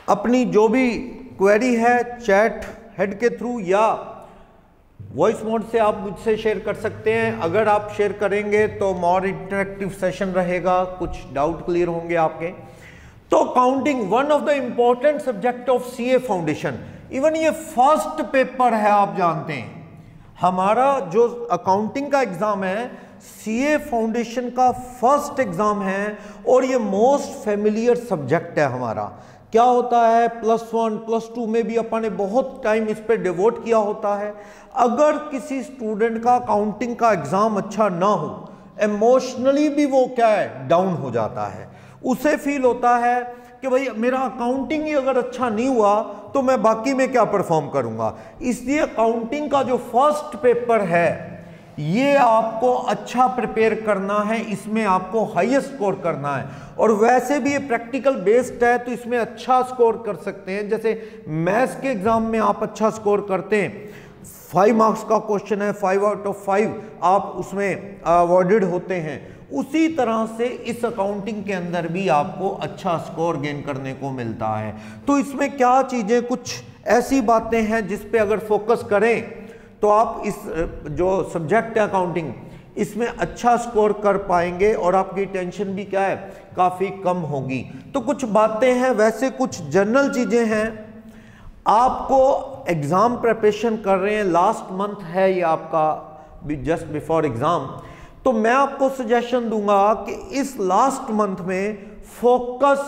अपनी जो भी क्वेरी है चैट हेड के थ्रू या वॉइस मोड से आप मुझसे शेयर कर सकते हैं। अगर आप शेयर करेंगे तो मोर इंटरेक्टिव सेशन रहेगा, कुछ डाउट क्लियर होंगे आपके। तो counting one of the important subject of CA foundation, even ये फर्स्ट पेपर है, आप जानते हैं हमारा जो अकाउंटिंग का एग्जाम है सीए फाउंडेशन का फर्स्ट एग्जाम है और ये मोस्ट फेमिलियर सब्जेक्ट है हमारा। क्या होता है +1 +2 में भी अपन ने बहुत टाइम इस पे डिवोट किया होता है। अगर किसी स्टूडेंट का अकाउंटिंग का एग्जाम अच्छा ना हो, इमोशनली भी वो क्या है डाउन हो जाता है। उसे फील होता है कि भाई मेरा अकाउंटिंग ही अगर अच्छा नहीं हुआ तो मैं बाकी में क्या परफॉर्म करूंगा। इसलिए अकाउंटिंग का जो फर्स्ट पेपर है ये आपको अच्छा प्रिपेयर करना है, इसमें आपको हाईएस्ट स्कोर करना है। और वैसे भी ये प्रैक्टिकल बेस्ड है तो इसमें अच्छा स्कोर कर सकते हैं। जैसे मैथ्स के एग्जाम में आप अच्छा स्कोर करते हैं, 5 मार्क्स का क्वेश्चन है, 5 आउट ऑफ 5 आप उसमें अवॉर्डेड होते हैं। उसी तरह से इस अकाउंटिंग के अंदर भी आपको अच्छा स्कोर गेन करने को मिलता है। तो इसमें क्या चीज़ें, कुछ ऐसी बातें हैं जिस पे अगर फोकस करें तो आप इस जो सब्जेक्ट है अकाउंटिंग इसमें अच्छा स्कोर कर पाएंगे और आपकी टेंशन भी क्या है काफ़ी कम होगी। तो कुछ बातें हैं, वैसे कुछ जनरल चीज़ें हैं। आपको एग्ज़ाम प्रिपरेशन कर रहे हैं, लास्ट मंथ है ये आपका जस्ट बिफोर एग्ज़ाम, तो मैं आपको सजेशन दूंगा कि इस लास्ट मंथ में फोकस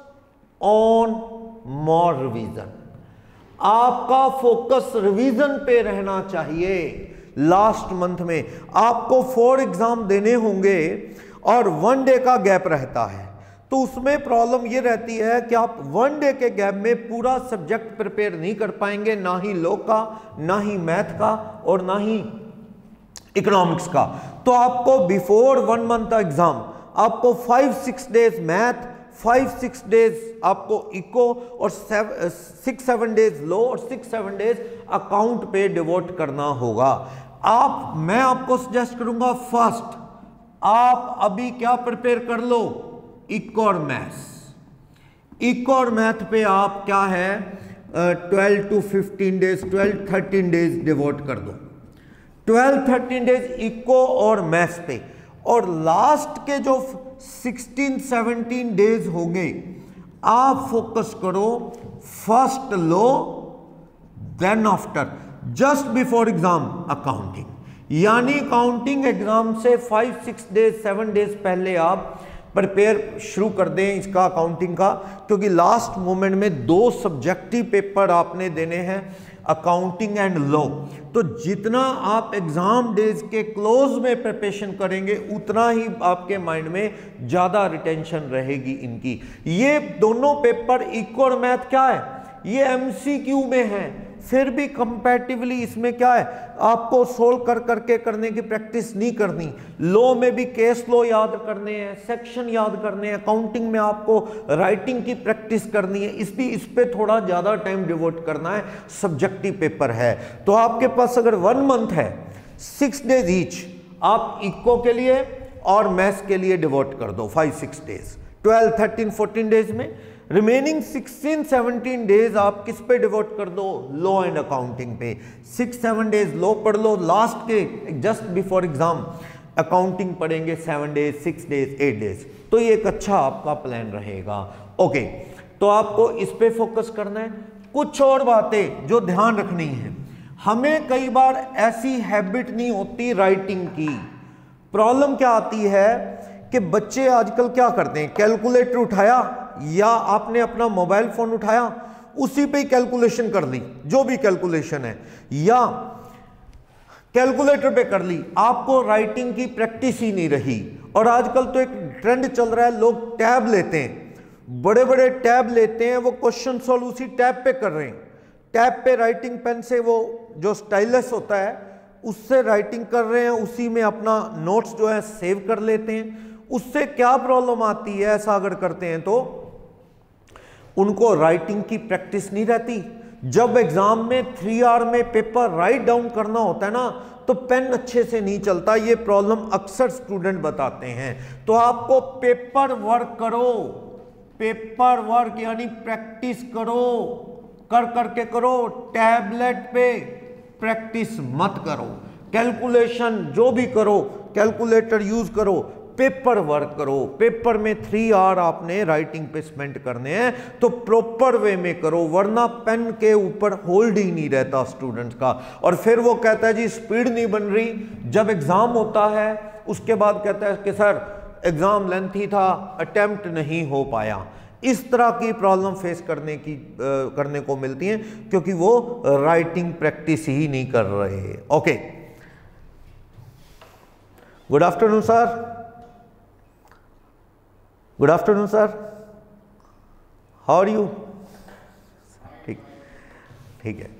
ऑन मोर रिवीजन। आपका फोकस रिवीजन पे रहना चाहिए। लास्ट मंथ में आपको 4 एग्जाम देने होंगे और 1 डे का गैप रहता है, तो उसमें प्रॉब्लम ये रहती है कि आप 1 डे के गैप में पूरा सब्जेक्ट प्रिपेयर नहीं कर पाएंगे, ना ही लॉ का, ना ही मैथ का और ना ही इकोनॉमिक्स का। तो आपको बिफोर 1 मंथ का एग्जाम आपको 5-6 डेज मैथ, 5-6 डेज आपको इको और 6-7 डेज लॉ और 6-7 डेज अकाउंट पे डिवोट करना होगा। मैं आपको सजेस्ट करूंगा फर्स्ट आप अभी क्या प्रिपेयर कर लो, इको और मैथ्स। इको और मैथ पे आप क्या है 12 to 15 डेज, 12-13 डेज डिवोट कर दो। 12-13 डेज इको और मैथ्स पे, और लास्ट के जो 16-17 डेज होंगे आप फोकस करो first law, then after just before exam accounting. यानी अकाउंटिंग एग्जाम से 5-6 डेज 7 डेज पहले आप प्रिपेयर शुरू कर दें इसका अकाउंटिंग का, क्योंकि लास्ट मोमेंट में 2 सब्जेक्टिव पेपर आपने देने हैं, अकाउंटिंग एंड लॉ। तो जितना आप एग्जाम डेज के क्लोज में प्रिपरेशन करेंगे उतना ही आपके माइंड में ज़्यादा रिटेंशन रहेगी इनकी। ये दोनों पेपर इको और मैथ क्या है, ये एमसीक्यू में है, फिर भी कंपैरेटिवली इसमें क्या है आपको सोल्व कर करके करने की प्रैक्टिस नहीं करनी। लॉ में भी केस लॉ याद करने हैं, सेक्शन याद करने हैं, अकाउंटिंग में आपको राइटिंग की प्रैक्टिस करनी है, इस पे थोड़ा ज़्यादा टाइम डिवोट करना है, सब्जेक्टिव पेपर है। तो आपके पास अगर 1 मंथ है 6 डेज ईच आप इको के लिए और मैथ्स के लिए डिवोट कर दो 5-6 डेज, 12-13-14 डेज में रिमेनिंग 16-17 डेज आप किस पे डिवोट कर दो, लॉ एंड अकाउंटिंग पे। 6-7 डेज लॉ पढ़ लो, लास्ट के जस्ट बिफोर एग्जाम अकाउंटिंग पढ़ेंगे 7 डेज, 6 डेज, 8 डेज। तो ये एक अच्छा आपका प्लान रहेगा। ओके, तो आपको इस पे फोकस करना है। कुछ और बातें जो ध्यान रखनी है, हमें कई बार ऐसी हैबिट नहीं होती राइटिंग की। प्रॉब्लम क्या आती है कि बच्चे आजकल क्या करते हैं, कैलकुलेटर उठाया या आपने अपना मोबाइल फोन उठाया उसी पे ही कैलकुलेशन कर ली, जो भी कैलकुलेशन है, या कैलकुलेटर पे कर ली, आपको राइटिंग की प्रैक्टिस ही नहीं रही। और आजकल तो एक ट्रेंड चल रहा है, लोग टैब लेते हैं, बड़े बड़े टैब लेते हैं, वो क्वेश्चन सॉल्व उसी टैब पे कर रहे हैं। टैब पे राइटिंग पेन से वो जो स्टाइलस होता है उससे राइटिंग कर रहे हैं, उसी में अपना नोट्स जो है सेव कर लेते हैं। उससे क्या प्रॉब्लम आती है, ऐसा अगर करते हैं तो उनको राइटिंग की प्रैक्टिस नहीं रहती। जब एग्जाम में 3 आवर में पेपर राइट डाउन करना होता है ना, तो पेन अच्छे से नहीं चलता। ये प्रॉब्लम अक्सर स्टूडेंट बताते हैं। तो आपको पेपर वर्क करो, पेपर वर्क यानी प्रैक्टिस करो, कर करके करो, टैबलेट पे प्रैक्टिस मत करो। कैलकुलेशन जो भी करो कैलकुलेटर यूज करो, पेपर वर्क करो। पेपर में 3 आवर आपने राइटिंग पे स्पेंड करने हैं तो प्रॉपर वे में करो, वरना पेन के ऊपर होल्ड ही नहीं रहता स्टूडेंट्स का। और फिर वो कहता है जी स्पीड नहीं बन रही, जब एग्जाम होता है उसके बाद कहता है कि सर एग्जाम लेंथी था, अटेम्प्ट नहीं हो पाया। इस तरह की प्रॉब्लम फेस करने को मिलती हैं क्योंकि वो राइटिंग प्रैक्टिस ही नहीं कर रहे। Okay, good afternoon sir. Good afternoon sir, how are you? ठीक है।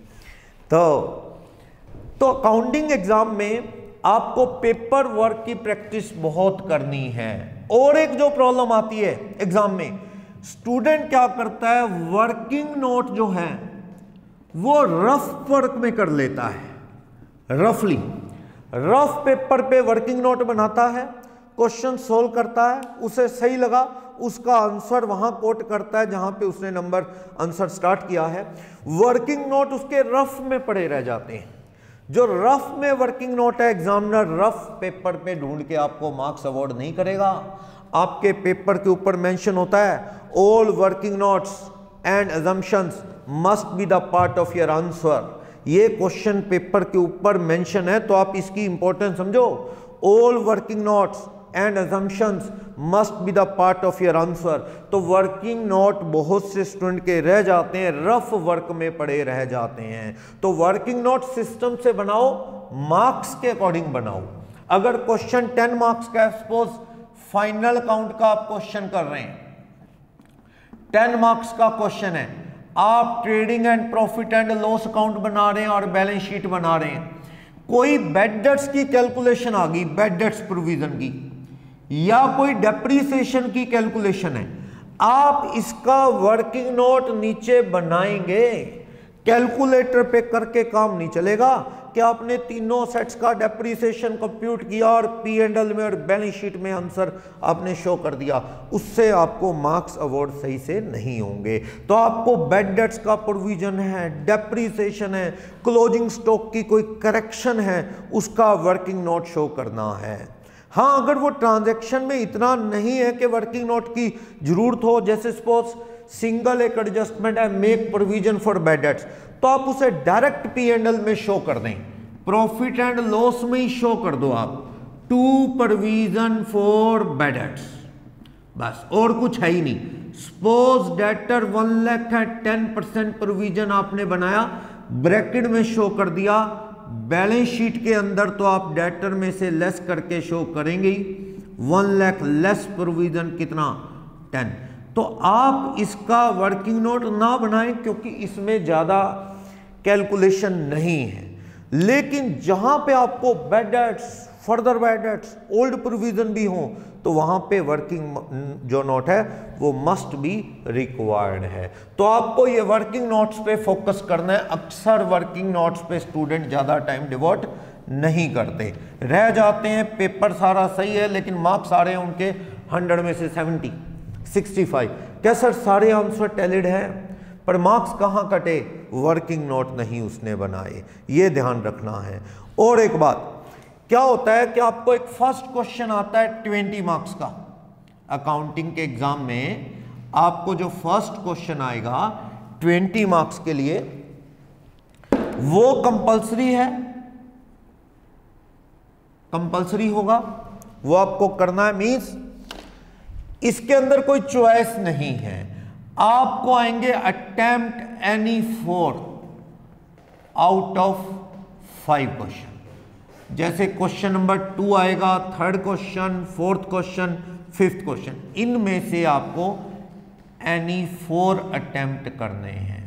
तो अकाउंटिंग एग्जाम में आपको पेपर वर्क की प्रैक्टिस बहुत करनी है। और एक जो प्रॉब्लम आती है एग्जाम में, स्टूडेंट क्या करता है, वर्किंग नोट जो है वो रफ वर्क में कर लेता है, रफली रफ पेपर पे वर्किंग नोट बनाता है, क्वेश्चन सोल्व करता है, उसे सही लगा उसका आंसर वहां कोट करता है जहां पे उसने नंबर आंसर स्टार्ट किया है। वर्किंग नोट उसके रफ में पड़े रह जाते हैं। जो रफ में वर्किंग नोट है, एग्जामिनर रफ पेपर पे ढूंढ के आपको मार्क्स अवार्ड नहीं करेगा। आपके पेपर के ऊपर मेंशन होता है all working notes and assumptions must be the part of your answer. ये क्वेश्चन पेपर के ऊपर मेंशन है तो आप इसकी इंपॉर्टेंस समझो। All working notes and assumptions must be the part of your answer। तो वर्किंग नोट बहुत से स्टूडेंट के रह जाते हैं, रफ वर्क में पड़े रह जाते हैं। तो वर्किंग नोट सिस्टम से बनाओ, मार्क्स के अकॉर्डिंग बनाओ। अगर क्वेश्चन 10 मार्क्स का है, सपोज फाइनल अकाउंट का आप क्वेश्चन कर रहे हैं, 10 मार्क्स का क्वेश्चन है, आप trading and profit and loss account बना रहे हैं और बैलेंस शीट बना रहे हैं, कोई बैड डेट्स की कैलकुलेशन आ गई, बैड डेट्स प्रोविजन की, या कोई डेप्रीसिएशन की कैलकुलेशन है, आप इसका वर्किंग नोट नीचे बनाएंगे। कैलकुलेटर पे करके काम नहीं चलेगा कि आपने तीनों सेट्स का डेप्रीसिएशन कंप्यूट किया और P&L में और बैलेंस शीट में आंसर आपने शो कर दिया, उससे आपको मार्क्स अवार्ड सही से नहीं होंगे। तो आपको बैड डेट्स का प्रोविजन है, डेप्रीसिएशन है, क्लोजिंग स्टॉक की कोई करेक्शन है, उसका वर्किंग नोट शो करना है। हाँ, अगर वो ट्रांजैक्शन में इतना नहीं है कि वर्किंग नोट की जरूरत हो, जैसे सपोज सिंगल एक एडजस्टमेंट है, make provision for bad debts, तो आप उसे डायरेक्ट P&L में शो कर दें, प्रॉफिट एंड लॉस में ही शो कर दो आप, to provision for bad debts, बस और कुछ है ही नहीं। सपोज डेटर 1 लाख है, 10% प्रोविजन आपने बनाया, ब्रैकेट में शो कर दिया, बैलेंस शीट के अंदर तो आप डेटर में से लेस करके शो करेंगे, 1 लाख लेस प्रोविजन कितना, 10। तो आप इसका वर्किंग नोट ना बनाएं क्योंकि इसमें ज़्यादा कैलकुलेशन नहीं है। लेकिन जहां पे आपको bad debts, further bad debts, old provision भी हो, तो वहां पे वर्किंग जो नोट है वो मस्ट बी रिक्वायर्ड है। तो आपको ये वर्किंग नोट्स पे फोकस करना है। अक्सर वर्किंग नोट्स पे स्टूडेंट ज़्यादा टाइम डिवोट नहीं करते, रह जाते हैं, पेपर सारा सही है लेकिन मार्क्स आ रहे हैं उनके 100 में से 70, 65। क्या सर सारे आंसर टैलिड हैं पर मार्क्स कहाँ कटे, वर्किंग नोट नहीं उसने बनाए, ये ध्यान रखना है। और एक बात क्या होता है कि आपको एक फर्स्ट क्वेश्चन आता है 20 मार्क्स का, अकाउंटिंग के एग्जाम में आपको जो फर्स्ट क्वेश्चन आएगा 20 मार्क्स के लिए, वो कंपल्सरी है, कंपल्सरी होगा, वो आपको करना है। मींस इसके अंदर कोई चॉइस नहीं है, आपको आएंगे attempt any 4 out of 5 question. जैसे क्वेश्चन नंबर 2 आएगा, 3rd question, 4th question, 5th question, इनमें से आपको एनी 4 अटेम्प्ट करने हैं।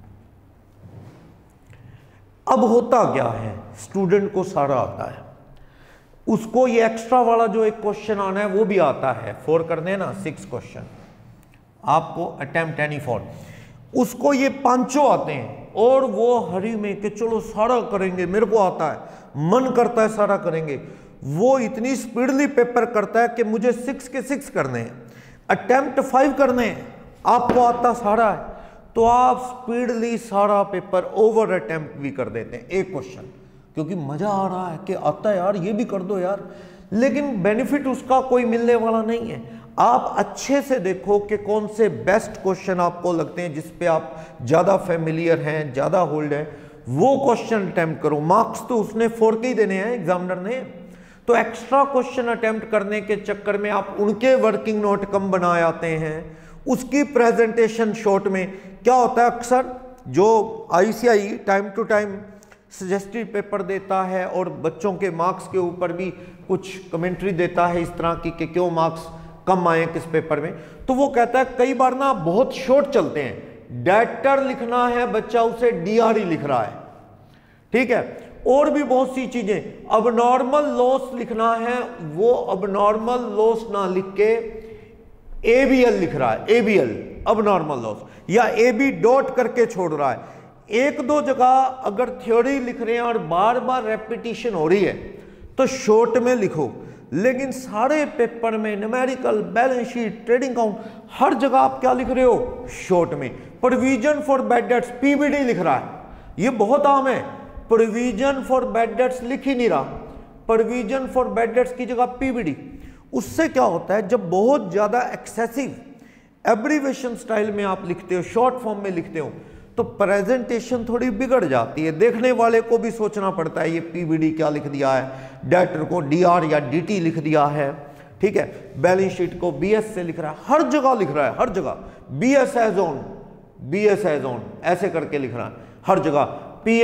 अब होता क्या है, स्टूडेंट को सारा आता है, उसको ये एक्स्ट्रा वाला जो एक क्वेश्चन आना है वो भी आता है, 4 करने हैं ना, 6 क्वेश्चन आपको अटेम्प्ट एनी 4, उसको ये 5 आते हैं और वो हरी में कि चलो सारा करेंगे, मेरे को आता है, मन करता है सारा करेंगे, वो इतनी स्पीडली पेपर करता है कि मुझे 6 के 6 करने हैं, अटेम्प्ट 5 करने हैं, आपको आता सारा है, तो आप स्पीडली सारा पेपर ओवर अटेम्प्ट भी कर देते हैं एक क्वेश्चन, क्योंकि मजा आ रहा है कि आता है यार, ये भी कर दो यार, लेकिन बेनिफिट उसका कोई मिलने वाला नहीं है। आप अच्छे से देखो कि कौन से बेस्ट क्वेश्चन आपको लगते हैं, जिस पे आप ज़्यादा फेमिलियर हैं, ज़्यादा होल्ड है, वो क्वेश्चन अटेम्प्ट करो। मार्क्स तो उसने 4 के ही देने हैं एग्जामिनर ने, तो एक्स्ट्रा क्वेश्चन अटेम्प्ट करने के चक्कर में आप उनके वर्किंग नोट कम बना आते हैं, उसकी प्रेजेंटेशन शॉर्ट में क्या होता है, अक्सर जो ICI time to time suggested paper देता है और बच्चों के मार्क्स के ऊपर भी कुछ कमेंट्री देता है इस तरह की कि क्यों मार्क्स कम आए किस पेपर में, तो वो कहता है कई बार ना बहुत शॉर्ट चलते हैं, डेटर लिखना है बच्चा उसे DRE लिख रहा है, ठीक है, और भी बहुत सी चीजें, अब नॉर्मल लॉस लिखना है, वो अब नॉर्मल लॉस ना लिख के ABL लिख रहा है, ABL अब नॉर्मल लॉस, या AB डॉट करके छोड़ रहा है। एक दो जगह अगर थ्योरी लिख रहे हैं और बार बार रेपिटेशन हो रही है तो शॉर्ट में लिखो, लेकिन सारे पेपर में numerical, balance sheet, trading count, हर जगह आप क्या लिख रहे हो, शॉर्ट में। Provision for bad debts PBD लिख रहा है, ये बहुत आम है, प्रोविजन फॉर बैड डेट्स लिख ही नहीं रहा, प्रोविजन फॉर बैड डेट्स की जगह PBD। उससे क्या होता है, जब बहुत ज्यादा एक्सेसिव एब्रीवेशन स्टाइल में आप लिखते हो, शॉर्ट फॉर्म में लिखते हो, तो प्रेजेंटेशन थोड़ी बिगड़ जाती है, देखने वाले को भी सोचना पड़ता है ये PBD क्या लिख दिया है, डेटर को DR या DT लिख दिया है, ठीक है, बैलेंस शीट को BS से लिख रहा है, हर जगह लिख रहा है, हर जगह BS एज ऑन ऐसे करके लिख रहा है हर जगह,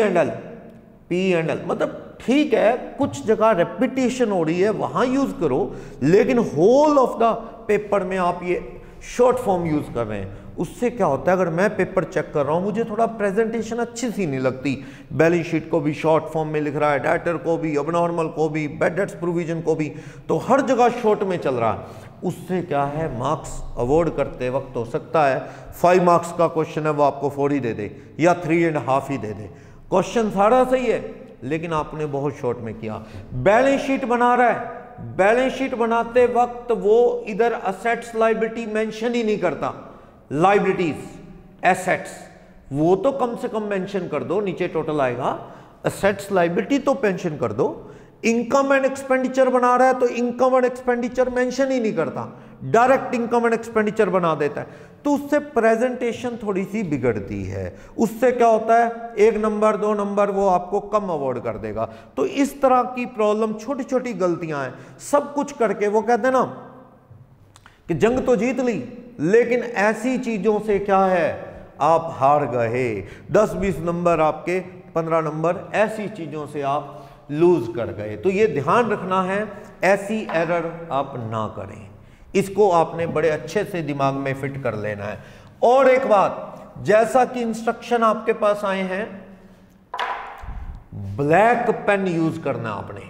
P&L मतलब ठीक है, कुछ जगह रेपिटेशन हो रही है वहां यूज करो, लेकिन होल ऑफ द पेपर में आप ये शॉर्ट फॉर्म यूज कर रहे हैं। उससे क्या होता है, अगर मैं पेपर चेक कर रहा हूं, मुझे थोड़ा प्रेजेंटेशन अच्छी सी नहीं लगती, बैलेंस शीट को भी शॉर्ट फॉर्म में लिख रहा है, डेटर को भी, अबनॉर्मल को भी, बैड डेट्स प्रोविजन को भी, तो हर जगह शॉर्ट में चल रहा है। उससे क्या है, मार्क्स अवॉर्ड करते वक्त हो सकता है 5 मार्क्स का क्वेश्चन है वो आपको 4 ही दे दे या 3.5 ही दे दे, क्वेश्चन सारा सही है लेकिन आपने बहुत शॉर्ट में किया। बैलेंस शीट बना रहा है, बैलेंस शीट बनाते वक्त वो इधर असेट्स लायबिलिटी मेंशन ही नहीं करता, लायबिलिटीज एसेट्स वो तो कम से कम मेंशन कर दो, नीचे टोटल आएगा, असेट्स लायबिलिटी तो मेंशन कर दो। इनकम एंड एक्सपेंडिचर बना रहा है तो इनकम एंड एक्सपेंडिचर मेंशन ही नहीं करता, डायरेक्ट इनकम एंड एक्सपेंडिचर बना देता है, तो उससे प्रेजेंटेशन थोड़ी सी बिगड़ती है। उससे क्या होता है, 1 नंबर 2 नंबर वो आपको कम अवॉर्ड कर देगा। तो इस तरह की प्रॉब्लम, छोटी छोटी गलतियां हैं, सब कुछ करके वो कहते हैं ना कि जंग तो जीत ली, लेकिन ऐसी चीजों से क्या है, आप हार गए। 10-20 नंबर आपके, 15 नंबर, ऐसी चीजों से आप लूज कर गए। तो ये ध्यान रखना है, ऐसी एरर आप ना करें, इसको आपने बड़े अच्छे से दिमाग में फिट कर लेना है। और एक बात, जैसा कि इंस्ट्रक्शन आपके पास आए हैं, ब्लैक पेन यूज करना, आपने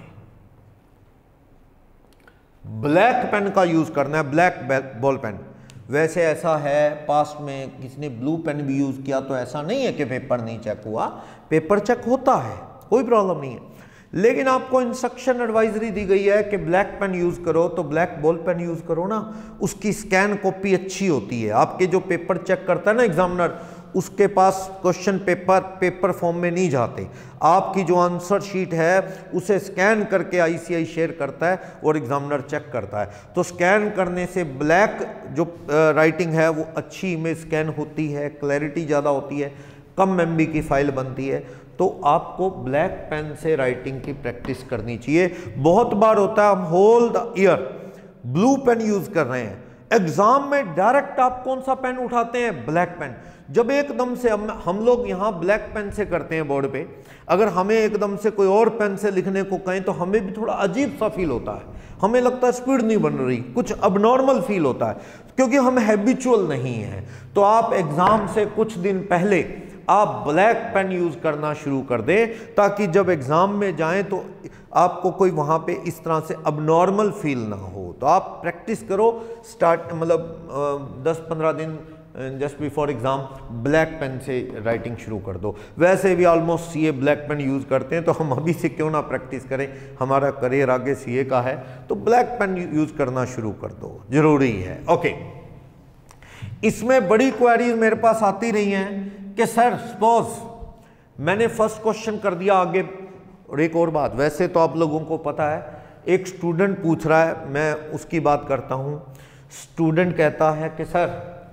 ब्लैक पेन का यूज करना है, ब्लैक बॉल पेन। वैसे ऐसा है, पास्ट में किसी ने ब्लू पेन भी यूज किया, तो ऐसा नहीं है कि पेपर नहीं चेक हुआ, पेपर चेक होता है, कोई प्रॉब्लम नहीं है, लेकिन आपको इंस्ट्रक्शन एडवाइजरी दी गई है कि ब्लैक पेन यूज करो, तो ब्लैक बॉल पेन यूज करो ना, उसकी स्कैन कॉपी अच्छी होती है। आपके जो पेपर चेक करता है ना एग्जामिनर, उसके पास क्वेश्चन पेपर फॉर्म में नहीं जाते, आपकी जो आंसर शीट है उसे स्कैन करके ICI शेयर करता है और एग्जामिनर चेक करता है। तो स्कैन करने से ब्लैक जो राइटिंग है वो अच्छी इमेज स्कैन होती है, क्लैरिटी ज़्यादा होती है, कम MB की फाइल बनती है। तो आपको ब्लैक पेन से राइटिंग की प्रैक्टिस करनी चाहिए। बहुत बार होता है हम whole the year blue pen use कर रहे हैं, एग्जाम में डायरेक्ट आप कौन सा पेन उठाते हैं, ब्लैक पेन। जब एकदम से हम लोग यहाँ ब्लैक पेन से करते हैं बोर्ड पे, अगर हमें एकदम से कोई और पेन से लिखने को कहें तो हमें भी थोड़ा अजीब सा फील होता है, हमें लगता है स्पीड नहीं बन रही, कुछ अबनॉर्मल फील होता है, क्योंकि हम हैबिचुअल नहीं हैं। तो आप एग्जाम से कुछ दिन पहले आप ब्लैक पेन यूज करना शुरू कर दें, ताकि जब एग्जाम में जाएं तो आपको कोई वहां पे इस तरह से अबनॉर्मल फील ना हो। तो आप प्रैक्टिस करो, स्टार्ट मतलब 10-15 दिन just before exam black pen से राइटिंग शुरू कर दो। वैसे भी almost CA black pen use करते हैं, तो हम अभी से क्यों ना प्रैक्टिस करें, हमारा करियर आगे CA का है, तो ब्लैक पेन यूज करना शुरू कर दो, जरूरी है। ओके, इसमें बड़ी क्वेरीज मेरे पास आती रही हैं कि सर सपोज मैंने फर्स्ट क्वेश्चन कर दिया आगे। और एक और बात, वैसे तो आप लोगों को पता है, एक स्टूडेंट पूछ रहा है, मैं उसकी बात करता हूं। स्टूडेंट कहता है कि सर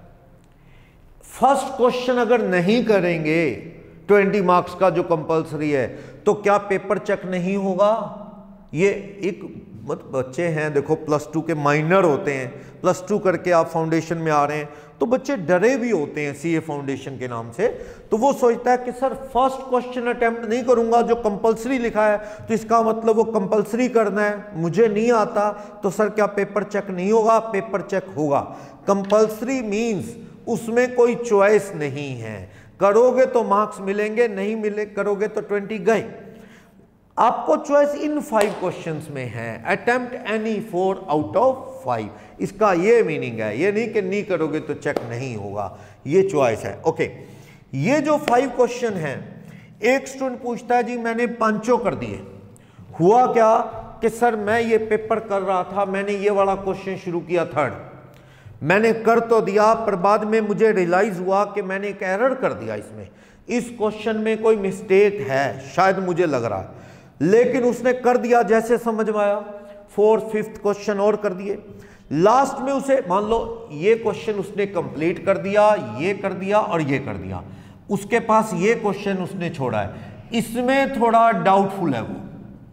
फर्स्ट क्वेश्चन अगर नहीं करेंगे 20 मार्क्स का जो कंपलसरी है, तो क्या पेपर चेक नहीं होगा? ये एक बच्चे हैं, देखो +2 के माइनर होते हैं, +2 करके आप फाउंडेशन में आ रहे हैं, तो बच्चे डरे भी होते हैं सीए फाउंडेशन के नाम से। तो वो सोचता है कि सर फर्स्ट क्वेश्चन अटेम्प्ट नहीं करूंगा, जो कंपलसरी लिखा है तो इसका मतलब वो कंपलसरी करना है, मुझे नहीं आता, तो सर क्या पेपर चेक नहीं होगा? पेपर चेक होगा। कंपलसरी मीन्स उसमें कोई चॉइस नहीं है, करोगे तो मार्क्स मिलेंगे, नहीं मिले करोगे तो 20 गए। आपको चॉइस इन 5 क्वेश्चंस में है, अटेम्प्ट एनी 4 आउट ऑफ 5। इसका ये मीनिंग है, ये नहीं कि नहीं करोगे तो चेक नहीं होगा, ये चॉइस है। ओके, ये जो 5 क्वेश्चन हैं, एक स्टूडेंट पूछता है जी मैंने 5 कर दिए, हुआ क्या कि सर मैं ये पेपर कर रहा था, मैंने ये वाला क्वेश्चन शुरू किया 3rd, मैंने कर तो दिया, पर बाद में मुझे रियलाइज हुआ कि मैंने एक एरर कर दिया, इसमें इस क्वेश्चन में कोई मिस्टेक है, शायद मुझे लग रहा है, लेकिन उसने कर दिया जैसे समझ में आया। 4th 5th क्वेश्चन और कर दिए, लास्ट में उसे मान लो ये क्वेश्चन उसने कंप्लीट कर दिया, ये कर दिया और ये कर दिया, उसके पास ये क्वेश्चन उसने छोड़ा है, इसमें थोड़ा डाउटफुल है वो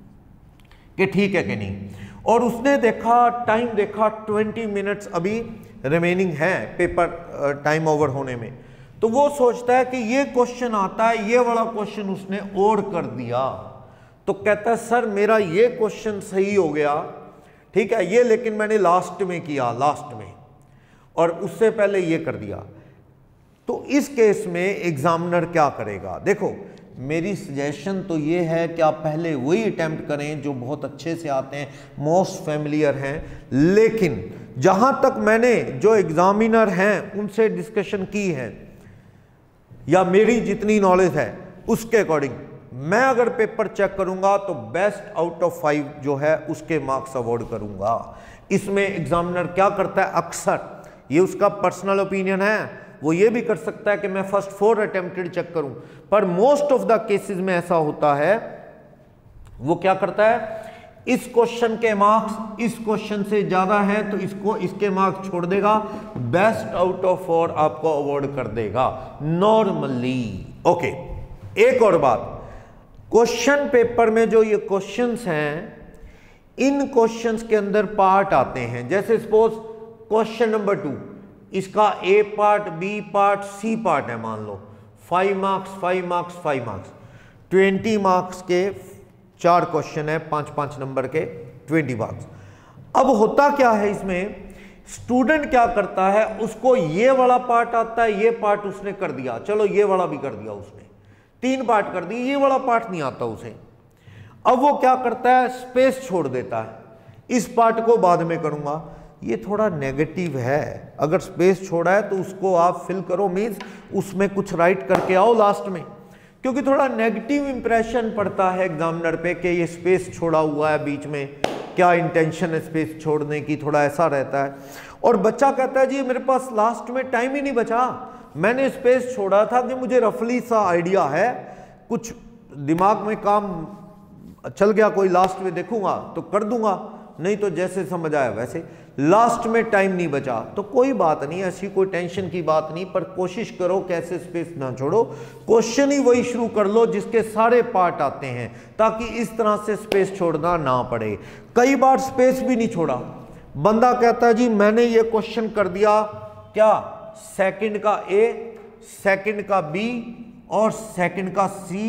कि ठीक है कि नहीं, और उसने देखा टाइम देखा 20 मिनट्स अभी रिमेनिंग है पेपर टाइम ओवर होने में, तो वो सोचता है कि ये क्वेश्चन आता है, ये वाला क्वेश्चन उसने और कर दिया, तो कहता है सर मेरा ये क्वेश्चन सही हो गया, ठीक है, ये लेकिन मैंने लास्ट में किया, लास्ट में, और उससे पहले ये कर दिया। तो इस केस में एग्जामिनर क्या करेगा? देखो मेरी सजेशन तो ये है कि आप पहले वही अटेम्प्ट करें जो बहुत अच्छे से आते हैं, मोस्ट फेमिलियर हैं, लेकिन जहां तक मैंने जो एग्जामिनर हैं उनसे डिस्कशन की है या मेरी जितनी नॉलेज है उसके अकॉर्डिंग मैं अगर पेपर चेक करूंगा तो बेस्ट आउट ऑफ 5 जो है उसके मार्क्स अवॉर्ड करूंगा। इसमें एग्जामिनर क्या करता है, अक्सर ये उसका पर्सनल ओपिनियन है, वो ये भी कर सकता है कि मैं फर्स्ट 4 अटेम्प्टेड चेक करूं, पर मोस्ट ऑफ द केसेस में ऐसा होता है, वो क्या करता है, इस क्वेश्चन के मार्क्स इस क्वेश्चन से ज्यादा है तो इसको इसके मार्क्स छोड़ देगा, बेस्ट आउट ऑफ 4 आपको अवॉर्ड कर देगा नॉर्मली। ओके, एक और बात, क्वेश्चन पेपर में जो ये क्वेश्चंस हैं, इन क्वेश्चंस के अंदर पार्ट आते हैं, जैसे सपोज क्वेश्चन नंबर 2, इसका A part, B part, C part है, मान लो 5 मार्क्स 5 मार्क्स 5 मार्क्स, 20 मार्क्स के 4 क्वेश्चन है, 5-5 नंबर के 20 मार्क्स। अब होता क्या है इसमें, स्टूडेंट क्या करता है, उसको ये वाला पार्ट आता है, ये पार्ट उसने कर दिया, चलो ये वाला भी कर दिया उसने, 3 पार्ट कर दिए, ये वाला पार्ट नहीं आता उसे। अब वो क्या करता है, स्पेस छोड़ देता है, इस पार्ट को बाद में करूंगा। ये थोड़ा नेगेटिव है, अगर स्पेस छोड़ा है तो उसको आप फिल करो, मीन्स उसमें कुछ राइट करके आओ लास्ट में, क्योंकि थोड़ा नेगेटिव इंप्रेशन पड़ता है एग्जामिनर पे कि ये स्पेस छोड़ा हुआ है बीच में, क्या इंटेंशन है स्पेस छोड़ने की, थोड़ा ऐसा रहता है। और बच्चा कहता है जी मेरे पास लास्ट में टाइम ही नहीं बचा, मैंने स्पेस छोड़ा था कि मुझे रफली सा आइडिया है, कुछ दिमाग में काम चल गया, कोई लास्ट में देखूंगा तो कर दूंगा, नहीं तो जैसे समझ आया वैसे, लास्ट में टाइम नहीं बचा तो कोई बात नहीं, ऐसी कोई टेंशन की बात नहीं, पर कोशिश करो कैसे स्पेस ना छोड़ो, क्वेश्चन ही वही शुरू कर लो जिसके सारे पार्ट आते हैं, ताकि इस तरह से स्पेस छोड़ना ना पड़े। कई बार स्पेस भी नहीं छोड़ा, बंदा कहता है जी मैंने ये क्वेश्चन कर दिया, क्या सेकंड का ए, सेकंड का बी और सेकंड का सी,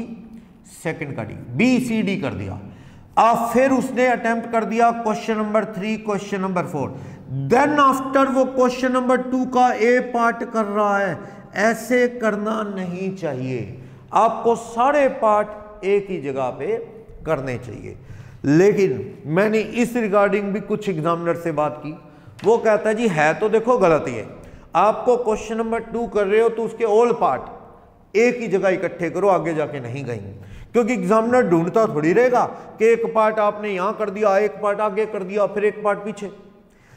सेकंड का डी, बी सी डी कर दिया। अब फिर उसने अटेम्प्ट कर दिया question number 3, question number 4, then after वो क्वेश्चन नंबर 2 का ए पार्ट कर रहा है। ऐसे करना नहीं चाहिए, आपको सारे पार्ट एक ही जगह पे करने चाहिए। लेकिन मैंने इस रिगार्डिंग भी कुछ एग्जामिनर से बात की, वो कहता है जी है तो देखो गलत ही है, आपको क्वेश्चन नंबर 2 कर रहे हो तो उसके ऑल पार्ट एक ही जगह इकट्ठे करो, आगे जाके नहीं गएंगे, क्योंकि एग्जामिनर ढूंढता थोड़ी रहेगा कि एक पार्ट आपने यहां कर दिया, एक पार्ट आगे कर दिया, फिर एक पार्ट पीछे।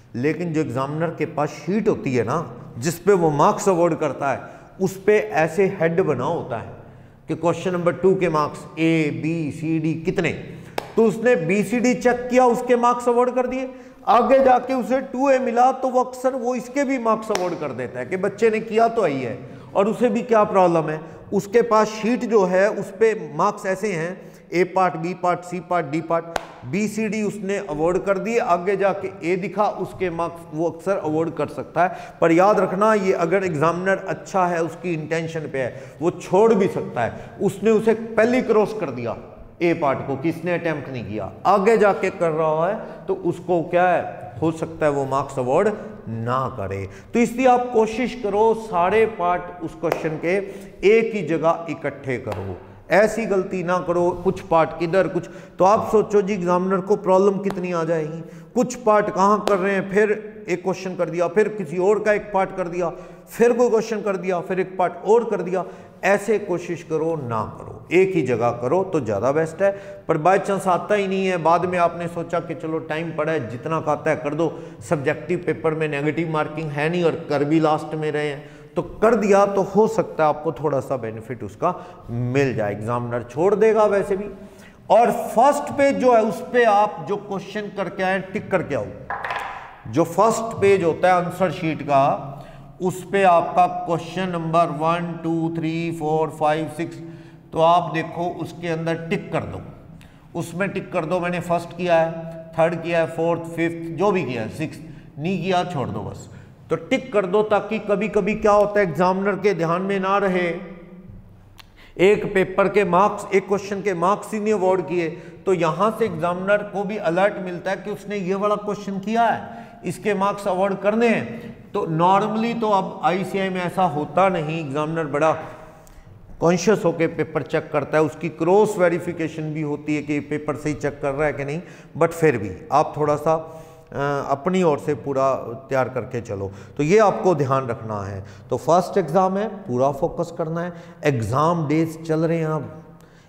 लेकिन जो एग्जामिनर के पास शीट होती है ना जिस पे वो मार्क्स अवॉर्ड करता है, उस पे ऐसे हेड बना होता है कि क्वेश्चन नंबर 2 के marks A B C D कितने, तो उसने B C D चेक किया, उसके मार्क्स अवॉर्ड कर दिए। आगे जाके उसे 2A मिला तो वो अक्सर वो इसके भी मार्क्स अवॉर्ड कर देता है कि बच्चे ने किया तो आई है, और उसे भी क्या प्रॉब्लम है, उसके पास शीट जो है उस पे मार्क्स ऐसे हैं, A part, B part, C part, D part, B C D उसने अवॉर्ड कर दिए, आगे जाके A दिखा, उसके मार्क्स वो अक्सर अवॉर्ड कर सकता है। पर याद रखना, ये अगर एग्जामिनर अच्छा है, उसकी इंटेंशन पे है, वो छोड़ भी सकता है। उसने उसे पहले क्रॉस कर दिया A पार्ट को, किसने अटेम्प्ट नहीं किया, आगे जाके कर रहा है तो उसको क्या है, हो सकता है वो मार्क्स अवॉर्ड ना करे। तो इसलिए आप कोशिश करो सारे पार्ट उस क्वेश्चन के एक ही जगह इकट्ठे करो, ऐसी गलती ना करो कुछ पार्ट किधर कुछ। तो आप सोचो जी एग्जामिनर को प्रॉब्लम कितनी आ जाएगी, कुछ पार्ट कहाँ कर रहे हैं, फिर एक क्वेश्चन कर दिया, फिर किसी और का एक पार्ट कर दिया, फिर कोई क्वेश्चन कर दिया, फिर एक पार्ट और कर दिया। ऐसे कोशिश करो ना करो, एक ही जगह करो तो ज़्यादा बेस्ट है। पर बाय चांस आता ही नहीं है, बाद में आपने सोचा कि चलो टाइम पड़ा है, जितना खाता है कर दो, सब्जेक्टिव पेपर में नेगेटिव मार्किंग है नहीं और कर भी लास्ट में रहे हैं, तो कर दिया, तो हो सकता है आपको थोड़ा सा बेनिफिट उसका मिल जाए। एग्जामिनर छोड़ देगा वैसे भी। और फर्स्ट पेज जो है उस पे आप जो क्वेश्चन करके आए टिक करके आओ। जो फर्स्ट पेज होता है आंसर शीट का, उस पे आपका क्वेश्चन नंबर 1 2 3 4 5 6, तो आप देखो उसके अंदर टिक कर दो, उसमें टिक कर दो। मैंने फर्स्ट किया है, थर्ड किया है, फोर्थ, फिफ्थ, जो भी किया है, सिक्स नहीं किया छोड़ दो बस। तो टिक कर दो, ताकि कभी कभी क्या होता है एग्जामिनर के ध्यान में ना रहे, एक पेपर के मार्क्स, एक क्वेश्चन के मार्क्स ही नहीं अवॉर्ड किए, तो यहां से एग्जामिनर को भी अलर्ट मिलता है कि उसने ये वाला क्वेश्चन किया है, इसके मार्क्स अवॉर्ड करने हैं। तो नॉर्मली तो अब ICI में ऐसा होता नहीं, एग्जामिनर बड़ा कॉन्शियस होकर पेपर चेक करता है, उसकी क्रॉस वेरिफिकेशन भी होती है कि पेपर सही चेक कर रहा है कि नहीं, बट फिर भी आप थोड़ा सा अपनी ओर से पूरा तैयार करके चलो। तो ये आपको ध्यान रखना है। तो फर्स्ट एग्ज़ाम है, पूरा फोकस करना है। एग्ज़ाम डेज चल रहे हैं अब,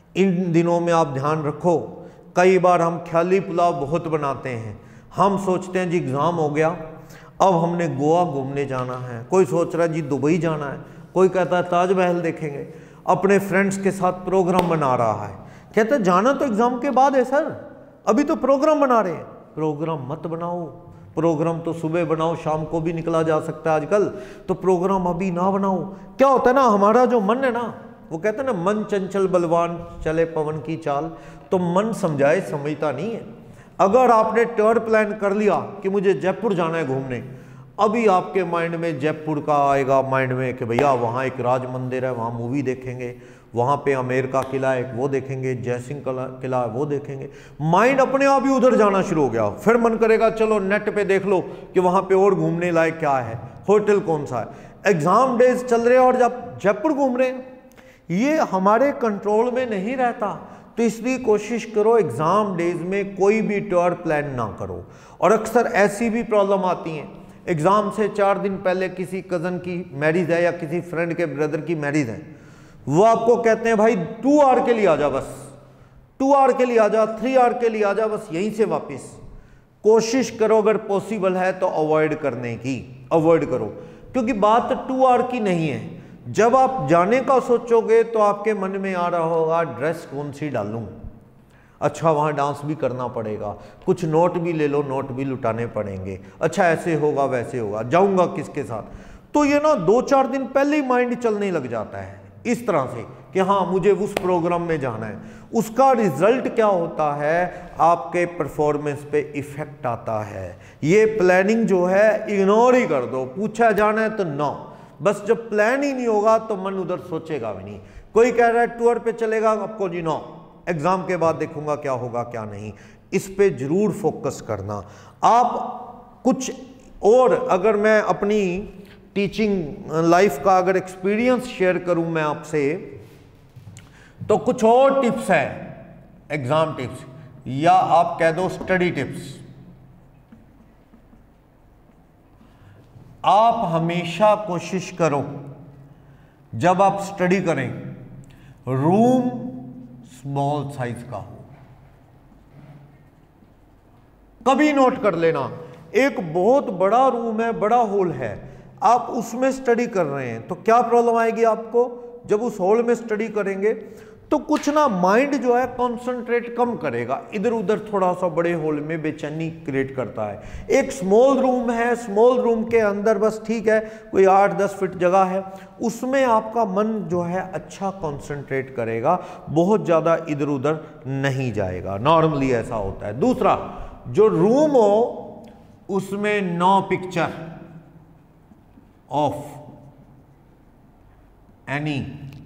इन दिनों में आप ध्यान रखो। कई बार हम ख्याली पुलाव बहुत बनाते हैं, हम सोचते हैं जी एग्ज़ाम हो गया, अब हमने गोवा घूमने जाना है, कोई सोच रहा है जी दुबई जाना है, कोई कहता है ताजमहल देखेंगे, अपने फ्रेंड्स के साथ प्रोग्राम बना रहा है, कहता है जाना तो एग्ज़ाम के बाद है सर, अभी तो प्रोग्राम बना रहे हैं। प्रोग्राम मत बनाओ, प्रोग्राम तो सुबह बनाओ, शाम को भी निकला जा सकता है आजकल, तो प्रोग्राम अभी ना बनाओ। क्या होता है ना, हमारा जो मन है ना, वो कहते हैं ना मन चंचल बलवान चले पवन की चाल, तो मन समझाए समझता नहीं है। अगर आपने टूर प्लान कर लिया कि मुझे जयपुर जाना है घूमने, अभी आपके माइंड में जयपुर का आएगा माइंड में कि भैया वहाँ एक राज मंदिर है, वहाँ मूवी देखेंगे, वहाँ पे आमेर का किला है वो देखेंगे, जयसिंह किला है वो देखेंगे। माइंड अपने आप ही उधर जाना शुरू हो गया। फिर मन करेगा चलो नेट पे देख लो कि वहाँ पे और घूमने लायक क्या है, होटल कौन सा है। एग्जाम डेज चल रहे हैं और जब जयपुर घूम रहे हैं, ये हमारे कंट्रोल में नहीं रहता। तो इसलिए कोशिश करो एग्जाम डेज में कोई भी टूर प्लान ना करो। और अक्सर ऐसी भी प्रॉब्लम आती हैं, एग्जाम से 4 दिन पहले किसी कज़न की मैरिज है या किसी फ्रेंड के ब्रदर की मैरिज है, वो आपको कहते हैं भाई 2 आवर के लिए आ जा, बस 2 आवर के लिए आ जा, 3 आवर के लिए आ जा, बस यहीं से वापस। कोशिश करो अगर पॉसिबल है तो अवॉइड करने की, अवॉइड करो, क्योंकि बात 2 आवर की नहीं है। जब आप जाने का सोचोगे तो आपके मन में आ रहा होगा ड्रेस कौन सी डालूं, अच्छा वहाँ डांस भी करना पड़ेगा, कुछ नोट भी ले लो, नोट भी लुटाने पड़ेंगे, अच्छा ऐसे होगा वैसे होगा, जाऊंगा किसके साथ। तो ये ना 2-4 दिन पहले ही माइंड चलने लग जाता है इस तरह से कि हाँ मुझे उस प्रोग्राम में जाना है। उसका रिजल्ट क्या होता है, आपके परफॉर्मेंस पे इफेक्ट आता है। ये प्लानिंग जो है इग्नोर ही कर दो, पूछा जाना है तो नो, बस जब प्लान ही नहीं होगा तो मन उधर सोचेगा भी नहीं। कोई कह रहा है टूर पे चलेगा, आपको जी नो, एग्जाम के बाद देखूंगा क्या होगा क्या नहीं। इस पे जरूर फोकस करना। आप कुछ और, अगर मैं अपनी टीचिंग लाइफ का अगर एक्सपीरियंस शेयर करूं मैं आपसे, तो कुछ और टिप्स हैं, एग्जाम टिप्स या आप कह दो स्टडी टिप्स। आप हमेशा कोशिश करो जब आप स्टडी करें रूम स्मॉल साइज का हो। कभी नोट कर लेना, एक बहुत बड़ा रूम है, बड़ा हॉल है, आप उसमें स्टडी कर रहे हैं, तो क्या प्रॉब्लम आएगी आपको? जब उस हॉल में स्टडी करेंगे तो कुछ ना माइंड जो है कंसंट्रेट कम करेगा, इधर उधर थोड़ा सा बड़े हॉल में बेचैनी क्रिएट करता है। एक स्मॉल रूम है, स्मॉल रूम के अंदर बस ठीक है कोई 8-10 फीट जगह है, उसमें आपका मन जो है अच्छा कंसंट्रेट करेगा, बहुत ज़्यादा इधर उधर नहीं जाएगा, नॉर्मली ऐसा होता है। दूसरा, जो रूम हो उसमें no picture of any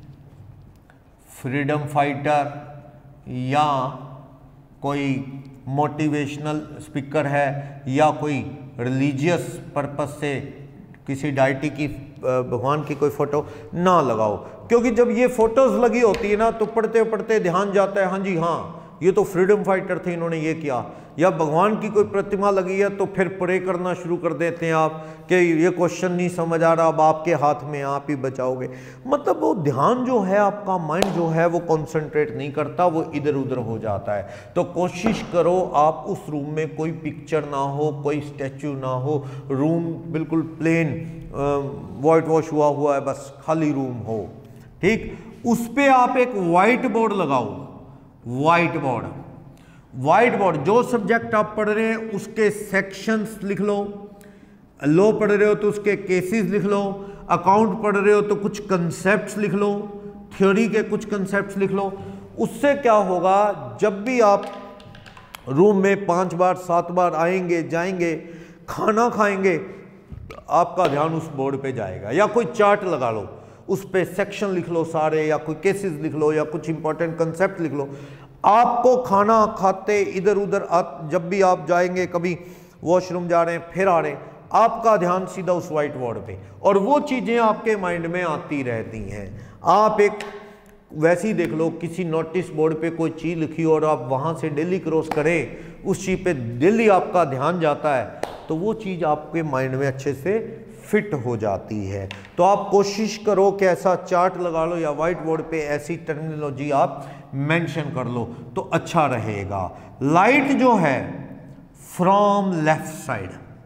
freedom fighter या कोई मोटिवेशनल स्पीकर है या कोई रिलीजियस पर्पस से किसी डाइटी की भगवान की कोई फोटो ना लगाओ, क्योंकि जब ये फोटोज लगी होती है ना तो पढ़ते पढ़ते ध्यान जाता है, हाँ जी हाँ ये तो फ्रीडम फाइटर थे, इन्होंने ये किया, या भगवान की कोई प्रतिमा लगी है तो फिर प्रे करना शुरू कर देते हैं आप कि ये क्वेश्चन नहीं समझ आ रहा, अब आपके हाथ में, आप ही बचाओगे। मतलब वो ध्यान जो है, आपका माइंड जो है वो कंसंट्रेट नहीं करता, वो इधर उधर हो जाता है। तो कोशिश करो आप उस रूम में कोई पिक्चर ना हो, कोई स्टैचू ना हो, रूम बिल्कुल प्लेन वाइट वॉश हुआ है, बस खाली रूम हो, ठीक। उस पर आप एक वाइट बोर्ड लगाओ, वाइट बोर्ड जो सब्जेक्ट आप पढ़ रहे हैं उसके सेक्शंस लिख लो, लॉ पढ़ रहे हो तो उसके केसेस लिख लो, अकाउंट पढ़ रहे हो तो कुछ कंसेप्ट्स लिख लो, थ्योरी के कुछ कंसेप्ट्स लिख लो। उससे क्या होगा, जब भी आप रूम में 5 बार 7 बार आएंगे जाएंगे, खाना खाएंगे, आपका ध्यान उस बोर्ड पे जाएगा। या कोई चार्ट लगा लो, उस पे सेक्शन लिख लो सारे, या कोई केसेस लिख लो, या कुछ इंपॉर्टेंट कंसेप्ट लिख लो। आपको खाना खाते इधर उधर जब भी आप जाएंगे, कभी वॉशरूम जा रहे हैं फिर आ रहे हैं, आपका ध्यान सीधा उस वाइट बोर्ड पे, और वो चीज़ें आपके माइंड में आती रहती हैं। आप एक वैसे ही देख लो, किसी नोटिस बोर्ड पे कोई चीज़ लिखी और आप वहाँ से डेली क्रॉस करें, उस चीज़ पे डेली आपका ध्यान जाता है, तो वो चीज़ आपके माइंड में अच्छे से फिट हो जाती है। तो आप कोशिश करो कि ऐसा चार्ट लगा लो या वाइट बोर्ड पे ऐसी टर्मिनोलॉजी आप मेंशन कर लो तो अच्छा रहेगा। लाइट जो है फ्रॉम लेफ्ट साइड,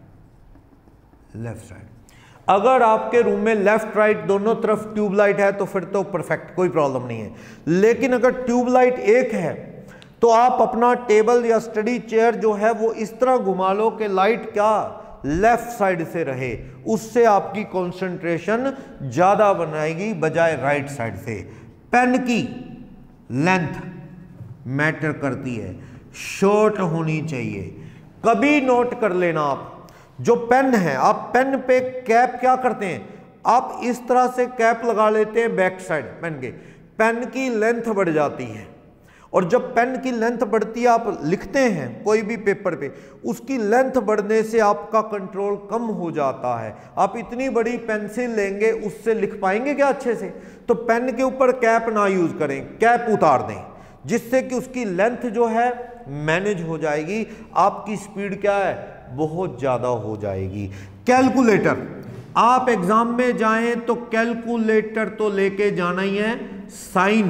अगर आपके रूम में लेफ्ट राइट दोनों तरफ ट्यूबलाइट है तो फिर तो परफेक्ट, कोई प्रॉब्लम नहीं है। लेकिन अगर ट्यूबलाइट एक है तो आप अपना टेबल या स्टडी चेयर जो है वो इस तरह घुमा लो कि लाइट क्या लेफ्ट साइड से रहे, उससे आपकी कंसंट्रेशन ज्यादा बनाएगी बजाय राइट साइड से। पेन की लेंथ मैटर करती है, शॉर्ट होनी चाहिए। कभी नोट कर लेना, आप जो पेन है, आप पेन पे कैप क्या करते हैं, आप इस तरह से कैप लगा लेते हैं बैक साइड पेन के, पेन की लेंथ बढ़ जाती है। और जब पेन की लेंथ बढ़ती है, आप लिखते हैं कोई भी पेपर पे, उसकी लेंथ बढ़ने से आपका कंट्रोल कम हो जाता है। आप इतनी बड़ी पेंसिल लेंगे, उससे लिख पाएंगे क्या अच्छे से? तो पेन के ऊपर कैप ना यूज करें, कैप उतार दें, जिससे कि उसकी लेंथ जो है मैनेज हो जाएगी, आपकी स्पीड क्या है बहुत ज्यादा हो जाएगी। कैलकुलेटर, आप एग्जाम में जाएं तो कैलकुलेटर तो लेके जाना ही है। साइन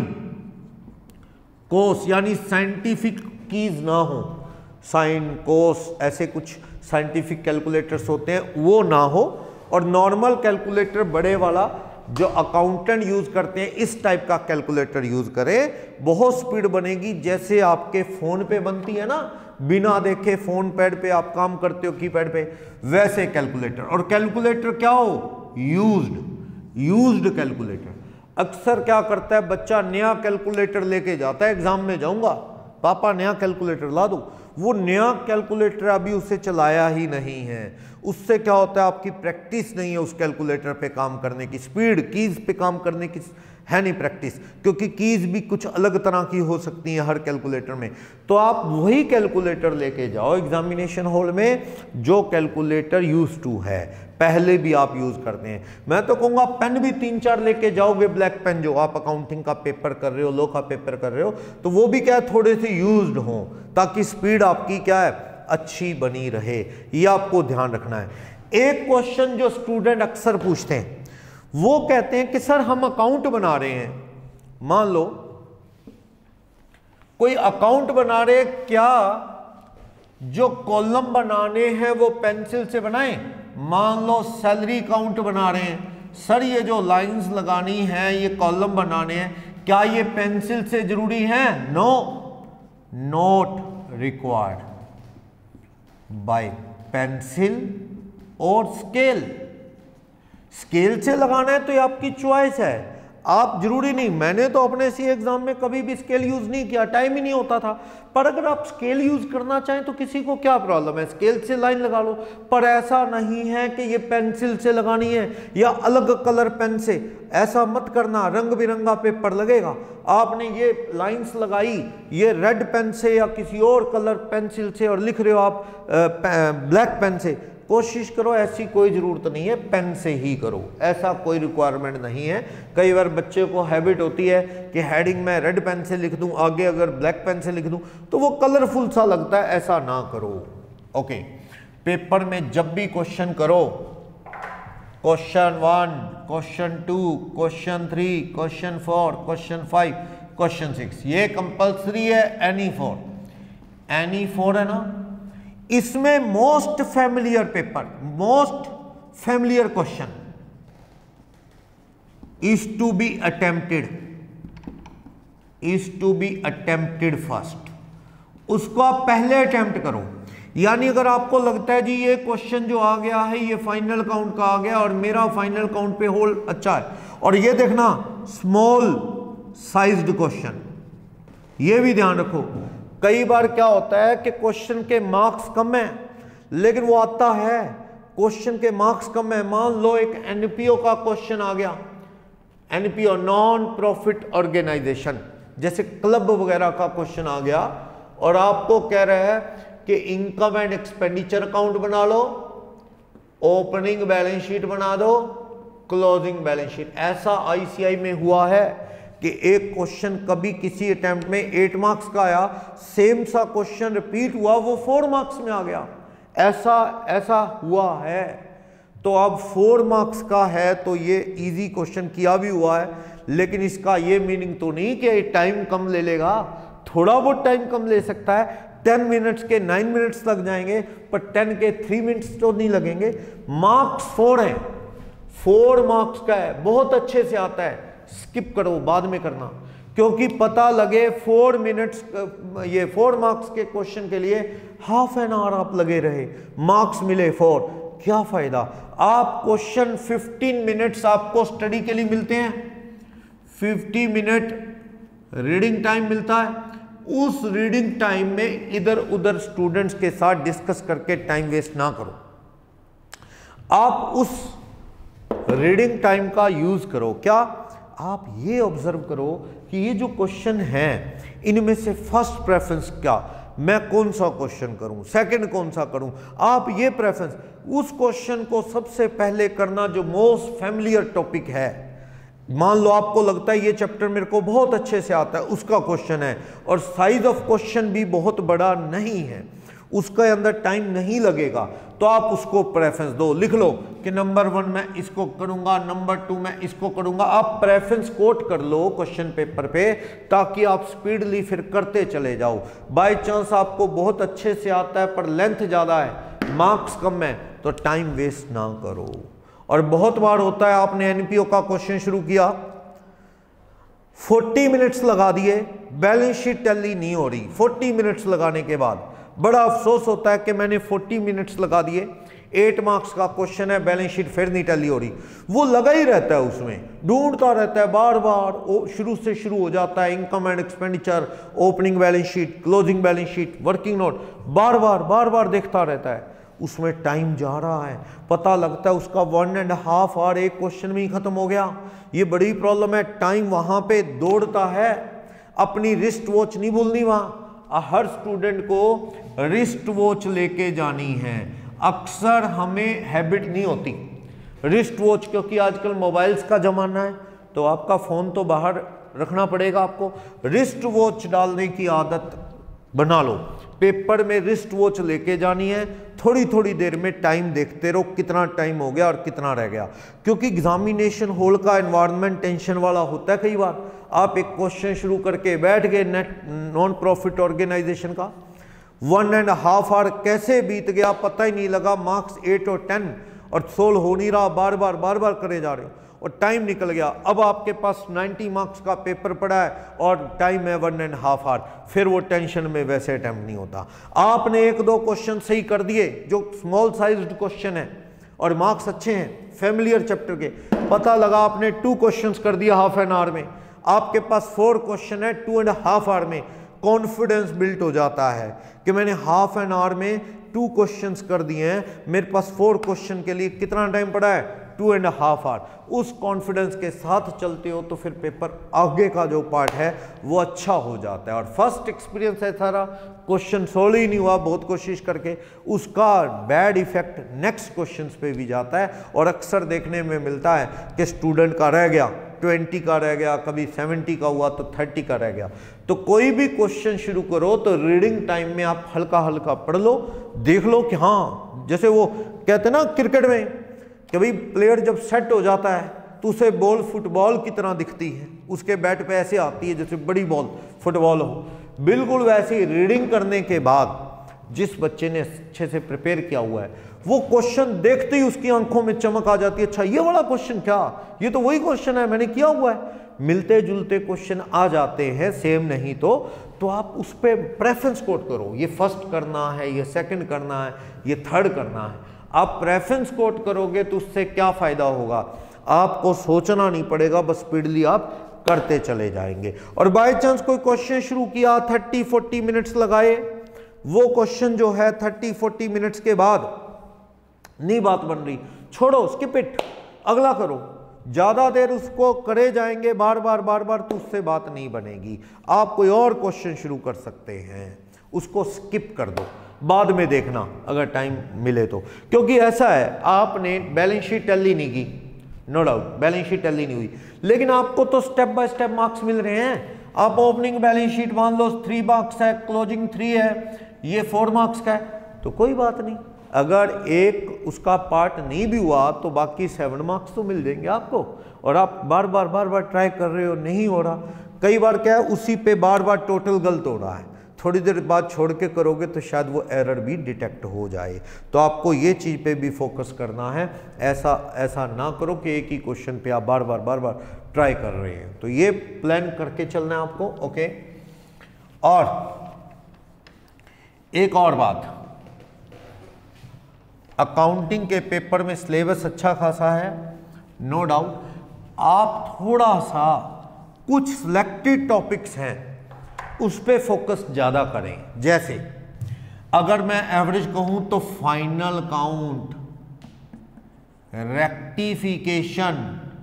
कोस यानी साइंटिफिक कीज ना हो, साइन कोस ऐसे कुछ साइंटिफिक कैलकुलेटर्स होते हैं वो ना हो, और नॉर्मल कैलकुलेटर बड़े वाला जो अकाउंटेंट यूज करते हैं इस टाइप का कैलकुलेटर यूज करें। बहुत स्पीड बनेगी, जैसे आपके फोन पे बनती है ना, बिना देखे फोन पैड पे आप काम करते हो कीपैड पे, वैसे कैलकुलेटर। और कैलकुलेटर क्या हो, यूज्ड कैलकुलेटर। अक्सर क्या करता है बच्चा, नया कैलकुलेटर लेके जाता है, एग्जाम में जाऊंगा पापा नया कैलकुलेटर ला दो, वो नया कैलकुलेटर अभी उसे चलाया ही नहीं है। उससे क्या होता है, आपकी प्रैक्टिस नहीं है उस कैलकुलेटर पे काम करने की, स्पीड कीज पे काम करने की है नहीं प्रैक्टिस, क्योंकि कीज भी कुछ अलग तरह की हो सकती हैं हर कैलकुलेटर में। तो आप वही कैलकुलेटर लेके जाओ एग्जामिनेशन हॉल में जो कैलकुलेटर यूज टू है, पहले भी आप यूज करते हैं। मैं तो कहूँगा पेन भी 3-4 लेके जाओगे, ब्लैक पेन, जो आप अकाउंटिंग का पेपर कर रहे हो, लॉ का पेपर कर रहे हो, तो वो भी क्या है थोड़े से यूज्ड हो, ताकि स्पीड आपकी क्या है अच्छी बनी रहे। ये आपको ध्यान रखना है। एक क्वेश्चन जो स्टूडेंट अक्सर पूछते हैं, वो कहते हैं कि सर हम अकाउंट बना रहे हैं, मान लो कोई अकाउंट बना रहे, क्या जो कॉलम बनाने हैं वो पेंसिल से बनाएं। मान लो सैलरी अकाउंट बना रहे हैं, सर ये जो लाइंस लगानी है ये कॉलम बनाने हैं, क्या ये पेंसिल से जरूरी है? No, not required by pencil और स्केल। स्केल से लगाना है तो ये आपकी चॉइस है, आप जरूरी नहीं। मैंने तो अपने सी एग्जाम में कभी भी स्केल यूज नहीं किया, टाइम ही नहीं होता था। पर अगर आप स्केल यूज करना चाहें तो किसी को क्या प्रॉब्लम है, स्केल से लाइन लगा लो। पर ऐसा नहीं है कि ये पेंसिल से लगानी है या अलग कलर पेन से, ऐसा मत करना। रंग बिरंगा पेपर लगेगा। आपने ये लाइंस लगाई ये रेड पेन से या किसी और कलर पेंसिल से और लिख रहे हो आप ब्लैक पेन से, कोशिश करो ऐसी कोई ज़रूरत नहीं है, पेन से ही करो, ऐसा कोई रिक्वायरमेंट नहीं है। कई बार बच्चे को हैबिट होती है कि हेडिंग में रेड पेन से लिख दूं, आगे अगर ब्लैक पेन से लिख दूं तो वो कलरफुल सा लगता है, ऐसा ना करो। ओके, पेपर में जब भी क्वेश्चन करो, question 1, question 2, question 3, question 4, question 5, question 6, ये कंपल्सरी है। एनी 4 है ना, इसमें most familiar paper, most familiar question is to be attempted first. उसको आप पहले अटेम्प्ट करो। यानी अगर आपको लगता है जी ये क्वेश्चन जो आ गया है ये फाइनल काउंट का आ गया और मेरा फाइनल काउंट पे होल अच्छा है, और ये देखना स्मॉल साइज्ड क्वेश्चन, ये भी ध्यान रखो। कई बार क्या होता है कि क्वेश्चन के मार्क्स कम है लेकिन वो आता है, क्वेश्चन के मार्क्स कम है। मान लो एक एनपीओ का क्वेश्चन आ गया, एनपीओ नॉन प्रॉफिट ऑर्गेनाइजेशन, जैसे क्लब वगैरह का क्वेश्चन आ गया और आपको कह रहा है कि इनकम एंड एक्सपेंडिचर अकाउंट बना लो, ओपनिंग बैलेंस शीट बना दो, क्लोजिंग बैलेंस शीट। ऐसा आईसीआई में हुआ है कि एक क्वेश्चन कभी किसी अटेम्प्ट में 8 मार्क्स का आया, सेम सा क्वेश्चन रिपीट हुआ वो 4 मार्क्स में आ गया। ऐसा हुआ है। तो अब 4 मार्क्स का है तो ये इजी क्वेश्चन किया भी हुआ है, लेकिन इसका ये मीनिंग तो नहीं कि टाइम कम ले लेगा। थोड़ा बहुत टाइम कम ले सकता है, 10 मिनट्स के 9 मिनट्स लग जाएंगे, पर 10 के 3 मिनट्स तो नहीं लगेंगे। मार्क्स 4 है, 4 मार्क्स का है, बहुत अच्छे से आता है। स्किप करो, बाद में करना, क्योंकि पता लगे 4 मिनट्स, ये 4 मार्क्स के क्वेश्चन के लिए हाफ एन आवर आप लगे रहे, मार्क्स मिले 4, क्या फायदा। आप क्वेश्चन 15 मिनट्स आपको स्टडी के लिए मिलते हैं, 50 मिनट रीडिंग टाइम मिलता है। उस रीडिंग टाइम में इधर उधर स्टूडेंट्स के साथ डिस्कस करके टाइम वेस्ट ना करो। आप उस रीडिंग टाइम का यूज करो। क्या आप ये ऑब्जर्व करो कि ये जो क्वेश्चन हैं इनमें से फर्स्ट प्रेफरेंस क्या, मैं कौन सा क्वेश्चन करूं, सेकंड कौन सा करूं। आप ये प्रेफरेंस उस क्वेश्चन को सबसे पहले करना जो मोस्ट फैमिलियर टॉपिक है। मान लो आपको लगता है ये चैप्टर मेरे को बहुत अच्छे से आता है, उसका क्वेश्चन है और साइज ऑफ क्वेश्चन भी बहुत बड़ा नहीं है, उसके अंदर टाइम नहीं लगेगा, तो आप उसको प्रेफरेंस दो। लिख लो कि नंबर 1 मैं इसको करूंगा, नंबर 2 मैं इसको करूंगा। आप प्रेफरेंस कोट कर लो क्वेश्चन पेपर पे, ताकि आप स्पीडली फिर करते चले जाओ। बाय चांस आपको बहुत अच्छे से आता है पर लेंथ ज़्यादा है, मार्क्स कम है, तो टाइम वेस्ट ना करो। और बहुत बार होता है आपने एनपीओ का क्वेश्चन शुरू किया, 40 मिनट्स लगा दिए, बैलेंस शीट टैली नहीं हो रही। 40 मिनट्स लगाने के बाद बड़ा अफसोस होता है कि मैंने 40 मिनट्स लगा दिए, 8 मार्क्स का क्वेश्चन है, बैलेंस शीट फिर नहीं टैली हो रही। वो लगा ही रहता है, उसमें ढूंढता रहता है, बार बार शुरू से शुरू हो जाता है। Income and expenditure, opening balance sheet, closing balance sheet, working note, बार बार देखता रहता है, उसमें टाइम जा रहा है। पता लगता है उसका 1.5 आवर एक क्वेश्चन में ही खत्म हो गया। ये बड़ी प्रॉब्लम है। टाइम वहां पे दौड़ता है। अपनी रिस्ट वॉच नहीं भूलनी वहां। हर स्टूडेंट को रिस्ट वॉच लेके जानी है। अक्सर हमें हैबिट नहीं होती रिस्ट वॉच, क्योंकि आजकल मोबाइल्स का ज़माना है, तो आपका फ़ोन तो बाहर रखना पड़ेगा आपको। रिस्ट वॉच डालने की आदत बना लो। पेपर में रिस्ट वॉच लेके जानी है, थोड़ी थोड़ी देर में टाइम देखते रहो, कितना टाइम हो गया और कितना रह गया। क्योंकि एग्जामिनेशन हॉल का एनवायरनमेंट टेंशन वाला होता है। कई बार आप एक क्वेश्चन शुरू करके बैठ गए नेट नॉन प्रॉफिट ऑर्गेनाइजेशन का, 1.5 आवर कैसे बीत गया पता ही नहीं लगा, मार्क्स 8 और 10 और सोल्व हो नहीं रहा, बार बार करे जा रहे हो और टाइम निकल गया। अब आपके पास 90 मार्क्स का पेपर पड़ा है और टाइम है 1.5 आवर, फिर वो टेंशन में वैसे अटेम्प्ट नहीं होता। आपने 1-2 क्वेश्चन सही कर दिए जो स्मॉल साइज्ड क्वेश्चन है और मार्क्स अच्छे हैं फैमिलियर चैप्टर के, पता लगा आपने 2 क्वेश्चंस कर दिया हाफ एन आवर में, आपके पास 4 क्वेश्चन है 2.5 आवर में, कॉन्फिडेंस बिल्ट हो जाता है कि मैंने हाफ एन आवर में 2 क्वेश्चंस कर दिए हैं, मेरे पास 4 क्वेश्चन के लिए कितना टाइम पड़ा है 2.5 आवर। उस कॉन्फिडेंस के साथ चलते हो तो फिर पेपर आगे का जो पार्ट है वो अच्छा हो जाता है। और फर्स्ट एक्सपीरियंस है सारा, क्वेश्चन सोल्व ही नहीं हुआ बहुत कोशिश करके, उसका बैड इफेक्ट नेक्स्ट क्वेश्चंस पे भी जाता है और अक्सर देखने में मिलता है कि स्टूडेंट का रह गया 20 का रह गया, कभी 70 का हुआ तो 30 का रह गया। तो कोई भी क्वेश्चन शुरू करो तो रीडिंग टाइम में आप हल्का हल्का पढ़ लो, देख लो कि हाँ, जैसे वो कहते हैं ना क्रिकेट में कि भाई प्लेयर जब सेट हो जाता है तो उसे बॉल फुटबॉल की तरह दिखती है, उसके बैट पे ऐसे आती है जैसे बड़ी बॉल फुटबॉल हो। बिल्कुल वैसे ही रीडिंग करने के बाद जिस बच्चे ने अच्छे से प्रिपेयर किया हुआ है वो क्वेश्चन देखते ही उसकी आंखों में चमक आ जाती है, अच्छा ये वाला क्वेश्चन क्या, ये तो वही क्वेश्चन है मैंने किया हुआ है। मिलते जुलते क्वेश्चन आ जाते हैं, सेम नहीं तो आप उस पर प्रेफरेंस कोट करो, ये फर्स्ट करना है, ये सेकंड करना है, ये थर्ड करना है। आप प्रेफरेंस कोट करोगे तो उससे क्या फायदा होगा, आपको सोचना नहीं पड़ेगा, बस स्पीडली आप करते चले जाएंगे। और बाय चांस कोई क्वेश्चन शुरू किया 30-40 मिनट्स लगाए, वो क्वेश्चन जो है 30-40 मिनट्स के बाद नहीं बात बन रही, छोड़ो, स्किप इट, अगला करो। ज्यादा देर उसको करे जाएंगे बार बार तो उससे बात नहीं बनेगी। आप कोई और क्वेश्चन शुरू कर सकते हैं, उसको स्किप कर दो, बाद में देखना अगर टाइम मिले तो। क्योंकि ऐसा है, आपने बैलेंस शीट टैली नहीं की, no doubt balance sheet tally नहीं हुई, लेकिन आपको तो स्टेप बाय स्टेप मार्क्स मिल रहे हैं। आप ओपनिंग बैलेंस शीट मान लो 3 मार्क्स है, क्लोजिंग 3 है, ये 4 मार्क्स का है, तो कोई बात नहीं। अगर एक उसका पार्ट नहीं भी हुआ तो बाकी 7 मार्क्स तो मिल जाएंगे आपको। और आप बार बार ट्राई कर रहे हो, नहीं हो रहा, कई बार क्या है उसी पे बार टोटल गलत हो रहा है, थोड़ी देर बाद छोड़ के करोगे तो शायद वो एरर भी डिटेक्ट हो जाए। तो आपको ये चीज़ पे भी फोकस करना है, ऐसा ना करो कि एक ही क्वेश्चन पे आप बार बार ट्राई कर रहे हैं। तो ये प्लान करके चलना है आपको, ओके। और एक और बात, अकाउंटिंग के पेपर में सिलेबस अच्छा खासा है, नो डाउट। आप थोड़ा सा कुछ सिलेक्टेड टॉपिक्स हैं उस पे फोकस ज़्यादा करें। जैसे अगर मैं एवरेज कहूं तो final count, rectification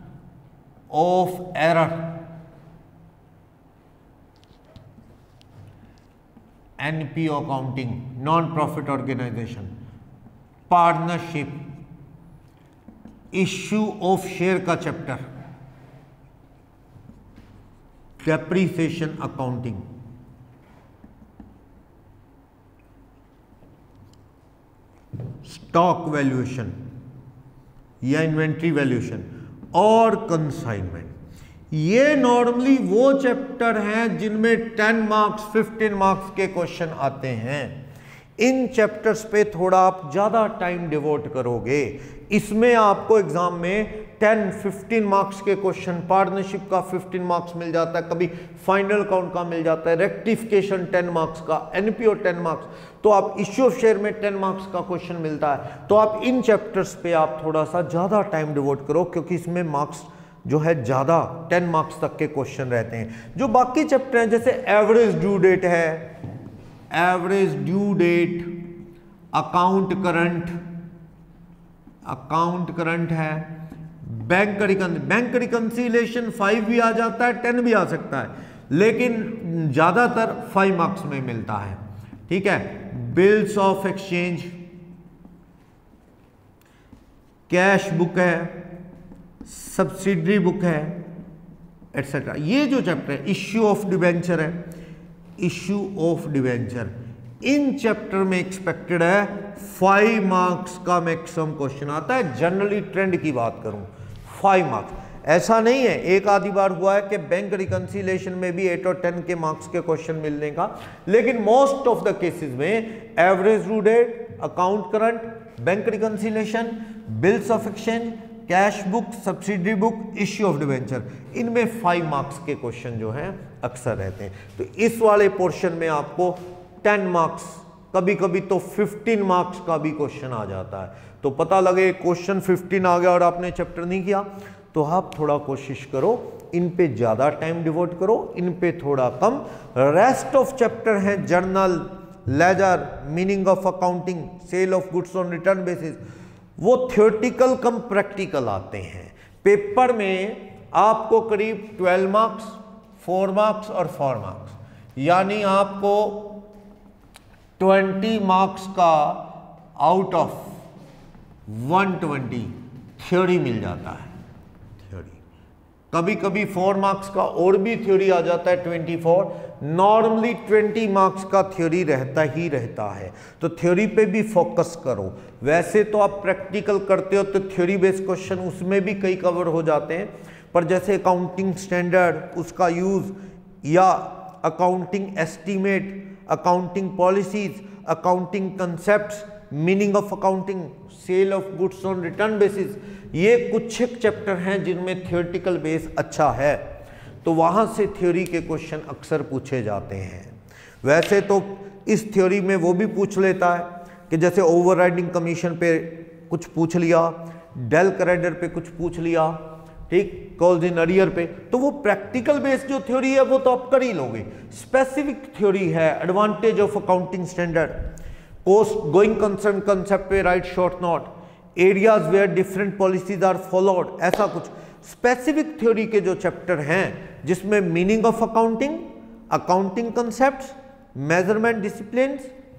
of error, NPO accounting, non profit organisation, partnership, issue of share का chapter, depreciation accounting, stock valuation या इन्वेंट्री वैल्यूएशन और कंसाइनमेंट। ये नॉर्मली वो चैप्टर हैं जिनमें 10 मार्क्स 15 मार्क्स के क्वेश्चन आते हैं। इन चैप्टर्स पे थोड़ा आप ज़्यादा टाइम डिवोट करोगे, इसमें आपको एग्जाम में 10-15 मार्क्स के क्वेश्चन, पार्टनरशिप का 15 मार्क्स मिल जाता है, कभी फाइनल काउंट का मिल जाता है, रेक्टिफिकेशन 10 मार्क्स का, एनपीओ 10 मार्क्स, तो आप इश्यू ऑफ शेयर में 10 मार्क्स का क्वेश्चन मिलता है। तो आप इन चैप्टर्स पे आप थोड़ा सा ज़्यादा टाइम डिवोट करो, क्योंकि इसमें मार्क्स जो है ज़्यादा 10 मार्क्स तक के क्वेश्चन रहते हैं। जो बाकी चैप्टर हैं जैसे एवरेज ड्यू डेट है, average due date, account current है, बैंक रिकंसिलेशन 5 भी आ जाता है, 10 भी आ सकता है, लेकिन ज़्यादातर 5 मार्क्स में मिलता है, ठीक है। Bills of exchange, cash book है, सब्सिडरी बुक है, एटसेट्रा। ये जो चैप्टर है, इश्यू ऑफ डिवेंचर है, इश्यू ऑफ डिवेंचर, इन चैप्टर में एक्सपेक्टेड है 5 मार्क्स का मैक्सिमम क्वेश्चन आता है। जनरली ट्रेंड की बात करूं 5 मार्क्स, ऐसा नहीं है, एक आधी बार हुआ है कि बैंक रिकंसिलेशन में भी 8 और 10 के मार्क्स के क्वेश्चन मिलने का, लेकिन मोस्ट ऑफ द केसेस में average due date, account current, bank reconciliation, bills of exchange, cash book, subsidy book, issue of debenture, इनमें 5 मार्क्स के क्वेश्चन जो हैं अक्सर रहते हैं। तो इस वाले पोर्शन में आपको 10 मार्क्स, कभी कभी तो 15 मार्क्स का भी क्वेश्चन आ जाता है। तो पता लगे क्वेश्चन 15 आ गया और आपने चैप्टर नहीं किया, तो आप थोड़ा कोशिश करो इन पे ज़्यादा टाइम डिवोट करो, इन पे थोड़ा कम। रेस्ट ऑफ चैप्टर हैं journal, ledger, meaning of accounting, sale of goods on return basis, वो थ्योरेटिकल कम प्रैक्टिकल आते हैं। पेपर में आपको करीब 12 मार्क्स, 4 मार्क्स और 4 मार्क्स, यानी आपको 20 मार्क्स का आउट ऑफ 120 थ्योरी मिल जाता है। थ्योरी कभी कभी 4 मार्क्स का और भी थ्योरी आ जाता है 24, नॉर्मली 20 मार्क्स का थ्योरी रहता ही रहता है। तो थ्योरी पे भी फोकस करो। वैसे तो आप प्रैक्टिकल करते हो तो थ्योरी बेस्ड क्वेश्चन उसमें भी कई कवर हो जाते हैं, पर जैसे अकाउंटिंग स्टैंडर्ड, उसका यूज, या accounting estimate, accounting policies, accounting concepts, meaning of accounting, sale of goods on return basis, ये कुछ एक चैप्टर हैं जिनमें थियोरेटिकल बेस अच्छा है, तो वहाँ से थ्योरी के क्वेश्चन अक्सर पूछे जाते हैं। वैसे तो इस थ्योरी में वो भी पूछ लेता है कि जैसे ओवरराइडिंग कमीशन पे कुछ पूछ लिया, डेल क्रेडिटर पे कुछ पूछ लिया, ठीक, कॉल्स इन अरियर पे, तो वो प्रैक्टिकल बेस्ड जो थ्योरी है वो तो आप कर ही लोगे। स्पेसिफिक थ्योरी है, advantage of accounting standard, post going concern concept पे write short note, areas where different policies are followed, ऐसा कुछ स्पेसिफिक थ्योरी के जो चैप्टर हैं जिसमें meaning of accounting, accounting concepts, measurement discipline,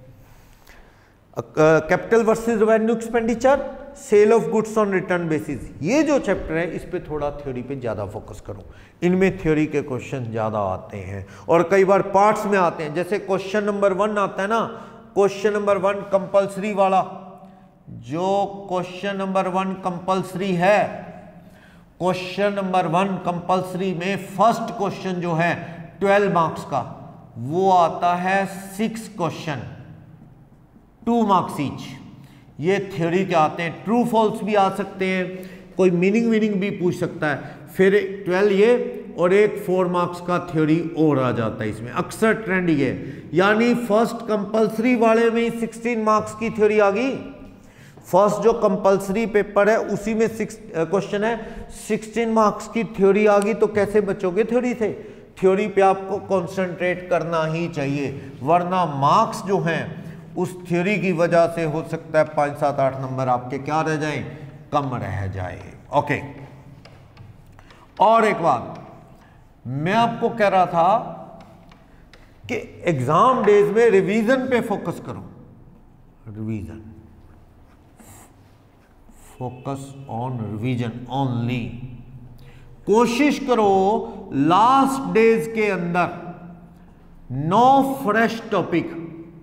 capital versus revenue expenditure, sale of goods on return basis, ये जो chapter है इस पे थोड़ा थ्योरी पे ज़्यादा फोकस करो। इनमें थ्योरी के क्वेश्चन ज़्यादा आते हैं और कई बार पार्ट्स में आते हैं। जैसे क्वेश्चन नंबर 1 आता है ना, क्वेश्चन नंबर 1 कंपल्सरी वाला, जो क्वेश्चन नंबर 1 कंपल्सरी है, क्वेश्चन नंबर 1 कंपल्सरी में फर्स्ट क्वेश्चन जो है 12 मार्क्स का, वो आता है 6 क्वेश्चन, 2 मार्क्स ईच। ये थ्योरी के आते हैं, ट्रू फॉल्स भी आ सकते हैं, कोई मीनिंग भी पूछ सकता है, फिर 12 ये और एक 4 मार्क्स का थ्योरी और आ जाता है इसमें, अक्सर ट्रेंड ये, यानी फर्स्ट कंपल्सरी वाले में ही 16 मार्क्स की थ्योरी आ गई। फर्स्ट जो कंपल्सरी पेपर है उसी में 6 क्वेश्चन है, 16 मार्क्स की थ्योरी आ गई, तो कैसे बचोगे थ्योरी से? थ्योरी पे आपको कॉन्सेंट्रेट करना ही चाहिए, वरना मार्क्स जो हैं उस थ्योरी की वजह से हो सकता है 5, 7, 8 नंबर आपके क्या रह जाएं, कम रह जाए। ओके, और एक बात मैं आपको कह रहा था कि एग्जाम डेज में रिवीजन पे फोकस करो, revision, focus on revision only. कोशिश करो लास्ट डेज के अंदर no fresh topic,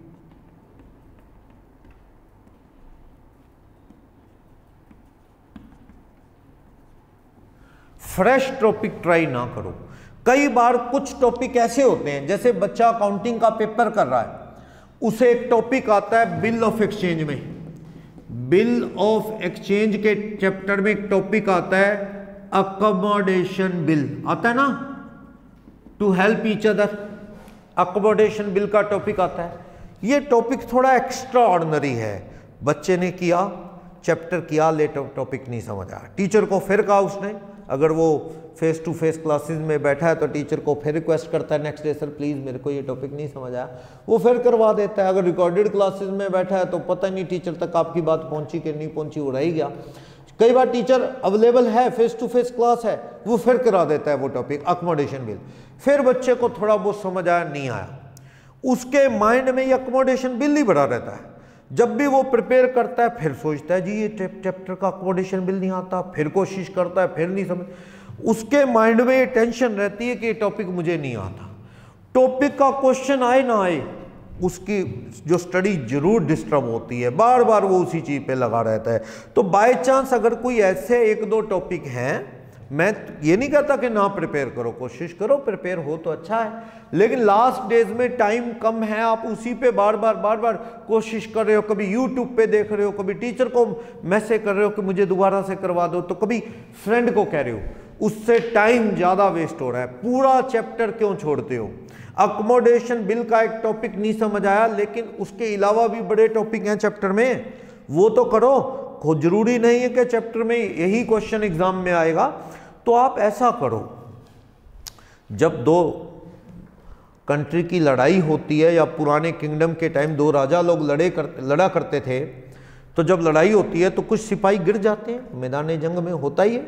fresh topic try ना करो। कई बार कुछ टॉपिक ऐसे होते हैं, जैसे बच्चा अकाउंटिंग का पेपर कर रहा है, उसे एक टॉपिक आता है बिल ऑफ एक्सचेंज में, बिल ऑफ एक्सचेंज के चैप्टर में एक टॉपिक आता है अकोमोडेशन बिल, आता है ना, to help each other, accommodation bill का टॉपिक आता है। ये टॉपिक थोड़ा एक्स्ट्रा ऑर्डिनरी है, बच्चे ने किया, चैप्टर किया, लेटर टॉपिक नहीं समझ आया, टीचर को फिर कहा उसने, अगर वो फेस टू फेस क्लासेस में बैठा है तो टीचर को फिर रिक्वेस्ट करता है नेक्स्ट डे, सर प्लीज़ मेरे को ये टॉपिक नहीं समझ आया, वो फिर करवा देता है। अगर रिकॉर्डेड क्लासेस में बैठा है तो पता नहीं टीचर तक आपकी बात पहुंची कि नहीं पहुंची, वो रह ही गया। कई बार टीचर अवेलेबल है, फेस टू फेस क्लास है, वो फिर करा देता है वो टॉपिक अकोमोडेशन बिल, फिर बच्चे को थोड़ा बहुत समझ आया, नहीं आया, उसके माइंड में ये अकोमोडेशन बिल ही बड़ा रहता है। जब भी वो प्रिपेयर करता है फिर सोचता है जी ये चैप्टर का अकोमोडेशन बिल नहीं आता, फिर कोशिश करता है, फिर नहीं समझ, उसके माइंड में ये टेंशन रहती है कि ये टॉपिक मुझे नहीं आता। टॉपिक का क्वेश्चन आए ना आए, उसकी जो स्टडी जरूर डिस्टर्ब होती है, बार बार वो उसी चीज़ पे लगा रहता है। तो बाय चांस अगर कोई ऐसे 1-2 टॉपिक हैं मैं ये नहीं कहता कि ना प्रिपेयर करो, कोशिश करो, प्रिपेयर हो तो अच्छा है, लेकिन लास्ट डेज में टाइम कम है, आप उसी पे बार बार कोशिश कर रहे हो, कभी यूट्यूब पे देख रहे हो, कभी टीचर को मैसेज कर रहे हो कि मुझे दोबारा से करवा दो, तो कभी फ्रेंड को कह रहे हो, उससे टाइम ज़्यादा वेस्ट हो रहा है। पूरा चैप्टर क्यों छोड़ते हो? अकोमोडेशन बिल का एक टॉपिक नहीं समझ आया, लेकिन उसके अलावा भी बड़े टॉपिक हैं चैप्टर में, वो तो करो। खुद जरूरी नहीं है कि चैप्टर में यही क्वेश्चन एग्जाम में आएगा। तो आप ऐसा करो, जब दो कंट्री की लड़ाई होती है, या पुराने किंगडम के टाइम दो राजा लोग लड़ा करते थे, तो जब लड़ाई होती है तो कुछ सिपाही गिर जाते हैं, मैदान जंग में होता ही है।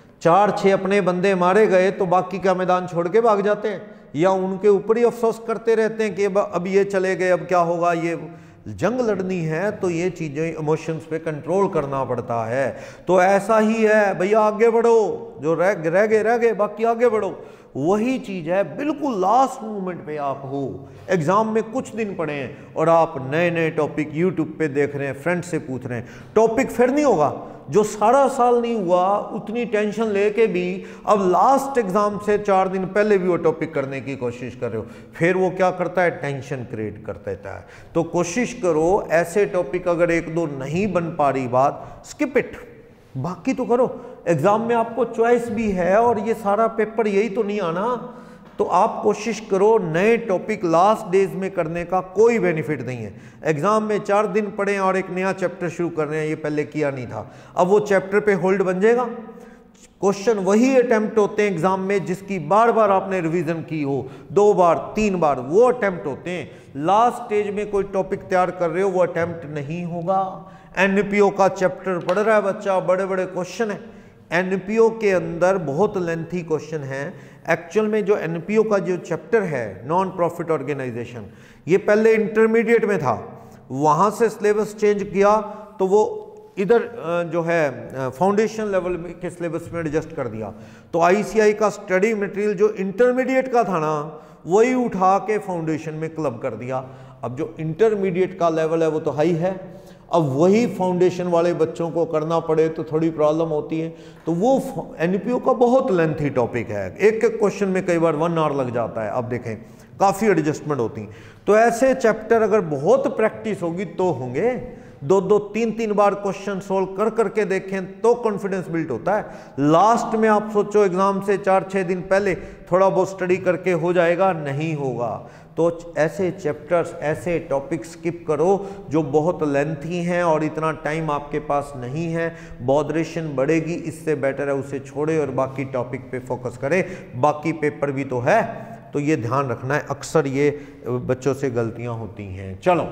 4-6 अपने बंदे मारे गए तो बाकी का मैदान छोड़ के भाग जाते हैं, या उनके ऊपर ही अफसोस करते रहते हैं कि अब ये चले गए, अब क्या होगा। ये जंग लड़नी है तो ये चीज़ें इमोशंस पे कंट्रोल करना पड़ता है। तो ऐसा ही है भैया, आगे बढ़ो, जो रह गए बाकी आगे बढ़ो। वही चीज़ है, बिल्कुल लास्ट मोमेंट पे आप हो, एग्जाम में कुछ दिन पड़े हैं और आप नए नए टॉपिक यूट्यूब पे देख रहे हैं, फ्रेंड से पूछ रहे हैं, टॉपिक फिर नहीं होगा। जो सारा साल नहीं हुआ उतनी टेंशन लेके भी अब लास्ट एग्जाम से 4 दिन पहले भी वो टॉपिक करने की कोशिश कर रहे हो, फिर वो क्या करता है, टेंशन क्रिएट कर देता है। तो कोशिश करो ऐसे टॉपिक अगर 1-2 नहीं बन पा रही बात, स्किप इट, बाकी तो करो। एग्जाम में आपको चॉइस भी है और ये सारा पेपर यही तो नहीं आना, तो आप कोशिश करो नए टॉपिक लास्ट डेज में करने का कोई बेनिफिट नहीं है। एग्जाम में 4 दिन पढ़े और एक नया चैप्टर शुरू कर रहे हैं, ये पहले किया नहीं था, अब वो चैप्टर पे होल्ड बन जाएगा। क्वेश्चन वही अटेम्प्ट होते हैं एग्जाम में जिसकी बार बार आपने रिवीजन की हो, 2 बार 3 बार, वो अटेम्प्ट होते हैं। लास्ट स्टेज में कोई टॉपिक तैयार कर रहे हो, वो अटेम्प्ट नहीं होगा। एनपीओ का चैप्टर पढ़ रहा है बच्चा, बड़े बड़े क्वेश्चन है एनपीओ के अंदर, बहुत लेंथी क्वेश्चन है। एक्चुअल में जो एनपीओ का जो चैप्टर है, नॉन प्रॉफिट ऑर्गेनाइजेशन, ये पहले इंटरमीडिएट में था, वहाँ से सिलेबस चेंज किया तो वो इधर जो है फाउंडेशन लेवल के सिलेबस में एडजस्ट कर दिया। तो आईसीआई का स्टडी मटेरियल जो इंटरमीडिएट का था ना, वही उठा के फाउंडेशन में क्लब कर दिया। अब जो इंटरमीडिएट का लेवल है वो तो हाई है, अब वही फाउंडेशन वाले बच्चों को करना पड़े तो थोड़ी प्रॉब्लम होती है। तो वो एनपीओ का बहुत लेंथी टॉपिक है, एक एक क्वेश्चन में कई बार 1 आवर लग जाता है। अब देखें काफ़ी एडजस्टमेंट होती हैं। तो ऐसे चैप्टर अगर बहुत प्रैक्टिस होगी तो होंगे, 2-2, 3-3 बार क्वेश्चन सोल्व कर करके देखें तो कॉन्फिडेंस बिल्ड होता है। लास्ट में आप सोचो एग्जाम से 4-6 दिन पहले थोड़ा बहुत स्टडी करके हो जाएगा, नहीं होगा। तो ऐसे चैप्टर्स, ऐसे टॉपिक स्किप करो जो बहुत लेंथी हैं और इतना टाइम आपके पास नहीं है, बॉदरेशन बढ़ेगी, इससे बेटर है उसे छोड़े और बाकी टॉपिक पे फोकस करें। बाकी पेपर भी तो है, तो ये ध्यान रखना है, अक्सर ये बच्चों से गलतियां होती हैं। चलो,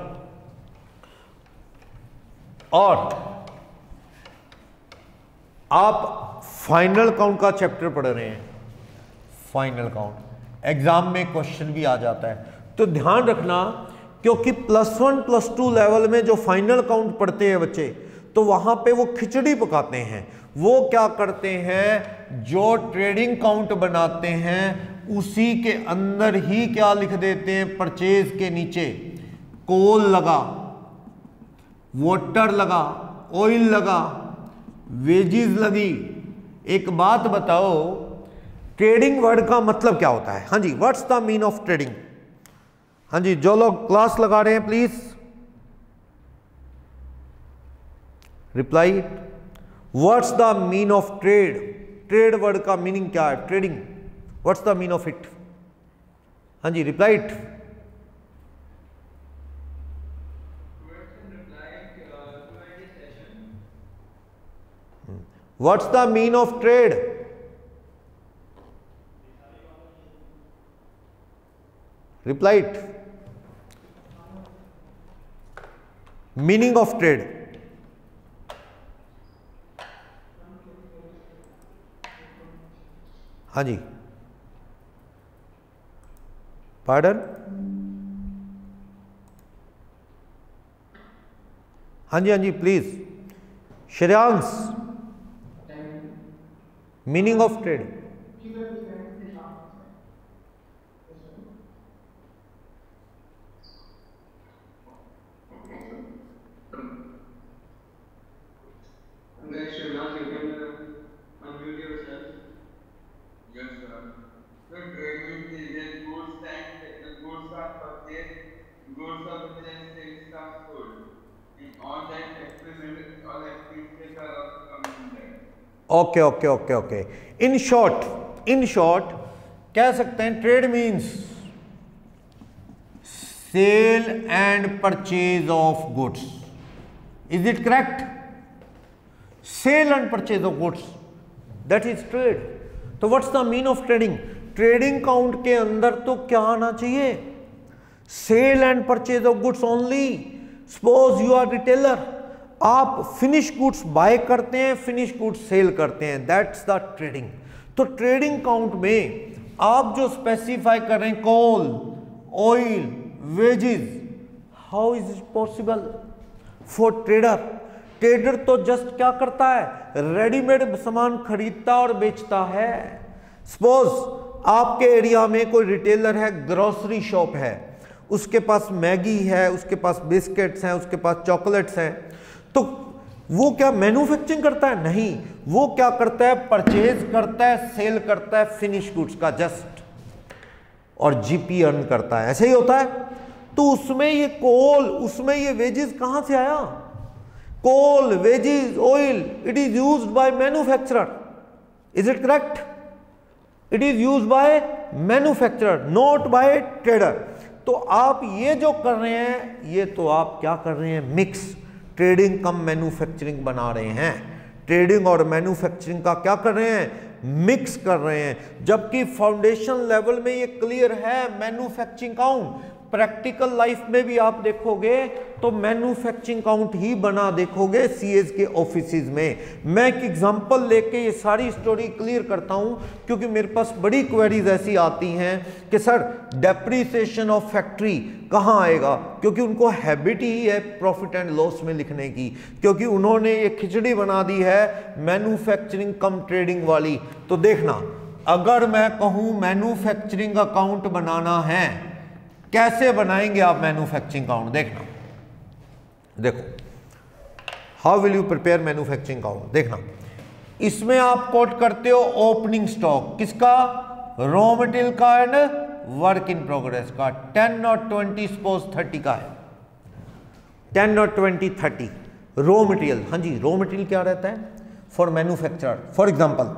और आप फाइनल काउंट का चैप्टर पढ़ रहे हैं, फाइनल काउंट एग्जाम में क्वेश्चन भी आ जाता है, तो ध्यान रखना, क्योंकि +1 +2 लेवल में जो फाइनल काउंट पढ़ते हैं बच्चे, तो वहां पे वो खिचड़ी पकाते हैं। वो क्या करते हैं, जो ट्रेडिंग काउंट बनाते हैं उसी के अंदर ही क्या लिख देते हैं, परचेज के नीचे कोल लगा, वाटर लगा, ऑयल लगा, वेजीज लगी। एक बात बताओ, ट्रेडिंग वर्ड का मतलब क्या होता है? हाँ जी, what's the mean of trading? हाँ जी, जो लोग क्लास लगा रहे हैं please reply. What's the mean of trade? Trade word का मीनिंग क्या है? Trading, what's the mean of it? हाँ जी, reply it. What's the mean of trade? Reply it. Meaning of trade. हाँ जी, पार्डन? हाँ जी, हाँ जी, please. Shreyansh, meaning of trade? Okay okay okay okay. In short कह सकते हैं trade means sale and purchase of goods. Is it correct? Sale and purchase of goods, that is trade. तो what's the mean of trading? Trading count के अंदर तो क्या आना चाहिए? Sale and purchase of goods only. Suppose you are retailer, आप finish goods buy करते हैं, फिनिश गुड्स सेल करते हैं, दैट्स द ट्रेडिंग। तो ट्रेडिंग काउंट में आप जो स्पेसिफाई कर रहे हैं coal, oil, wages, how is it possible for trader? Trader तो जस्ट क्या करता है? रेडीमेड सामान खरीदता और बेचता है। सपोज आपके एरिया में कोई रिटेलर है, ग्रोसरी शॉप है, उसके पास मैगी है, उसके पास बिस्किट्स हैं, उसके पास चॉकलेट्स हैं, तो वो क्या मैन्युफैक्चरिंग करता है? नहीं, वो क्या करता है? परचेज करता है, सेल करता है फिनिश गुड्स का जस्ट, और जीपी अर्न करता है। ऐसे ही होता है। तो उसमें ये कोल, उसमें ये वेजेस कहां से आया? Coal, wages, oil, it is used by manufacturer. Is it correct? It is used by manufacturer, not by trader. तो आप ये जो कर रहे हैं, ये तो आप क्या कर रहे हैं? मिक्स ट्रेडिंग कम मैन्युफैक्चरिंग बना रहे हैं। ट्रेडिंग और मैन्युफैक्चरिंग का क्या कर रहे हैं? मिक्स कर रहे हैं। जबकि फाउंडेशन लेवल में ये क्लियर है मैन्युफैक्चरिंग काउंट। प्रैक्टिकल लाइफ में भी आप देखोगे तो मैन्युफैक्चरिंग काउंट ही बना देखोगे सीएस के ऑफिसेज में। मैं एक एग्जांपल लेके ये सारी स्टोरी क्लियर करता हूं, क्योंकि मेरे पास बड़ी क्वेरीज ऐसी आती हैं कि सर डेप्रिसिएशन ऑफ फैक्ट्री कहां आएगा, क्योंकि उनको हैबिट ही है प्रॉफिट एंड लॉस में लिखने की, क्योंकि उन्होंने ये खिचड़ी बना दी है मैन्युफैक्चरिंग कम ट्रेडिंग वाली। तो देखना, अगर मैं कहूं मैन्युफैक्चरिंग अकाउंट बनाना है, कैसे बनाएंगे आप मैन्युफैक्चरिंग अकाउंट? देखना, देखो, how will you prepare manufacturing account? देखना, इसमें आप कोट करते हो ओपनिंग स्टॉक किसका? रॉ मटेरियल का एंड वर्क इन प्रोग्रेस का। 10 और 20 सपोज 30 का है, 10 और 20 30 रॉ मटेरियल। हाँ जी, रॉ मटेरियल क्या रहता है फॉर मैन्युफैक्चरर? फॉर एग्जांपल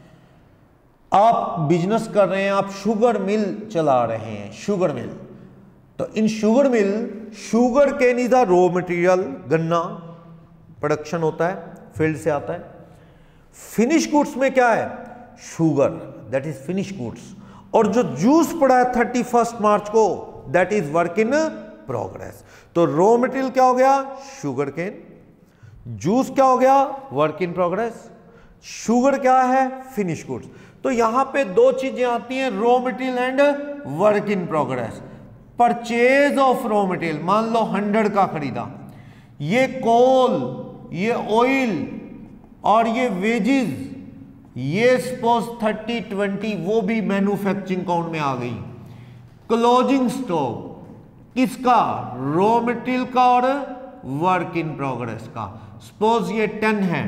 आप बिजनेस कर रहे हैं, आप शुगर मिल चला रहे हैं, शुगर मिल। तो in sugar mill, sugar cane is the raw material, गन्ना प्रोडक्शन होता है, फील्ड से आता है। फिनिश गुड्स में क्या है? Sugar, that is finish goods. और जो जूस पड़ा है 31 मार्च को, that is work in progress. तो रॉ मटेरियल क्या हो गया? Sugar cane. जूस क्या हो गया? Work in progress. शुगर क्या है? Finish goods. तो यहां पे दो चीजें आती हैं, raw material and work in progress. Purchase of raw material, मान लो 100 का खरीदा, ये कोल, ये ऑयल और ये वेजेस, ये सपोज 30 20, वो भी मैन्युफैक्चरिंग काउंट में आ गई। क्लोजिंग स्टॉक किसका? रॉ मटेरियल का और वर्क इन प्रोग्रेस का। सपोज ये 10 है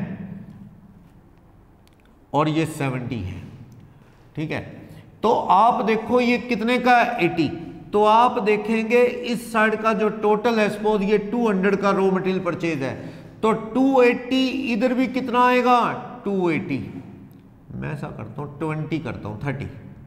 और ये 70 है, ठीक है। तो आप देखो ये कितने का? 80। तो आप देखेंगे इस साइड का जो टोटल है, सपोज ये 200 का रॉ मटेरियल परचेज है, तो 280 इधर भी कितना आएगा? 280। मैं ऐसा करता हूं 20 करता हूं 30,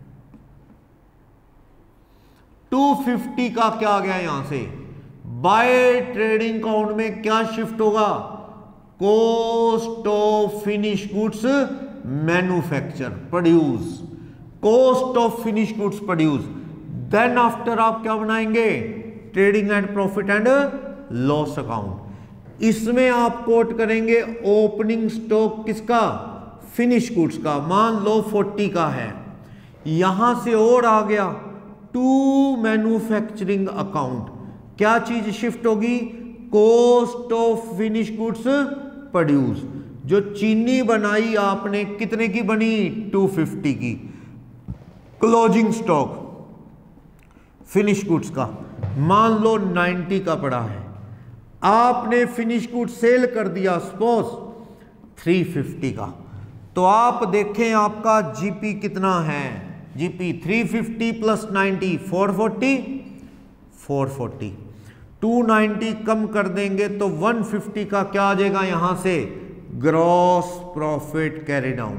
250 का क्या आ गया यहां से? बाय ट्रेडिंग काउंट में क्या शिफ्ट होगा? Cost of finish goods manufacture produce, cost of finish goods produce. Then after आप क्या बनाएंगे? Trading and profit and loss account. इसमें आप कोट करेंगे ओपनिंग स्टॉक किसका? फिनिश गुड्स का। मान लो 40 का है, यहां से और आ गया टू मैन्युफैक्चरिंग अकाउंट। क्या चीज शिफ्ट होगी? Cost of finish goods produce. जो चीनी बनाई आपने कितने की बनी? 250 की। क्लोजिंग स्टॉक फिनिश गुड्स का मान लो 90 का पड़ा है, आपने फिनिश गुड सेल कर दिया सपोज 350 का, तो आप देखें आपका जीपी कितना है? जीपी 350 प्लस 90 440, 290 कम कर देंगे तो 150 का क्या आ जाएगा यहां से, gross profit carry down.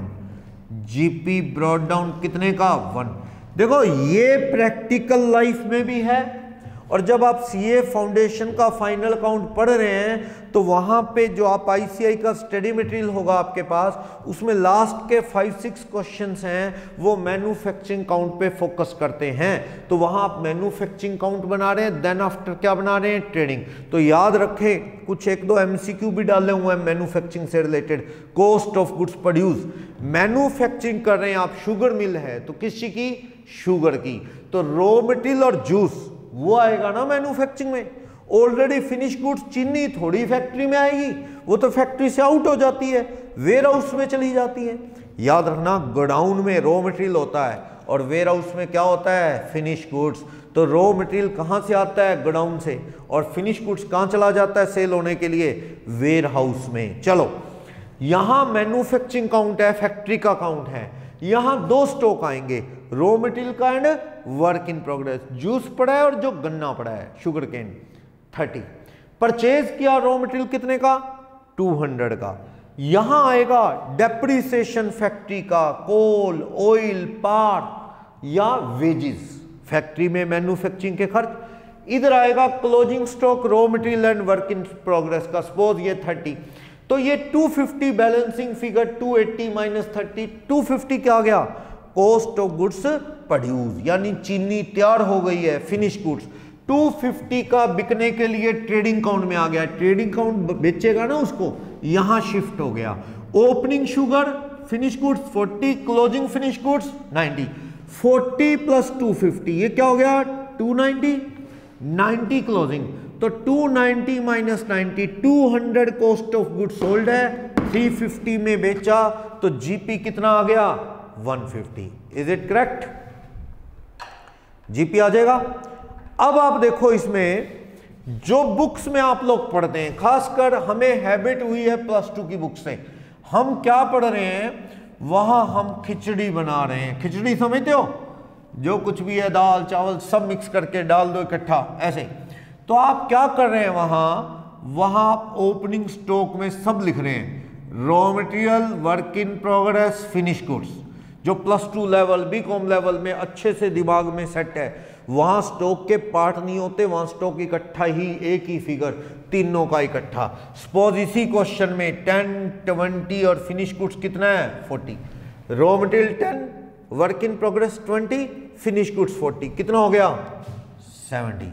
GP brought down कितने का, 1। देखो ये प्रैक्टिकल लाइफ में भी है, और जब आप सीए फाउंडेशन का फाइनल अकाउंट पढ़ रहे हैं तो वहां पे जो आप आईसीआई का स्टडी मटेरियल होगा आपके पास, उसमें लास्ट के 5-6 क्वेश्चंस हैं वो मैन्युफैक्चरिंग काउंट पे फोकस करते हैं। तो वहां आप मैन्युफैक्चरिंग काउंट बना रहे हैं, देन आफ्टर क्या बना रहे हैं, ट्रेडिंग। तो याद रखें, कुछ 1-2 एमसीक्यू भी डाले हुए हैं मैन्युफैक्चरिंग से related. Cost of goods produce, manufacturing कर रहे हैं आप, शुगर मिल है तो किसी की, शुगर की, तो रॉ मटेरियल और जूस वो आएगा ना मैन्युफैक्चरिंग में। ऑलरेडी फिनिश गुड्स चीनी थोड़ी फैक्ट्री में आएगी, वो तो फैक्ट्री से आउट हो जाती है, वेयर हाउस में चली जाती है। याद रखना, गोडाउन में रॉ मटेरियल होता है और वेयर हाउस में क्या होता है, फिनिश गुड्स। तो रॉ मटेरियल कहाँ से आता है, गोडाउन से, और फिनिश गुड्स कहाँ चला जाता है सेल होने के लिए, वेयर हाउस में। चलो यहां मैन्युफैक्चरिंग काउंट है, फैक्ट्री का काउंट है। यहां 2 स्टॉक आएंगे, रॉ मटेरियल का and work in progress. Juice पड़ा है और जो गन्ना पड़ा है, शुगर केन 30। परचेज किया रॉ मटेरियल कितने का, 200 का। यहां आएगा डेप्रिसिएशन फैक्ट्री का, कोल, ऑयल, पार या वेजेस, फैक्ट्री में मैन्युफैक्चरिंग के खर्च। इधर आएगा closing stock raw material and work in progress का, सपोज ये 30, तो ये 250 बैलेंसिंग फिगर 280 माइनस 30, 250 क्या आ गया, कॉस्ट ऑफ गुड्स प्रोड्यूस, यानी चीनी तैयार हो गई है, फिनिश गुड्स। 250 का बिकने के लिए ट्रेडिंग काउंट में आ गया, ट्रेडिंग काउंट बेचेगा ना उसको, यहां शिफ्ट हो गया। Opening sugar finish goods 40, closing finish goods 90, 40 plus 250 ये क्या हो गया, 290, 90 क्लोजिंग, तो 290 minus 90, 200 cost of goods sold है, 350 में बेचा, तो जीपी कितना आ गया, 150। इज इट करेक्ट, जीपी आ जाएगा। अब आप देखो इसमें जो बुक्स में आप लोग पढ़ते हैं, खासकर हमें हैबिट हुई है +2 की बुक से, हम क्या पढ़ रहे हैं, वहां हम खिचड़ी बना रहे हैं। खिचड़ी समझते हो, जो कुछ भी है दाल चावल सब मिक्स करके डाल दो इकट्ठा ऐसे। तो आप क्या कर रहे हैं, वहां ओपनिंग स्टॉक में सब लिख रहे हैं, raw material, work in progress, finish goods. जो +2 लेवल, बीकॉम लेवल में अच्छे से दिमाग में सेट है, वहां स्टॉक के पार्ट नहीं होते, वहां स्टॉक इकट्ठा ही, एक ही फिगर, तीनों का इकट्ठा। सपोज इसी क्वेश्चन में 10, 20 और फिनिश गुड्स कितना है, 40। Raw material 10, work in progress 20, finish goods 40, कितना हो गया, 70।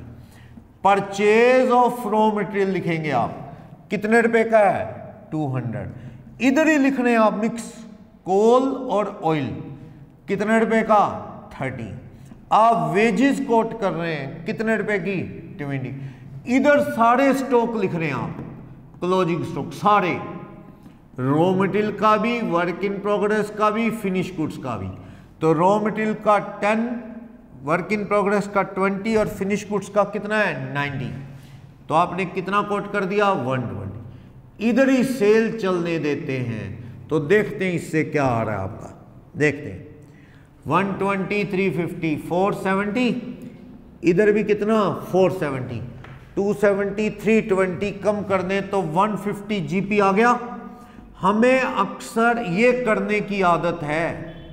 परचेज ऑफ रॉ मटेरियल लिखेंगे आप, कितने रुपए का है, 200। इधर ही लिखने हैं आप मिक्स, कोल और ऑयल, कितने रुपए का, 30। आप वेजेस कोट कर रहे हैं, कितने रुपए की, 20। इधर सारे स्टॉक लिख रहे हैं आप, क्लोजिंग स्टॉक सारे, रॉ मटेरियल का भी, वर्क इन प्रोग्रेस का भी, फिनिश गुड्स का भी। तो रॉ मटेरियल का 10, वर्क इन प्रोग्रेस का 20 और फिनिश गुड्स का कितना है, 90। तो आपने कितना कोट कर दिया, 120। इधर ही सेल चलने देते हैं, तो देखते हैं इससे क्या आ रहा है आपका, देखते हैं 120, 350, 470, इधर भी कितना, 470, 270, 320 कम कर दें तो 150 जीपी आ गया। हमें अक्सर ये करने की आदत है,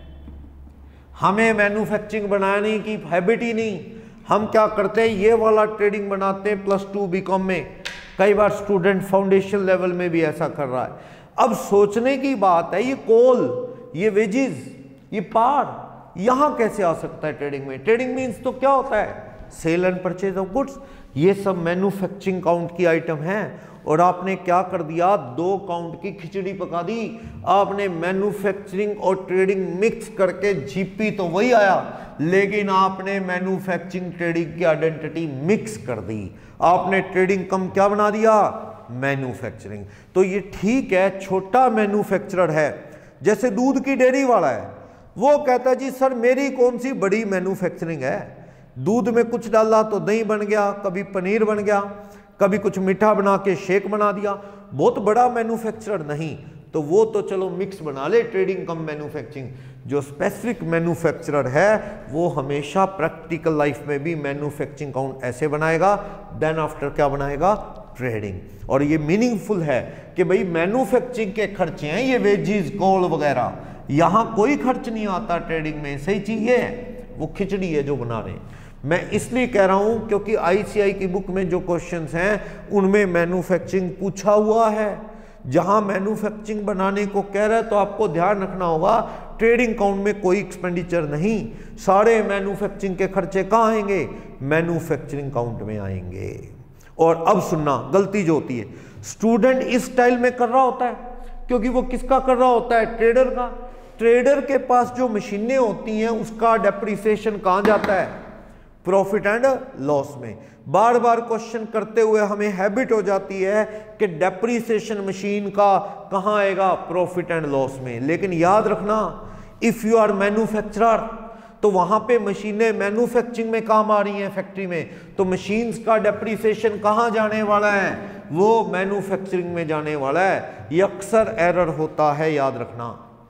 हमें मैन्युफैक्चरिंग बनाने की हैबिट ही नहीं। हम क्या करते हैं, ये वाला ट्रेडिंग बनाते हैं +2 बीकॉम में, कई बार स्टूडेंट फाउंडेशन लेवल में भी ऐसा कर रहा है। अब सोचने की बात है, ये कोल, ये वेजेस, ये पार यहां कैसे आ सकता है ट्रेडिंग में। ट्रेडिंग मीन्स तो क्या होता है, sale and purchase of goods, ये सब मैन्युफैक्चरिंग काउंट की आइटम है। और आपने क्या कर दिया, 2 काउंट की खिचड़ी पका दी आपने, मैन्युफैक्चरिंग और ट्रेडिंग मिक्स करके जीपी तो वही आया, लेकिन आपने मैन्युफैक्चरिंग ट्रेडिंग की आइडेंटिटी मिक्स कर दी, आपने ट्रेडिंग कम क्या बना दिया, मैन्युफैक्चरिंग। तो ये ठीक है, छोटा मैन्युफैक्चरर है, जैसे दूध की डेयरी वाला है, वो कहता है जी सर मेरी कौन सी बड़ी मैन्युफैक्चरिंग है, दूध में कुछ डाला तो दही बन गया, कभी पनीर बन गया, कभी कुछ मीठा बना के शेक बना दिया, बहुत बड़ा मैन्युफैक्चरर नहीं। तो वो तो चलो मिक्स बना ले, ट्रेडिंग कम मैन्युफैक्चरिंग। जो स्पेसिफिक मैन्युफैक्चरर है वो हमेशा प्रैक्टिकल लाइफ में भी मैन्युफैक्चरिंग अकाउंट ऐसे बनाएगा, देन आफ्टर क्या बनाएगा, ट्रेडिंग। और ये मीनिंगफुल है कि भाई मैन्युफैक्चरिंग के खर्चे हैं ये वेजीज, कोल वगैरह, यहां कोई खर्च नहीं आता ट्रेडिंग में। सही चीज ये है, वो खिचड़ी है जो बना रहे हैं। मैं इसलिए कह रहा हूं क्योंकि आईसीआई की बुक में जो क्वेश्चंस हैं उनमें मैन्युफैक्चरिंग पूछा हुआ है। जहां मैन्युफैक्चरिंग बनाने को कह रहा है तो आपको ध्यान रखना होगा ट्रेडिंग अकाउंट में कोई एक्सपेंडिचर नहीं, सारे मैन्युफैक्चरिंग के खर्चे कहाँ आएंगे, मैन्युफैक्चरिंग अकाउंट में आएंगे। और अब सुनना, गलती जो होती है स्टूडेंट इस स्टाइल में कर रहा होता है, क्योंकि वो किसका कर रहा होता है, ट्रेडर का। ट्रेडर के पास जो मशीनें होती हैं उसका डेप्रिसिएशन कहाँ जाता है, प्रॉफिट एंड लॉस में। बार बार क्वेश्चन करते हुए हमें हैबिट हो जाती है कि डेप्रिसिएशन मशीन का कहाँ आएगा, प्रॉफिट एंड लॉस में। लेकिन याद रखना, इफ यू आर मैन्युफैक्चरर तो वहां पे मशीनें मैन्युफैक्चरिंग में काम आ रही हैं फैक्ट्री में, तो मशीन्स का डेप्रिसिएशन कहाँ जाने वाला है, वो मैन्युफैक्चरिंग में जाने वाला है। ये अक्सर एरर होता है, याद रखना।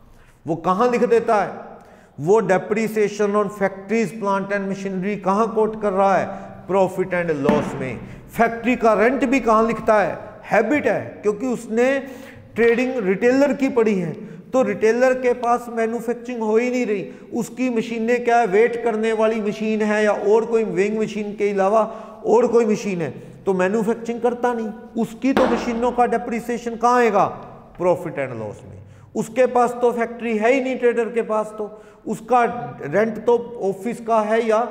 वो कहाँ लिख देता है, वो depreciation on factories plant and machinery कहाँ कोट कर रहा है, प्रॉफिट एंड लॉस में। फैक्ट्री का रेंट भी कहाँ लिखता है, हैबिट है, क्योंकि उसने ट्रेडिंग रिटेलर की पढ़ी है। तो रिटेलर के पास मैन्युफैक्चरिंग हो ही नहीं रही, उसकी मशीनें क्या है, वेट करने वाली मशीन है या और कोई वेइंग मशीन के अलावा और कोई मशीन है, तो मैन्युफैक्चरिंग करता नहीं, उसकी तो मशीनों का डेप्रिसिएशन कहाँ आएगा, प्रॉफिट एंड लॉस में। उसके पास तो फैक्ट्री है ही नहीं, ट्रेडर के पास तो उसका रेंट तो ऑफिस का है या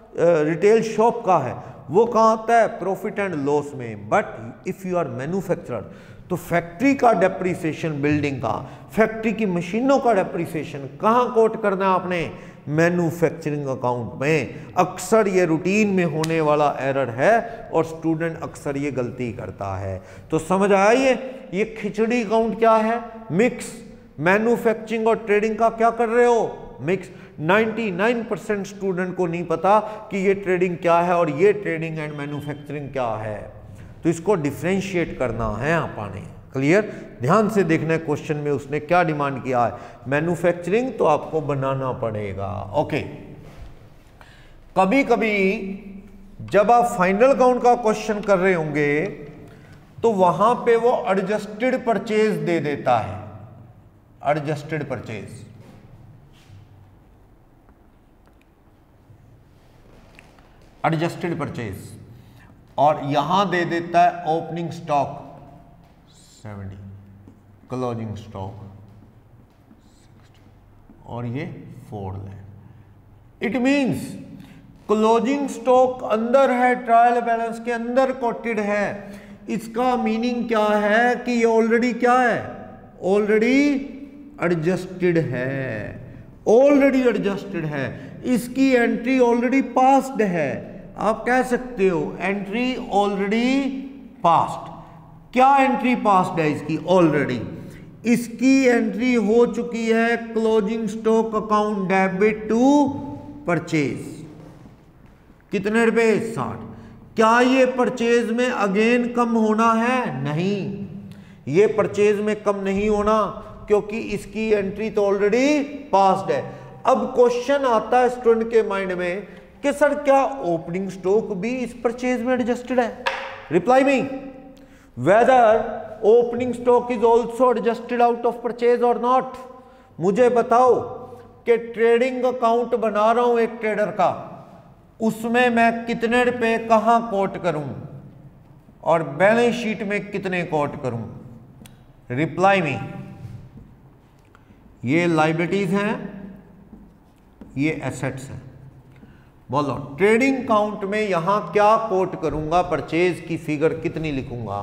रिटेल शॉप का है, वो कहाँ आता है, प्रॉफिट एंड लॉस में। But if you are manufacturer तो फैक्ट्री का डेप्रिसिएशन, बिल्डिंग का, फैक्ट्री की मशीनों का डेप्रिसिएशन कहाँ कोट करना है आपने, मैन्युफैक्चरिंग अकाउंट में। अक्सर ये रूटीन में होने वाला एरर है और स्टूडेंट अक्सर ये गलती करता है। तो समझ आया ये खिचड़ी अकाउंट क्या है, मिक्स मैन्युफैक्चरिंग और ट्रेडिंग का क्या कर रहे हो, मिक्स। 99% स्टूडेंट को नहीं पता कि ये ट्रेडिंग क्या है और ये ट्रेडिंग एंड मैन्युफैक्चरिंग क्या है, तो इसको डिफरेंशिएट करना है आपने। क्लियर, ध्यान से देखना है क्वेश्चन में उसने क्या डिमांड किया है, मैन्युफैक्चरिंग तो आपको बनाना पड़ेगा। ओके, कभी कभी जब आप फाइनल अकाउंट का क्वेश्चन कर रहे होंगे तो वहां पे वो एडजस्टेड परचेज दे देता है, एडजस्टेड परचेज। एडजस्टेड परचेज, और यहां दे देता है ओपनिंग स्टॉक 70, क्लोजिंग स्टॉक 60 और ये 4 lakh. It means closing stock अंदर है, ट्रायल बैलेंस के अंदर कोटेड है। इसका मीनिंग क्या है कि ये ऑलरेडी क्या है, ऑलरेडी एडजस्टेड है, ऑलरेडी एडजस्टेड है, इसकी एंट्री ऑलरेडी पास्ड है। आप कह सकते हो एंट्री ऑलरेडी पास्ड। क्या एंट्री पास्ड है इसकी, ऑलरेडी इसकी एंट्री हो चुकी है closing stock account debit to purchase. कितने रुपए, 60। क्या ये परचेज में अगेन कम होना है, नहीं, ये परचेज में कम नहीं होना क्योंकि इसकी एंट्री तो ऑलरेडी पास्ड है। अब क्वेश्चन आता है स्टूडेंट के माइंड में कि सर क्या ओपनिंग स्टॉक भी इस परचेज में एडजस्टेड है, reply me whether opening stock is also adjusted out of purchase और नॉट। मुझे बताओ कि ट्रेडिंग अकाउंट बना रहा हूं एक ट्रेडर का, उसमें मैं कितने रुपए कहां कोट करूं और बैलेंस शीट में कितने कोट करूं, रिप्लाई मी। ये लायबिलिटीज हैं, ये एसेट्स हैं, बोलो ट्रेडिंग अकाउंट में यहां क्या कोट करूंगा, परचेज की फिगर कितनी लिखूंगा,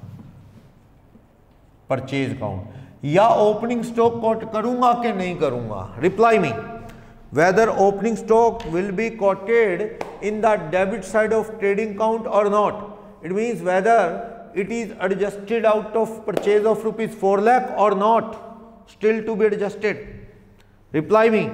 परचेज अकाउंट, या ओपनिंग स्टॉक कोट करूंगा कि नहीं करूंगा, reply me whether opening stock will be quoted in the debit side of trading account और not. It means whether it is adjusted out of purchase of ₹4 lakh और not, still to be adjusted, reply me.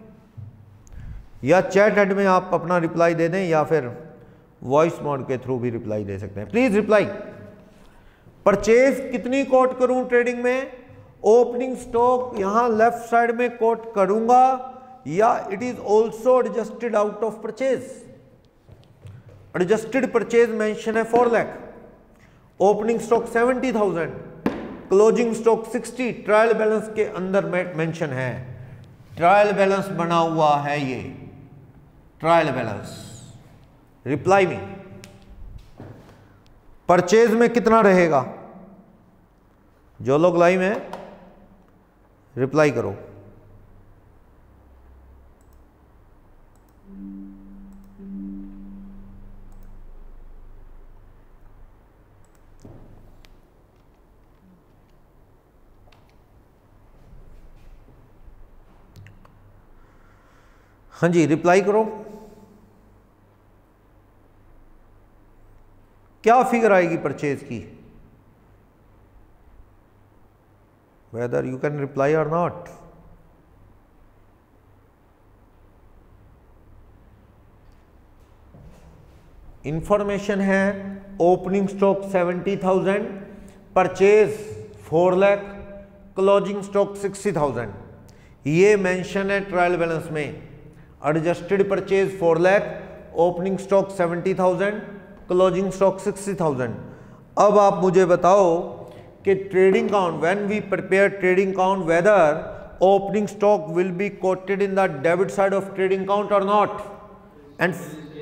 या chat head में आप अपना reply दे दें या फिर voice mode के थ्रू भी रिप्लाई दे सकते हैं, प्लीज रिप्लाई। परचेज कितनी कोट करूं ट्रेडिंग में, ओपनिंग स्टॉक यहां लेफ्ट साइड में कोट करूंगा या it is also adjusted out of purchase? Adjusted purchase mention है 4 lakh, opening stock 70,000, closing stock 60, trial balance के अंदर मेंशन है, ट्रायल बैलेंस बना हुआ है ये ट्रायल बैलेंस। रिप्लाई में परचेज में कितना रहेगा? जो लोग लाइव हैं रिप्लाई करो। हाँ जी, रिप्लाई करो। क्या फिगर आएगी परचेज की? वेदर यू कैन रिप्लाई और नॉट। इंफॉर्मेशन है opening stock 70,000, purchase 4 lakh, closing stock 60,000। ये मेंशन है ट्रायल बैलेंस में। Adjusted purchase 4 lakh, opening stock 70,000, closing stock 60,000। अब आप मुझे बताओ कि trading account, when we prepare trading account, whether opening stock will be quoted in the debit side of trading account और not? And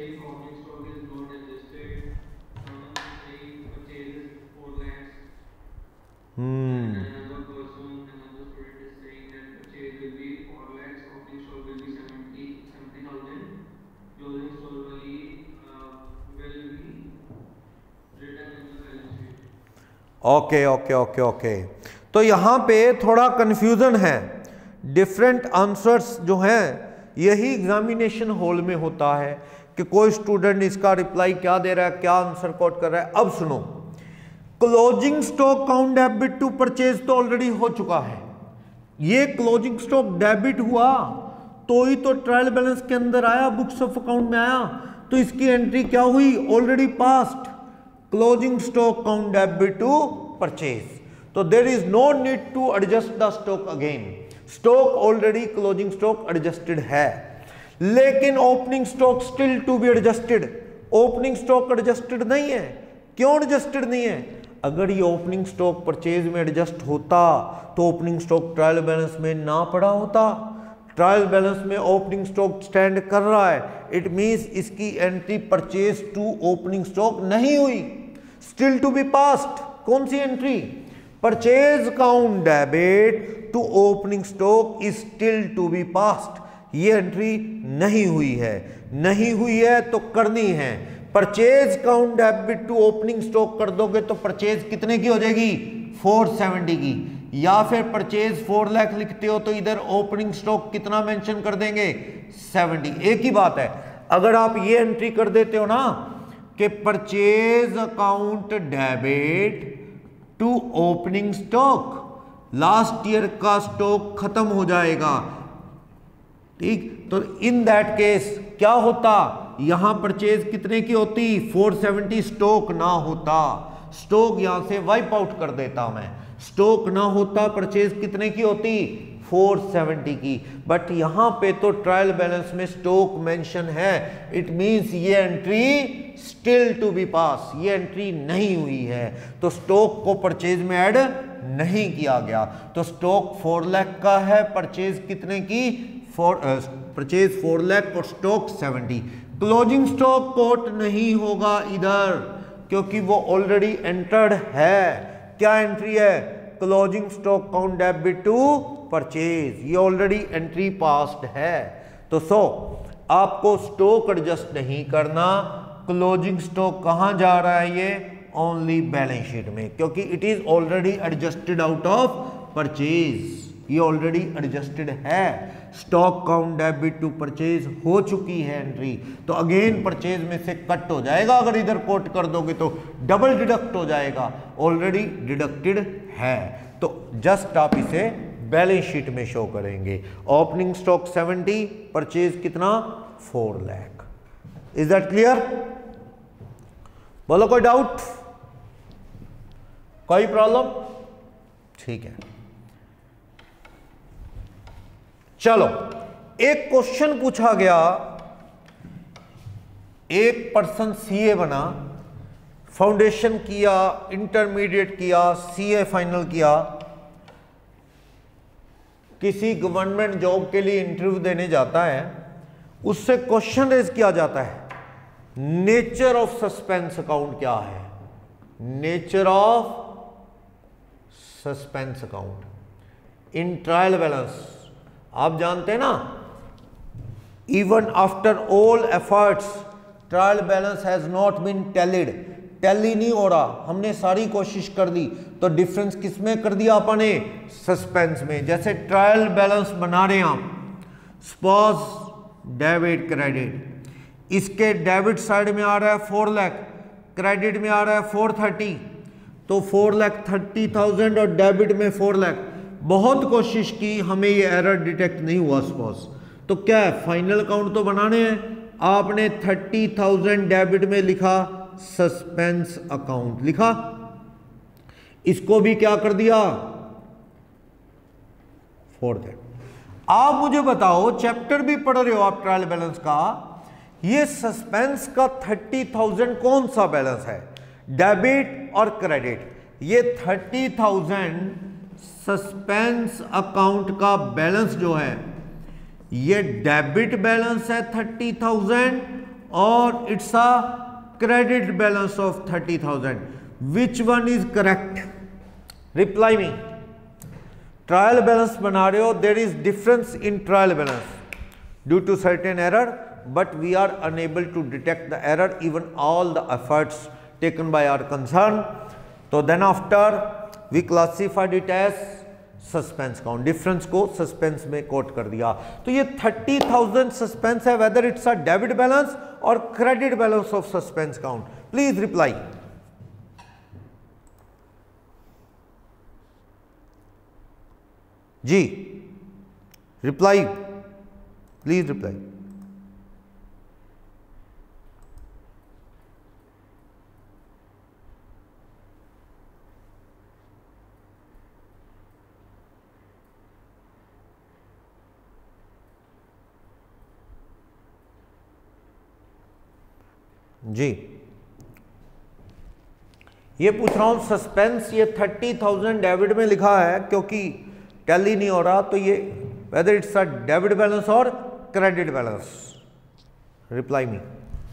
okay okay okay okay. तो यहां पे थोड़ा कंफ्यूजन है, डिफरेंट आंसर्स जो हैं यही एग्जामिनेशन हॉल में होता है कि कोई स्टूडेंट इसका रिप्लाई क्या दे रहा है, क्या आंसर कोट कर रहा है। अब सुनो, closing stock account debit to purchase तो ऑलरेडी हो चुका है। ये क्लोजिंग स्टॉक डेबिट हुआ तो ही तो ट्रायल बैलेंस के अंदर आया, बुक्स ऑफ अकाउंट में आया, तो इसकी एंट्री क्या हुई? Already passed. Closing stock account debit to purchase, तो there is no need to adjust the stock again. Stock already closing stock adjusted है, लेकिन opening stock still to be adjusted. Opening stock adjusted नहीं है। क्यों adjusted नहीं है? अगर ये ओपनिंग स्टॉक परचेज में एडजस्ट होता तो ओपनिंग स्टॉक ट्रायल बैलेंस में ना पड़ा होता। ट्रायल बैलेंस में ओपनिंग स्टॉक स्टैंड कर रहा है, इट मींस इसकी entry purchase to opening stock नहीं हुई, स्टिल टू बी पास्ट। कौन सी एंट्री? Purchase account debit to opening stock is still to be passed. ये एंट्री नहीं हुई है, नहीं हुई है तो करनी है। Purchase account debit to opening stock कर दोगे तो परचेज कितने की हो जाएगी? 470 की। या फिर परचेज 4 लाख लिखते हो तो इधर ओपनिंग स्टॉक कितना मेंशन कर देंगे? 70। एक ही बात है। अगर आप ये एंट्री कर देते हो ना कि purchase account debit to opening stock, last year का स्टॉक खत्म हो जाएगा, ठीक? तो इन दैट केस क्या होता? यहां परचेज कितने की होती? 470। स्टॉक ना होता, स्टॉक यहां से वाइप आउट कर देता मैं। स्टॉक ना होता, परचेज कितने की होती? 470 की। बट यहां पे तो ट्रायल बैलेंस में स्टॉक मेंशन है, इट मींस ये entry still to be pass, ये एंट्री नहीं हुई है, तो स्टॉक को परचेज में ऐड नहीं किया गया। तो स्टॉक 4 लाख का है, परचेज कितने की? परचेज 4 लाख और स्टॉक 70। क्लोजिंग स्टॉक कोट नहीं होगा इधर, क्योंकि वो ऑलरेडी एंटर्ड है। क्या एंट्री है? Closing stock account debit to purchase, ये ऑलरेडी एंट्री पास्ट है। तो आपको स्टॉक एडजस्ट नहीं करना। क्लोजिंग स्टॉक कहां जा रहा है? ये ओनली बैलेंस शीट में, क्योंकि it is already adjusted out of purchase, ये ऑलरेडी एडजस्टेड है। Stock account debit to purchase हो चुकी है एंट्री, तो अगेन परचेज में से कट हो जाएगा। अगर इधर कोट कर दोगे तो डबल डिडक्ट हो जाएगा, ऑलरेडी डिडक्टेड है। तो जस्ट आप इसे बैलेंस शीट में शो करेंगे। ओपनिंग स्टॉक 70, परचेज कितना? 4 लाख। Is that clear? बोलो कोई डाउट, कोई प्रॉब्लम? ठीक है, चलो, एक क्वेश्चन पूछा गया, एक पर्सन सीए बना, फाउंडेशन किया, इंटरमीडिएट किया, सीए फाइनल किया, किसी गवर्नमेंट जॉब के लिए इंटरव्यू देने जाता है, उससे क्वेश्चन रेज किया जाता है, नेचर ऑफ सस्पेंस अकाउंट क्या है? Nature of suspense account in trial balance. आप जानते हैं ना, even after all efforts trial balance has not been tallied, tally नहीं हो रहा, हमने सारी कोशिश कर दी, तो डिफरेंस किस में कर दिया अपने? सस्पेंस में। जैसे ट्रायल बैलेंस बना रहे हैं आप, सपोज डेबिट क्रेडिट, इसके डेबिट साइड में आ रहा है 4 लाख, क्रेडिट में आ रहा है 430, तो 4,30,000 और डेबिट में 4 लाख। बहुत कोशिश की, हमें ये एरर डिटेक्ट नहीं हुआ सपोज, तो क्या है, फाइनल अकाउंट तो बनाने हैं, आपने 30,000 डेबिट में लिखा, सस्पेंस अकाउंट लिखा, इसको भी क्या कर दिया, 4 दैट। आप मुझे बताओ, चैप्टर भी पढ़ रहे हो आप ट्रायल बैलेंस का, ये सस्पेंस का 30,000 कौन सा बैलेंस है? डेबिट और क्रेडिट। ये 30,000 सस्पेंस अकाउंट का बैलेंस जो है, ये डेबिट बैलेंस है 30,000 और it's a credit balance of 30,000। Which one is correct? Reply me. Trial balance बना रहे हो, there is difference in trial balance due to certain error, but we are unable to detect the error even all the efforts taken by our concern. So then after we classified it as suspense count, difference को suspense में quote कर दिया। तो ये 30,000 suspense है, whether it's a debit balance or credit balance of suspense count. Please reply. Ji, reply, please reply. जी, ये पूछ रहा हूं, सस्पेंस ये 30,000 डेबिट में लिखा है क्योंकि टैली नहीं हो रहा, तो ये whether it's a debit balance और credit balance. Reply me.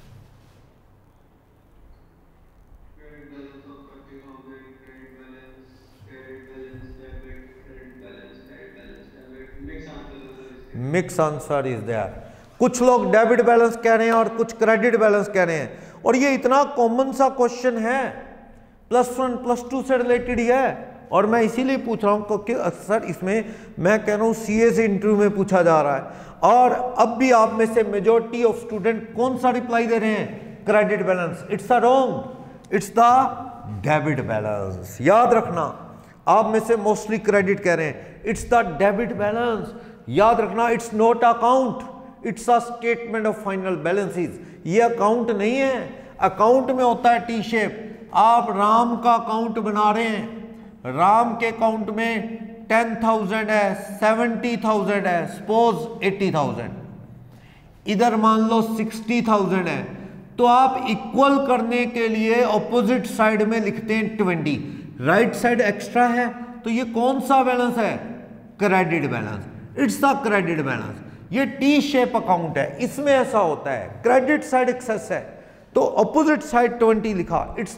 Mix answer is there. कुछ लोग डेबिट बैलेंस कह रहे हैं और कुछ क्रेडिट बैलेंस कह रहे हैं, और ये इतना कॉमन सा क्वेश्चन है, +1 +2 से रिलेटेड ही है, और मैं इसीलिए पूछ रहा हूं क्योंकि अक्सर इसमें मैं कह रहा हूं सीए से इंटरव्यू में पूछा जा रहा है। और अब भी आप में से मेजॉरिटी ऑफ स्टूडेंट कौन सा रिप्लाई दे रहे हैं? Credit balance. It's a wrong, it's the debit balance. याद रखना, आप में से मोस्टली क्रेडिट कह रहे हैं, इट्स द डेबिट बैलेंस। याद रखना, it's not account, it's a statement of final balances. ये अकाउंट नहीं है, अकाउंट में होता है टी शेप। आप राम का अकाउंट बना रहे हैं, राम के अकाउंट में 10,000 है, 70,000 है, सपोज 80,000, इधर मान लो 60,000 है, तो आप इक्वल करने के लिए ऑपोजिट साइड में लिखते हैं 20, राइट साइड एक्स्ट्रा है, तो ये कौन सा बैलेंस है? Credit balance. It's the credit balance. ये टी शेप अकाउंट है, इसमें ऐसा होता है, क्रेडिट साइड एक्सेस है, तो ऑपोजिट साइड 20 लिखा, it's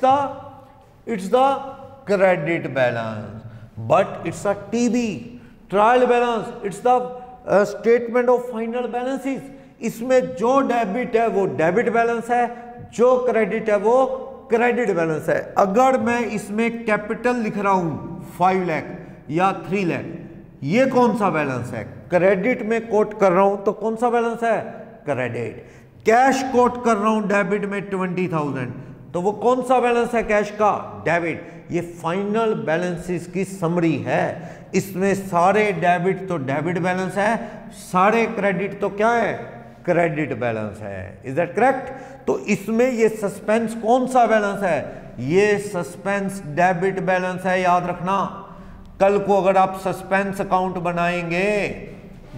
the credit balance, but it's a TB trial balance, it's the statement of final balances. इसमें जो डेबिट है वो डेबिट बैलेंस है, जो क्रेडिट है वो क्रेडिट बैलेंस है। अगर मैं इसमें कैपिटल लिख रहा हूं 5 लाख या 3 लाख, ये कौन सा बैलेंस है? क्रेडिट में कोट कर रहा हूं तो कौन सा बैलेंस है? क्रेडिट। कैश कोट कर रहा हूं डेबिट में 20,000, तो वो कौन सा बैलेंस है कैश का? डेबिट। ये फाइनल बैलेंसेस की समरी है, इसमें सारे डेबिट तो डेबिट बैलेंस है, सारे क्रेडिट तो क्या है? क्रेडिट बैलेंस है। Is that correct? तो इसमें ये सस्पेंस कौन सा बैलेंस है? ये सस्पेंस डेबिट बैलेंस है, याद रखना। कल को अगर आप सस्पेंस अकाउंट बनाएंगे,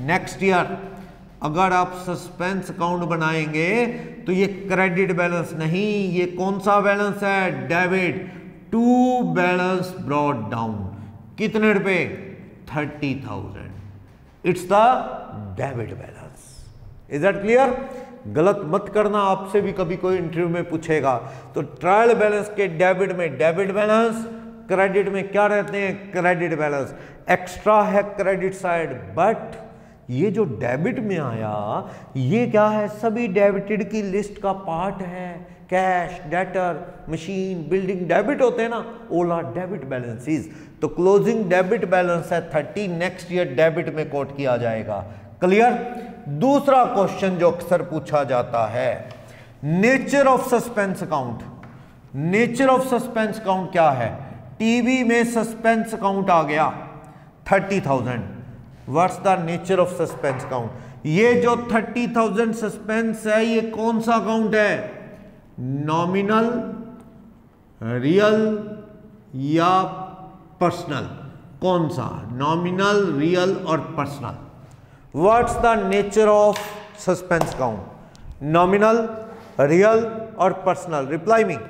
नेक्स्ट ईयर अगर आप सस्पेंस अकाउंट बनाएंगे तो ये क्रेडिट बैलेंस नहीं, ये कौन सा बैलेंस है? Debit to balance brought down. कितने रुपए? 30,000। It's the debit balance. Is that clear? गलत मत करना, आपसे भी कभी कोई इंटरव्यू में पूछेगा। तो ट्रायल बैलेंस के डेबिट में डेबिट बैलेंस, क्रेडिट में क्या रहते हैं? Credit balance. एक्स्ट्रा है क्रेडिट साइड, बट ये जो डेबिट में आया ये क्या है? सभी डेबिटेड की लिस्ट का पार्ट है। Cash, debtor, machine, building debit होते हैं ना, ऑल आर डेबिट बैलेंसेस। तो क्लोजिंग डेबिट बैलेंस है 30, नेक्स्ट ईयर डेबिट में कोट किया जाएगा। क्लियर? दूसरा क्वेश्चन जो अक्सर पूछा जाता है, nature of suspense account. Nature of suspense account क्या है? टीवी में सस्पेंस अकाउंट आ गया 30,000। What's the nature of suspense account? ये जो 30,000 सस्पेंस है ये कौन सा अकाउंट है? नॉमिनल, रियल या पर्सनल? कौन सा? नॉमिनल, रियल और personal. What's the nature of suspense account? Nominal, real और personal? Reply me.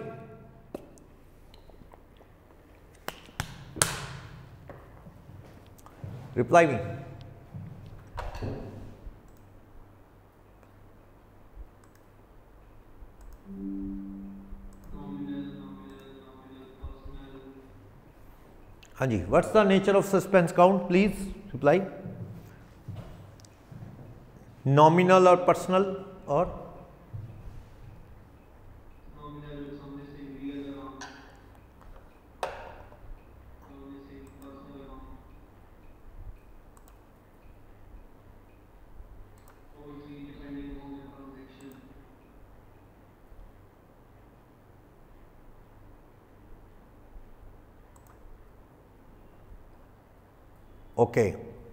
Reply me. हाँ जी, what's the nature of suspense account? Please reply. Nominal और पर्सनल और ओके।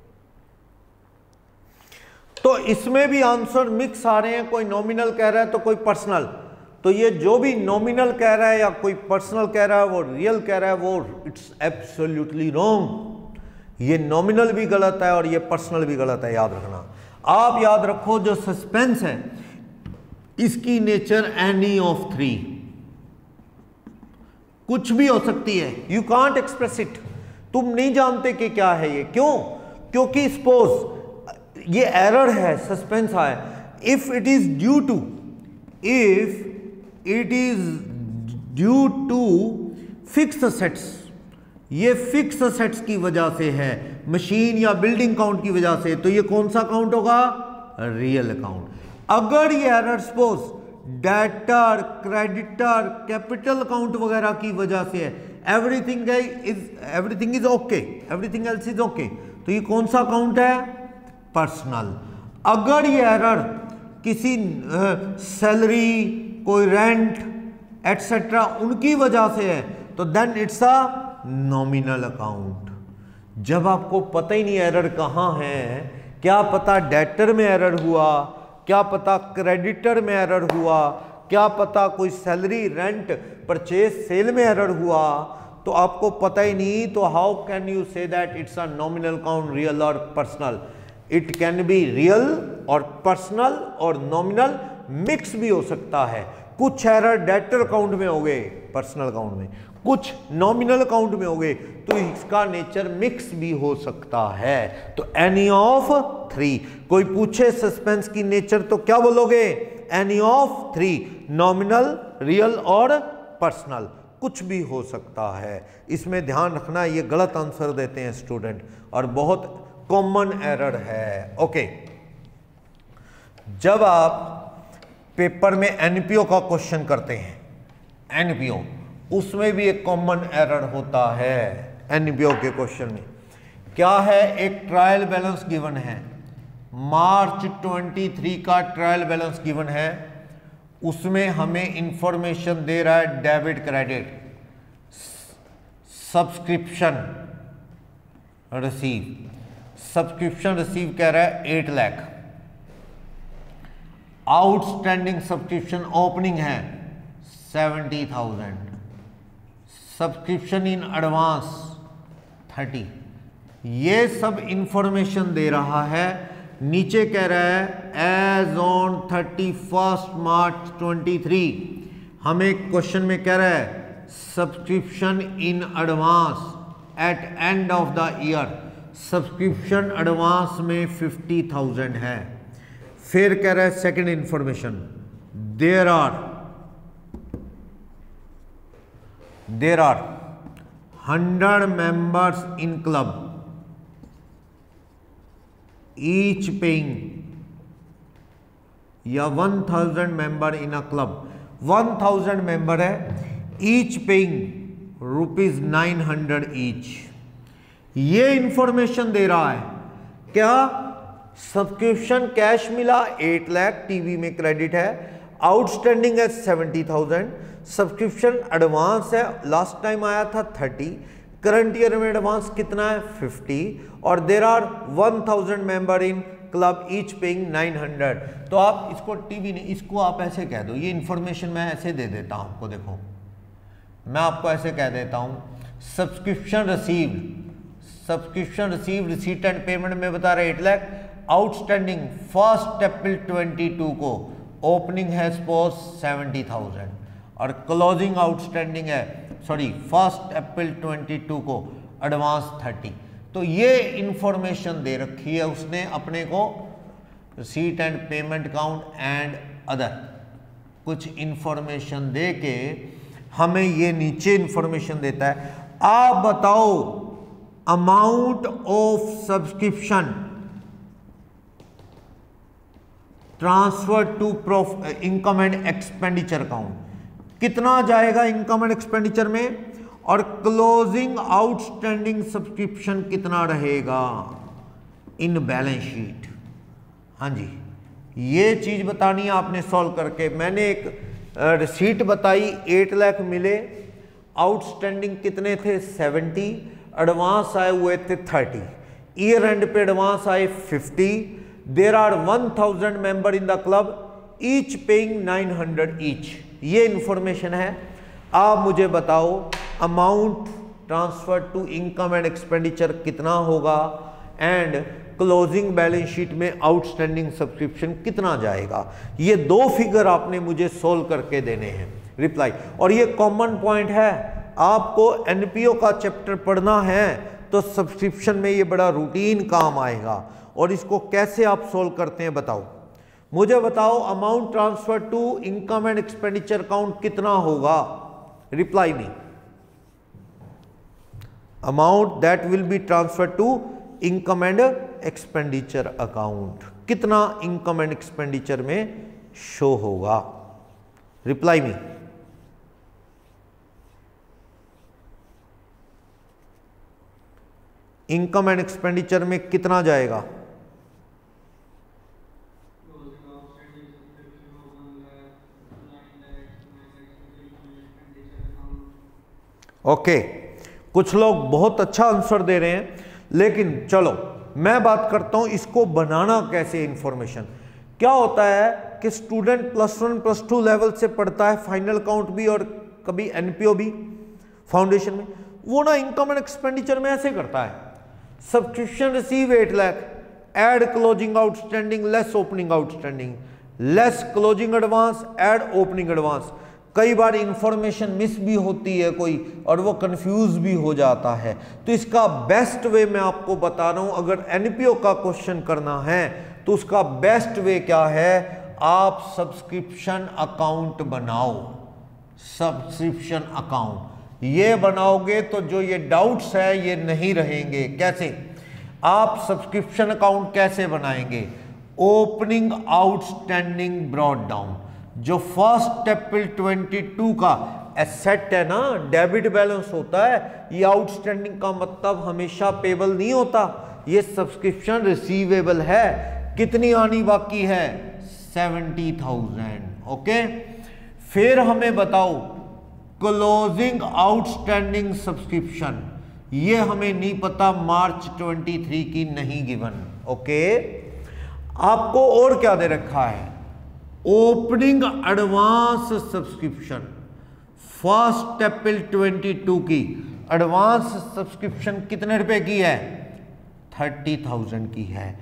तो इसमें भी आंसर मिक्स आ रहे हैं, कोई नॉमिनल कह रहा है तो कोई पर्सनल। तो ये जो भी नॉमिनल कह रहा है या कोई पर्सनल कह रहा है, वो रियल कह रहा है, वो इट्स एब्सोल्युटली रॉन्ग। ये नॉमिनल भी गलत है और ये पर्सनल भी गलत है, याद रखना। आप याद रखो जो सस्पेंस है इसकी नेचर एनी ऑफ 3, कुछ भी हो सकती है। यू कांट एक्सप्रेस इट, तुम नहीं जानते कि क्या है ये। क्यों? क्योंकि सपोज ये एरर है, सस्पेंस है। If it is due to fix assets, ये फिक्स असेट्स की वजह से है, मशीन या बिल्डिंग काउंट की वजह से, तो ये कौन सा अकाउंट होगा? Real account. अगर ये error suppose debtor, creditor, capital account वगैरह की वजह से है, everything is okay, everything else is okay, तो ये कौन सा अकाउंट है? पर्सनल। अगर ये एरर किसी सैलरी, कोई रेंट एटसेट्रा उनकी वजह से है, तो then it's a nominal account. जब आपको पता ही नहीं एरर कहां है, क्या पता डेटर में एरर हुआ, क्या पता क्रेडिटर में एरर हुआ, क्या पता कोई सैलरी, रेंट, परचेज, सेल में एरर हुआ, तो आपको पता ही नहीं, तो how can you say that it's a nominal account, real और personal? It can be real और पर्सनल और नॉमिनल मिक्स भी हो सकता है। कुछ एरर डेटर अकाउंट में हो गए पर्सनल अकाउंट में, कुछ नॉमिनल अकाउंट में हो गए, तो इसका नेचर मिक्स भी हो सकता है। तो एनी ऑफ 3। कोई पूछे सस्पेंस की नेचर तो क्या बोलोगे? एनी ऑफ 3, नॉमिनल, रियल और पर्सनल, कुछ भी हो सकता है। इसमें ध्यान रखना, ये गलत आंसर देते हैं स्टूडेंट और बहुत कॉमन एरर है। ओके, जब आप पेपर में एनपीओ का क्वेश्चन करते हैं, एनपीओ, उसमें भी एक कॉमन एरर होता है। एनपीओ के क्वेश्चन में क्या है? एक ट्रायल बैलेंस गिवन है, मार्च 23 का ट्रायल बैलेंस गिवन है, उसमें हमें इंफॉर्मेशन दे रहा है debit credit, subscription receive. Subscription receive कह रहा है 8 लाख, आउटस्टैंडिंग सब्सक्रिप्शन ओपनिंग है 70,000, सब्सक्रिप्शन इन एडवांस 30। ये सब इंफॉर्मेशन दे रहा है नीचे कह रहा है एज ऑन 31 मार्च 23, हमें क्वेश्चन में कह रहा है subscription in advance at end of the year, subscription advance में 50,000 है। फिर कह रहा है second information, there are 100 members in club, each paying, या 1000 member in a club, 1000 member है, ईच पेइंग ₹900 ईच। ये इंफॉर्मेशन दे रहा है क्या? सब्सक्रिप्शन कैश मिला 8 लाख, टीवी में क्रेडिट है, आउटस्टैंडिंग है 70,000, सब्सक्रिप्शन एडवांस है, लास्ट टाइम आया था 30, करंट ईयर में एडवांस कितना है 50, और there are 1000 member in club each paying 900। तो आप इसको टीवी नहीं, इसको आप ऐसे कह दो, ये इंफॉर्मेशन मैं ऐसे दे देता हूं आपको। देखो मैं आपको ऐसे कह देता हूं, subscription receive receipt and payment में बता रहे 8 लाख, आउटस्टैंडिंग 1 अप्रैल 22 को, ओपनिंग है सपोज 70,000 और क्लोजिंग आउटस्टैंडिंग है 1 अप्रैल 22 को एडवांस 30। तो ये इंफॉर्मेशन दे रखी है उसने अपने को, receipt and payment account and other, कुछ इंफॉर्मेशन दे के हमें ये नीचे इंफॉर्मेशन देता है। आप बताओ amount of subscription transfer to income and expenditure account, कितना जाएगा इनकम एंड एक्सपेंडिचर में, और क्लोजिंग आउटस्टैंडिंग सब्सक्रिप्शन कितना रहेगा इन बैलेंस शीट। हाँ जी, ये चीज बतानी है आपने सॉल्व करके। मैंने एक रिसीट बताई 8 लाख मिले, आउटस्टैंडिंग कितने थे 70, एडवांस आए हुए थे 30, ईयर एंड पे एडवांस आए 50, there are 1000 member in the club, each paying 900 each. ये इंफॉर्मेशन है। आप मुझे बताओ amount transfer to income and expenditure कितना होगा, एंड क्लोजिंग बैलेंस शीट में आउटस्टैंडिंग सब्सक्रिप्शन कितना जाएगा। ये 2 फिगर आपने मुझे सोल्व करके देने हैं रिप्लाई। और ये कॉमन पॉइंट है, आपको एनपीओ का चैप्टर पढ़ना है तो सब्सक्रिप्शन में ये बड़ा रूटीन काम आएगा। और इसको कैसे आप सोल्व करते हैं बताओ मुझे, बताओ amount transfer to income and expenditure account कितना होगा, reply me. Amount that will be transfer to income and expenditure account कितना इनकम एंड एक्सपेंडिचर में शो होगा, reply me. Income and expenditure में कितना जाएगा, ओके कुछ लोग बहुत अच्छा आंसर दे रहे हैं, लेकिन चलो मैं बात करता हूं इसको बनाना कैसे। इंफॉर्मेशन क्या होता है कि स्टूडेंट +1 +2 लेवल से पढ़ता है, फाइनल अकाउंट भी और कभी एनपीओ भी फाउंडेशन में, वो ना इनकम एंड एक्सपेंडिचर में ऐसे करता है, subscription receive 8 lakh, add closing outstanding less opening outstanding, less closing advance add opening advance. कई बार इंफॉर्मेशन मिस भी होती है कोई और वो कंफ्यूज भी हो जाता है। तो इसका बेस्ट वे मैं आपको बता रहा हूं, अगर एनपीओ का क्वेश्चन करना है तो उसका बेस्ट वे क्या है, आप सब्सक्रिप्शन अकाउंट बनाओ। सब्सक्रिप्शन अकाउंट ये बनाओगे तो जो ये डाउट्स है ये नहीं रहेंगे। कैसे आप सब्सक्रिप्शन अकाउंट कैसे बनाएंगे, ओपनिंग आउटस्टैंडिंग ब्रॉट डाउन, जो 1 अप्रैल 22 का एसेट है ना, डेबिट बैलेंस होता है, ये आउटस्टैंडिंग का मतलब हमेशा पेबल नहीं होता, ये सब्सक्रिप्शन रिसीवेबल है। कितनी आनी बाकी है 70,000। ओके फिर हमें बताओ क्लोजिंग आउटस्टैंडिंग सब्सक्रिप्शन, ये हमें नहीं पता, मार्च 23 की नहीं गिवन। ओके आपको और क्या दे रखा है, ओपनिंग एडवांस सब्सक्रिप्शन 1 अप्रैल 22 की एडवांस सब्सक्रिप्शन कितने रुपए की है 30,000 की है।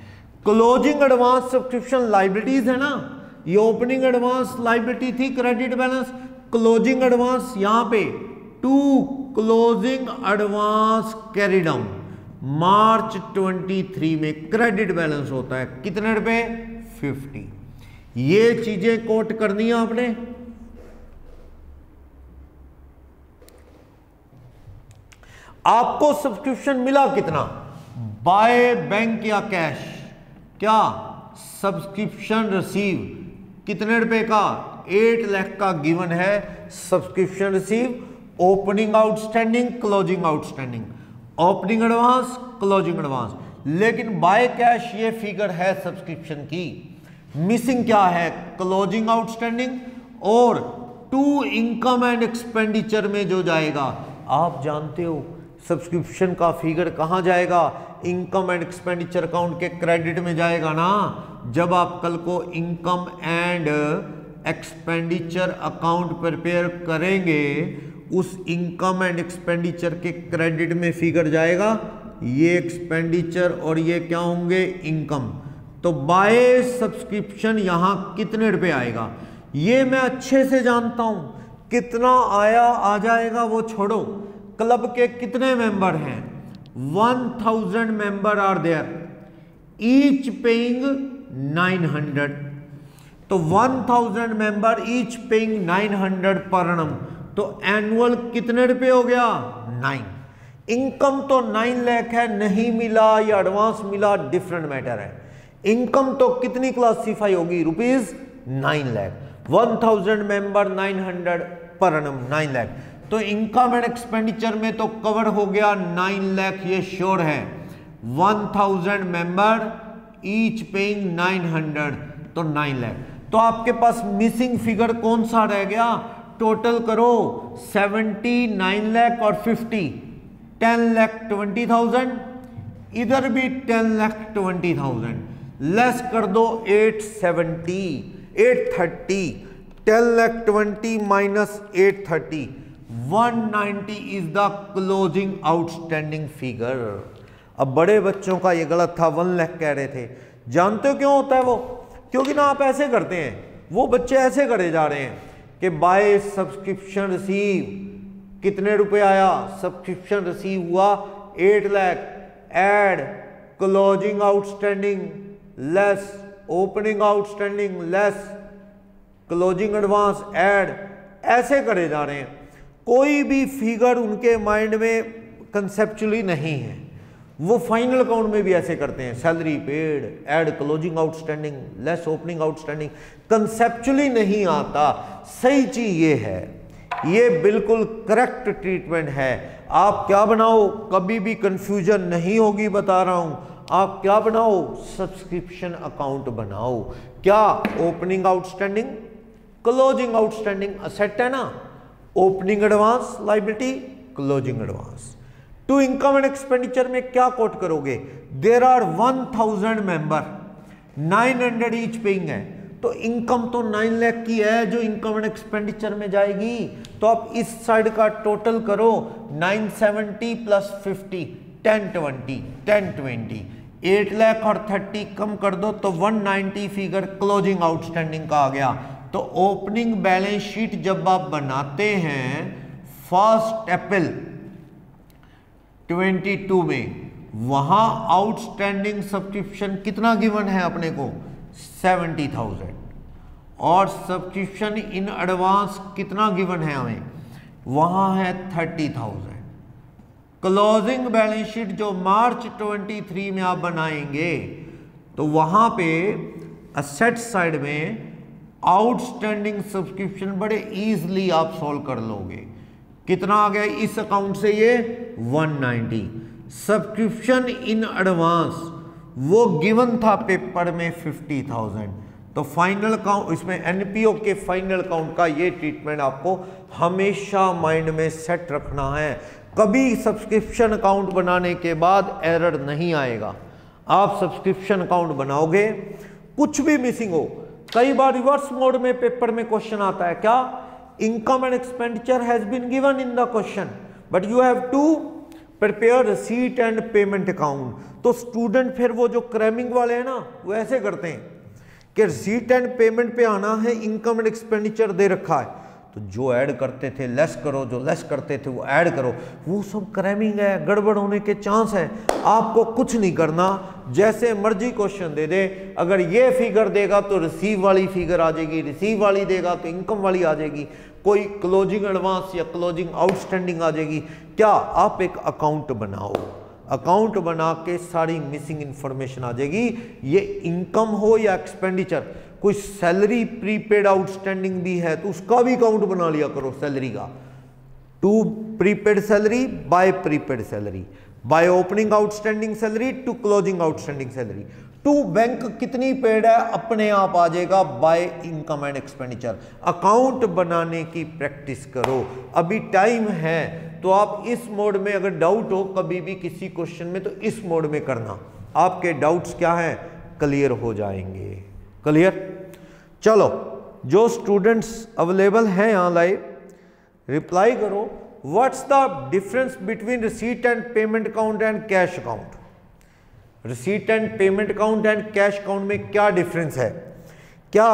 क्लोजिंग एडवांस सब्सक्रिप्शन लाइबिलिटीज है ना, ये ओपनिंग एडवांस लाइबिलिटी थी क्रेडिट बैलेंस, क्लोजिंग एडवांस यहां पे to closing advance carry down March 23 में क्रेडिट बैलेंस होता है कितने रुपए 50। ये चीजें कोट करनी है आपने। आपको सब्सक्रिप्शन मिला कितना, बाय बैंक या कैश, क्या सब्सक्रिप्शन रिसीव कितने रुपए का 8 लाख का गिवन है subscription receive, opening outstanding closing outstanding, opening advance closing advance, लेकिन बाय कैश ये फिगर है सब्सक्रिप्शन की, मिसिंग क्या है क्लोजिंग आउटस्टैंडिंग और टू इनकम एंड एक्सपेंडिचर में जो जाएगा, आप जानते हो सब्सक्रिप्शन का फिगर कहां जाएगा, इनकम एंड एक्सपेंडिचर अकाउंट के क्रेडिट में जाएगा ना। जब आप कल को income and expenditure account prepare करेंगे उस इनकम एंड एक्सपेंडिचर के क्रेडिट में फिगर जाएगा, ये एक्सपेंडिचर और ये क्या होंगे इनकम। तो बाय सब्सक्रिप्शन यहां कितने रुपए आएगा ये मैं अच्छे से जानता हूं, कितना आया आ जाएगा वो छोड़ो, क्लब के कितने मेंबर हैं 1000 member are there, each paying 900, तो 1000 मेंबर ईच पेइंग 900 पर annum, तो एनुअल कितने रुपए हो गया 9। इनकम तो 9 लाख है, नहीं मिला या एडवांस मिला डिफरेंट मैटर है, इनकम तो कितनी क्लासिफाई होगी रुपीज 9 लाख, 1000 मेंबर 900 पर annum 9 लाख, तो इनकम एंड एक्सपेंडिचर में तो कवर हो गया 9 लाख, ये श्योर है। 1000 मेंबर ईच पेइंग 900, तो 9 लाख। तो आपके पास मिसिंग फिगर कौन सा रह गया, टोटल करो 79 लाख और 50, 10,20,000, इधर भी 10,20,000, लेस कर दो 830, 10,20 minus 830, 190 is the closing outstanding figure. अब बड़े बच्चों का ये गलत था, 1 लाख कह रहे थे, जानते हो क्यों होता है वो, क्योंकि ना आप ऐसे करते हैं, वो बच्चे ऐसे करे जा रहे हैं कि बाय सब्सक्रिप्शन रिसीव कितने रुपए आया, सब्सक्रिप्शन रिसीव हुआ 8 lakh, add closing outstanding less opening outstanding less closing advance add, ऐसे करे जा रहे हैं। कोई भी फिगर उनके माइंड में कंसेप्चुअली नहीं है, वो फाइनल अकाउंट में भी ऐसे करते हैं, salary paid add closing outstanding less opening outstanding, conceptually नहीं आता। सही चीज ये है, ये बिल्कुल करेक्ट ट्रीटमेंट है। आप क्या बनाओ, कभी भी कंफ्यूजन नहीं होगी, बता रहा हूं, आप क्या बनाओ सब्सक्रिप्शन अकाउंट बनाओ, क्या opening outstanding closing outstanding asset है ना, opening advance liability closing advance. To income and expenditure में क्या कोट करोगे, there are 1000 member 900 each paying है, तो इनकम तो 9 लाख की है जो इनकम एंड एक्सपेंडिचर में जाएगी, तो आप इस साइड का टोटल करो 970 प्लस 50 1020 8 लाख और 30 कम कर दो तो 190 फिगर क्लोजिंग आउटस्टैंडिंग का आ गया। तो ओपनिंग बैलेंस शीट जब आप बनाते हैं 1 अप्रैल 22 में, वहां आउटस्टैंडिंग सब्सक्रिप्शन कितना गिवन है अपने को 70,000 और सब्सक्रिप्शन इन एडवांस कितना गिवन है हमें, वहां है 30,000। क्लोजिंग बैलेंस शीट जो मार्च 23 में आप बनाएंगे तो वहां पे असेट साइड में आउटस्टैंडिंग सब्सक्रिप्शन बड़े इजीली आप सॉल्व कर लोगे। कितना आ गया इस अकाउंट से, ये 190। सब्सक्रिप्शन इन एडवांस वो गिवन था पेपर में 50,000, तो फाइनल अकाउंट इसमें एनपीओ के फाइनल अकाउंट का ये ट्रीटमेंट आपको हमेशा माइंड में सेट रखना है। कभी सब्सक्रिप्शन अकाउंट बनाने के बाद एरर नहीं आएगा। आप सब्सक्रिप्शन अकाउंट बनाओगे, कुछ भी मिसिंग हो, कई बार रिवर्स मोड में पेपर में क्वेश्चन आता है, क्या income and expenditure has been given in the question but you have to prepare receipt and payment account. तो स्टूडेंट फिर वो जो क्रैमिंग वाले हैं ना वो ऐसे करते हैं कि रिसीट एंड पेमेंट पे आना है, इनकम एंड एक्सपेंडिचर दे रखा है, तो जो ऐड करते थे लेस करो, जो लेस करते थे वो ऐड करो, वो सब क्रैमिंग है, गड़बड़ होने के चांस है। आपको कुछ नहीं करना, जैसे मर्जी क्वेश्चन दे दे, अगर ये फिगर देगा तो रिसीव वाली फिगर आ जाएगी, रिसीव वाली देगा तो इनकम वाली आ जाएगी, कोई क्लोजिंग एडवांस या क्लोजिंग आउटस्टैंडिंग आ जाएगी। क्या आप एक अकाउंट बनाओ, अकाउंट बना के सारी मिसिंग इंफॉर्मेशन आ जाएगी, ये इनकम हो या एक्सपेंडिचर। कोई सैलरी प्रीपेड आउटस्टैंडिंग भी है तो उसका भी अकाउंट बना लिया करो सैलरी का, to prepaid salary by prepaid salary, by opening outstanding salary to closing outstanding salary, to bank कितनी पेड है अपने आप आ जाएगा by income and expenditure. Account बनाने की प्रैक्टिस करो, अभी टाइम है, तो आप इस मोड में अगर डाउट हो कभी भी किसी क्वेश्चन में तो इस मोड में करना, आपके डाउट्स क्या हैं क्लियर हो जाएंगे। क्लियर? चलो, जो स्टूडेंट्स अवेलेबल हैं यहाँ लाइव रिप्लाई करो, what's the difference between receipt and payment account and cash account. रिसीट and payment account and cash अकाउंट में क्या डिफरेंस है? क्या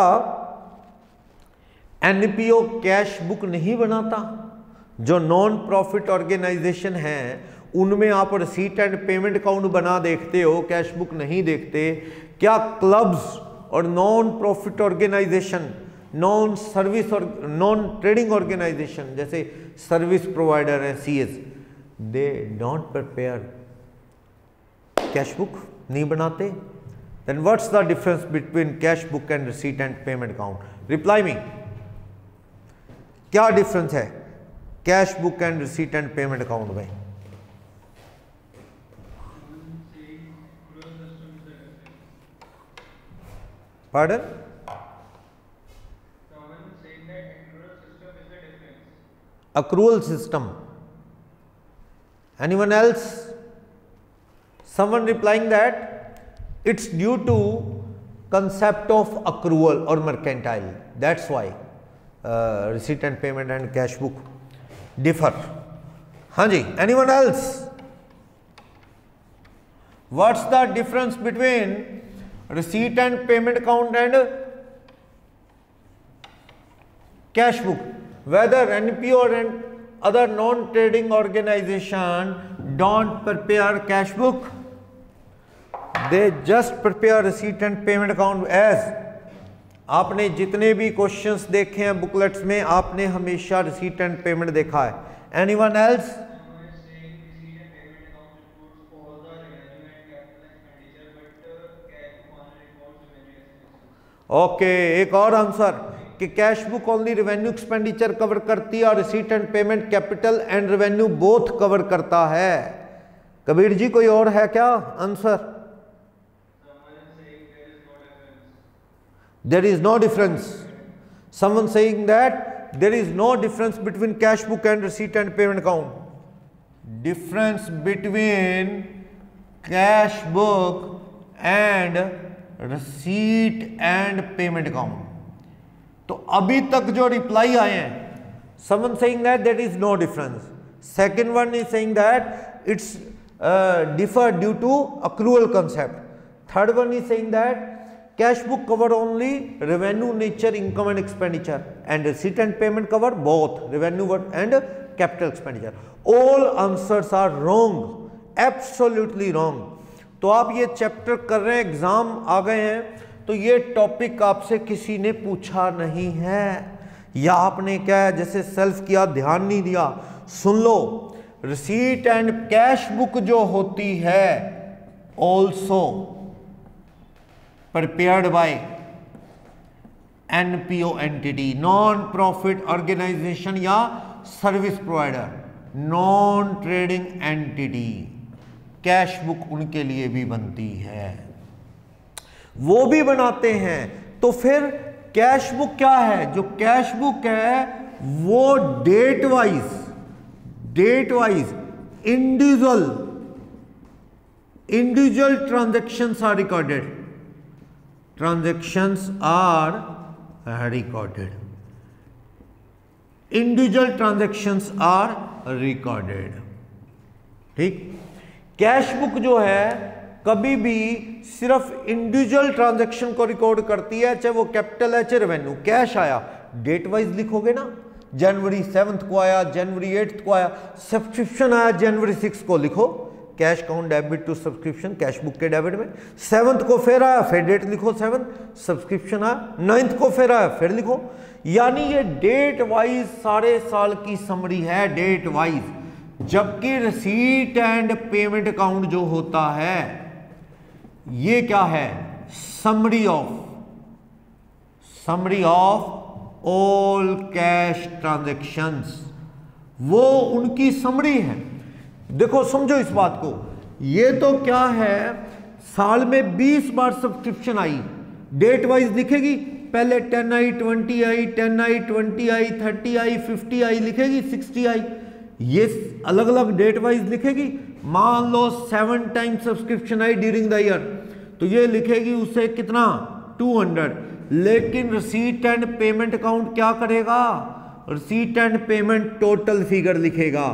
एनपीओ कैश बुक नहीं बनाता? जो नॉन प्रॉफिट ऑर्गेनाइजेशन हैं उनमें आप रिसीट एंड पेमेंट अकाउंट बना देखते हो, कैश बुक नहीं देखते। क्या क्लब्स और non profit organisation, non service और नॉन ट्रेडिंग ऑर्गेनाइजेशन जैसे सर्विस प्रोवाइडर हैं CS, they don't prepare cash book, नहीं बनाते? Then what's the difference between cash book and receipt and payment account? Reply me, क्या difference है cash book and receipt and payment account में? Pardon? Accrual system. Anyone else? Someone replying that it's due to concept of accrual or mercantile. That's why receipt and payment and cash book differ. हाँ जी, anyone else? What's the difference between receipt and payment account and cash book? Whether NPO and other non-trading organization don't prepare cash book, they just prepare receipt and payment account as आपने जितने भी questions देखे हैं booklets में आपने हमेशा receipt and payment देखा है। Anyone else? ओके, एक और आंसर कि cash book only revenue expenditure cover करती है और receipt and payment capital and revenue both cover करता है। कबीर जी कोई और है क्या answer? There is no difference. Someone saying that there is no difference between cash book and receipt and payment account. Difference between cash book and receipt and payment account. तो अभी तक जो रिप्लाई आए हैं, someone saying that there is no difference. Second one is saying that it's differ due to accrual concept. Third one is saying that cash book cover only revenue nature income and expenditure and receipt and payment cover both revenue and capital expenditure. All answers are wrong, absolutely wrong. तो आप ये chapter कर रहे हैं, exam आ गए हैं, तो ये टॉपिक आपसे किसी ने पूछा नहीं है या आपने क्या है जैसे सेल्फ किया, ध्यान नहीं दिया। सुन लो, रिसीट एंड कैश बुक जो होती है also prepared by NPO entity, non profit organization या service provider, non trading entity, cash book उनके लिए भी बनती है, वो भी बनाते हैं। तो फिर कैश बुक क्या है? जो कैश बुक है वो date wise individual transactions are recorded, transactions are recorded, individual transactions are recorded, ठीक। कैश बुक जो है कभी भी सिर्फ इंडिविजुअल ट्रांजैक्शन को रिकॉर्ड करती है, चाहे वो कैपिटल है चाहे रेवेन्यू। कैश आया डेट वाइज लिखोगे ना, जनवरी 7 को आया, जनवरी 8 को आया। सब्सक्रिप्शन आया जनवरी 6 को, लिखो cash count debit to subscription, cash book के डेबिट में। 7 को फिर आया, फिर डेट लिखो 7, सब्सक्रिप्शन आया। 9 को फिर आया, फिर लिखो। यानी ये डेट वाइज सारे साल की समरी है, डेट वाइज। जबकि रिसीट एंड पेमेंट अकाउंट जो होता है ये क्या है, summary of all cash transactions, वो उनकी समरी है। देखो समझो इस बात को, ये तो क्या है, साल में 20 बार सब्सक्रिप्शन आई, डेट वाइज लिखेगी। पहले 10 आई, 20 आई, 10 आई, 20 आई, 30 आई, 50 आई लिखेगी, 60 आई, ये अलग अलग डेट वाइज लिखेगी। मान लो 7 टाइम सब्सक्रिप्शन आई ड्यूरिंग द ईयर, तो ये लिखेगी उसे कितना, 200। लेकिन रिसीट एंड पेमेंट अकाउंट क्या करेगा, receipt and payment total figure लिखेगा,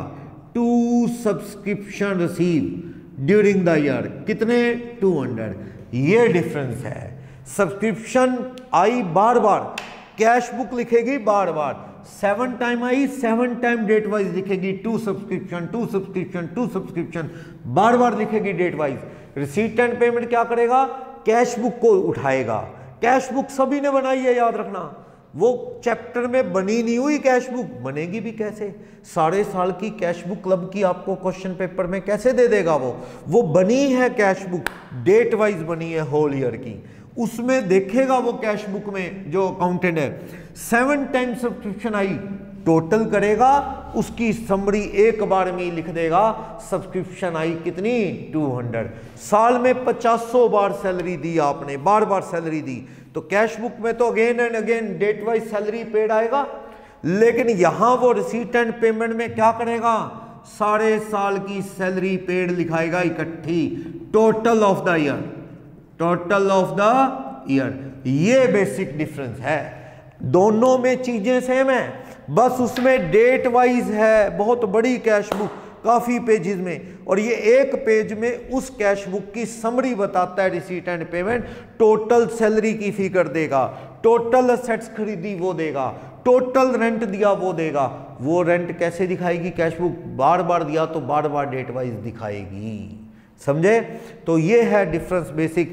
2 subscription receive during the year, कितने, 200। ये डिफरेंस है। सब्सक्रिप्शन आई बार बार, कैश बुक लिखेगी बार बार। 7 टाइम आई, 7 टाइम डेट वाइज लिखेगी, 2 सब्सक्रिप्शन, 2 सब्सक्रिप्शन, 2 सब्सक्रिप्शन, बार बार लिखेगी date wise. Receipt and payment क्या करेगा, कैश बुक को उठाएगा। कैश बुक सभी ने बनाई है, याद रखना, वो चैप्टर में बनी नहीं हुई कैश बुक, बनेगी भी कैसे, सारे साल की कैश बुक क्लब की आपको क्वेश्चन पेपर में कैसे दे देगा वो बनी है कैश बुक, डेट वाइज बनी है होल ईयर की, उसमें देखेगा वो कैश बुक में जो अकाउंटेंट है। 7 टाइम सब्सक्रिप्शन आई, टोटल करेगा, उसकी समरी एक बार में ही लिख देगा, सब्सक्रिप्शन आई कितनी, 200। साल में 50 बार सैलरी दी आपने, बार बार सैलरी दी, तो कैश बुक में तो again and again date wise salary paid आएगा। लेकिन यहां वो रिसीट एंड पेमेंट में क्या करेगा, सारे साल की सैलरी पेड लिखाएगा इकट्ठी, total of the year, total of the year. ये बेसिक डिफरेंस है, दोनों में चीजें सेम है, बस उसमें डेट वाइज है, बहुत बड़ी कैश बुक, काफी पेजेस में, और ये एक पेज में उस कैश बुक की समरी बताता है, receipt and payment, total salary की फिगर देगा, टोटल असेट्स खरीदी वो देगा, टोटल रेंट दिया वो देगा। वो रेंट कैसे दिखाएगी कैश बुक, बार बार दिया तो बार बार डेट वाइज दिखाएगी, समझे। तो ये है डिफरेंस बेसिक,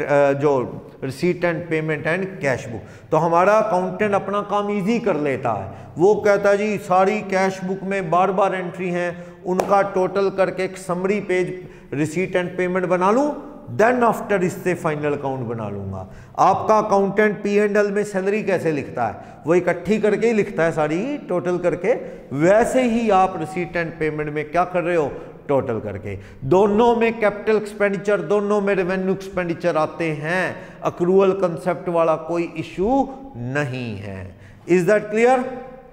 जो receipt and payment and cash book. तो हमारा अकाउंटेंट अपना काम इजी कर लेता है, वो कहता है जी सारी कैश बुक में बार बार एंट्री हैं, उनका टोटल करके एक summary page receipt and payment बना लूं, देन आफ्टर इससे फाइनल अकाउंट बना लूंगा। आपका अकाउंटेंट P&L में सैलरी कैसे लिखता है, वो इकट्ठी करके ही लिखता है सारी टोटल करके, वैसे ही आप रिसीट एंड पेमेंट में क्या कर रहे हो, टोटल करके। दोनों में कैपिटल एक्सपेंडिचर, दोनों में रेवेन्यू एक्सपेंडिचर आते हैं, अक्रूवल कंसेप्ट वाला कोई इशू नहीं है। Is that clear?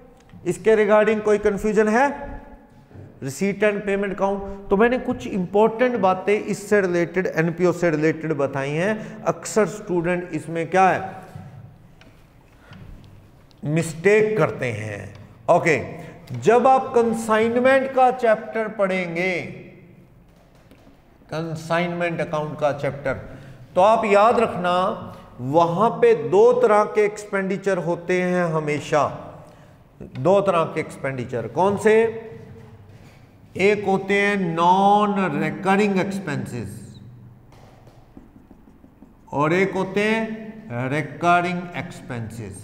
इसके रिगार्डिंग कोई कंफ्यूजन है? रिसीट एंड पेमेंट अकाउंट, तो मैंने कुछ इंपॉर्टेंट बातें इससे रिलेटेड, एनपीओ से रिलेटेड बताई हैं। अक्सर स्टूडेंट इसमें क्या है, मिस्टेक करते हैं। ओके, जब आप कंसाइनमेंट का चैप्टर पढ़ेंगे, कंसाइनमेंट अकाउंट का चैप्टर, तो आप याद रखना वहां पे 2 तरह के एक्सपेंडिचर होते हैं हमेशा, 2 तरह के एक्सपेंडिचर। कौन से? एक होते हैं नॉन रिकरिंग एक्सपेंसेस और एक होते हैं रिकरिंग एक्सपेंसेस।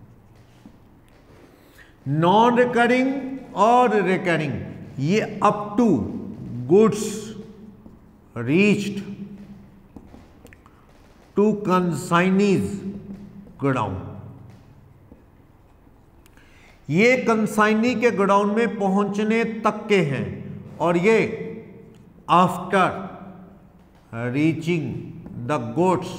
नॉन रिकरिंग और रिकरिंग, ये up to goods reached to consignees godown, ये कंसाइनी के गोडाउन में पहुंचने तक के हैं, और ये after reaching the goods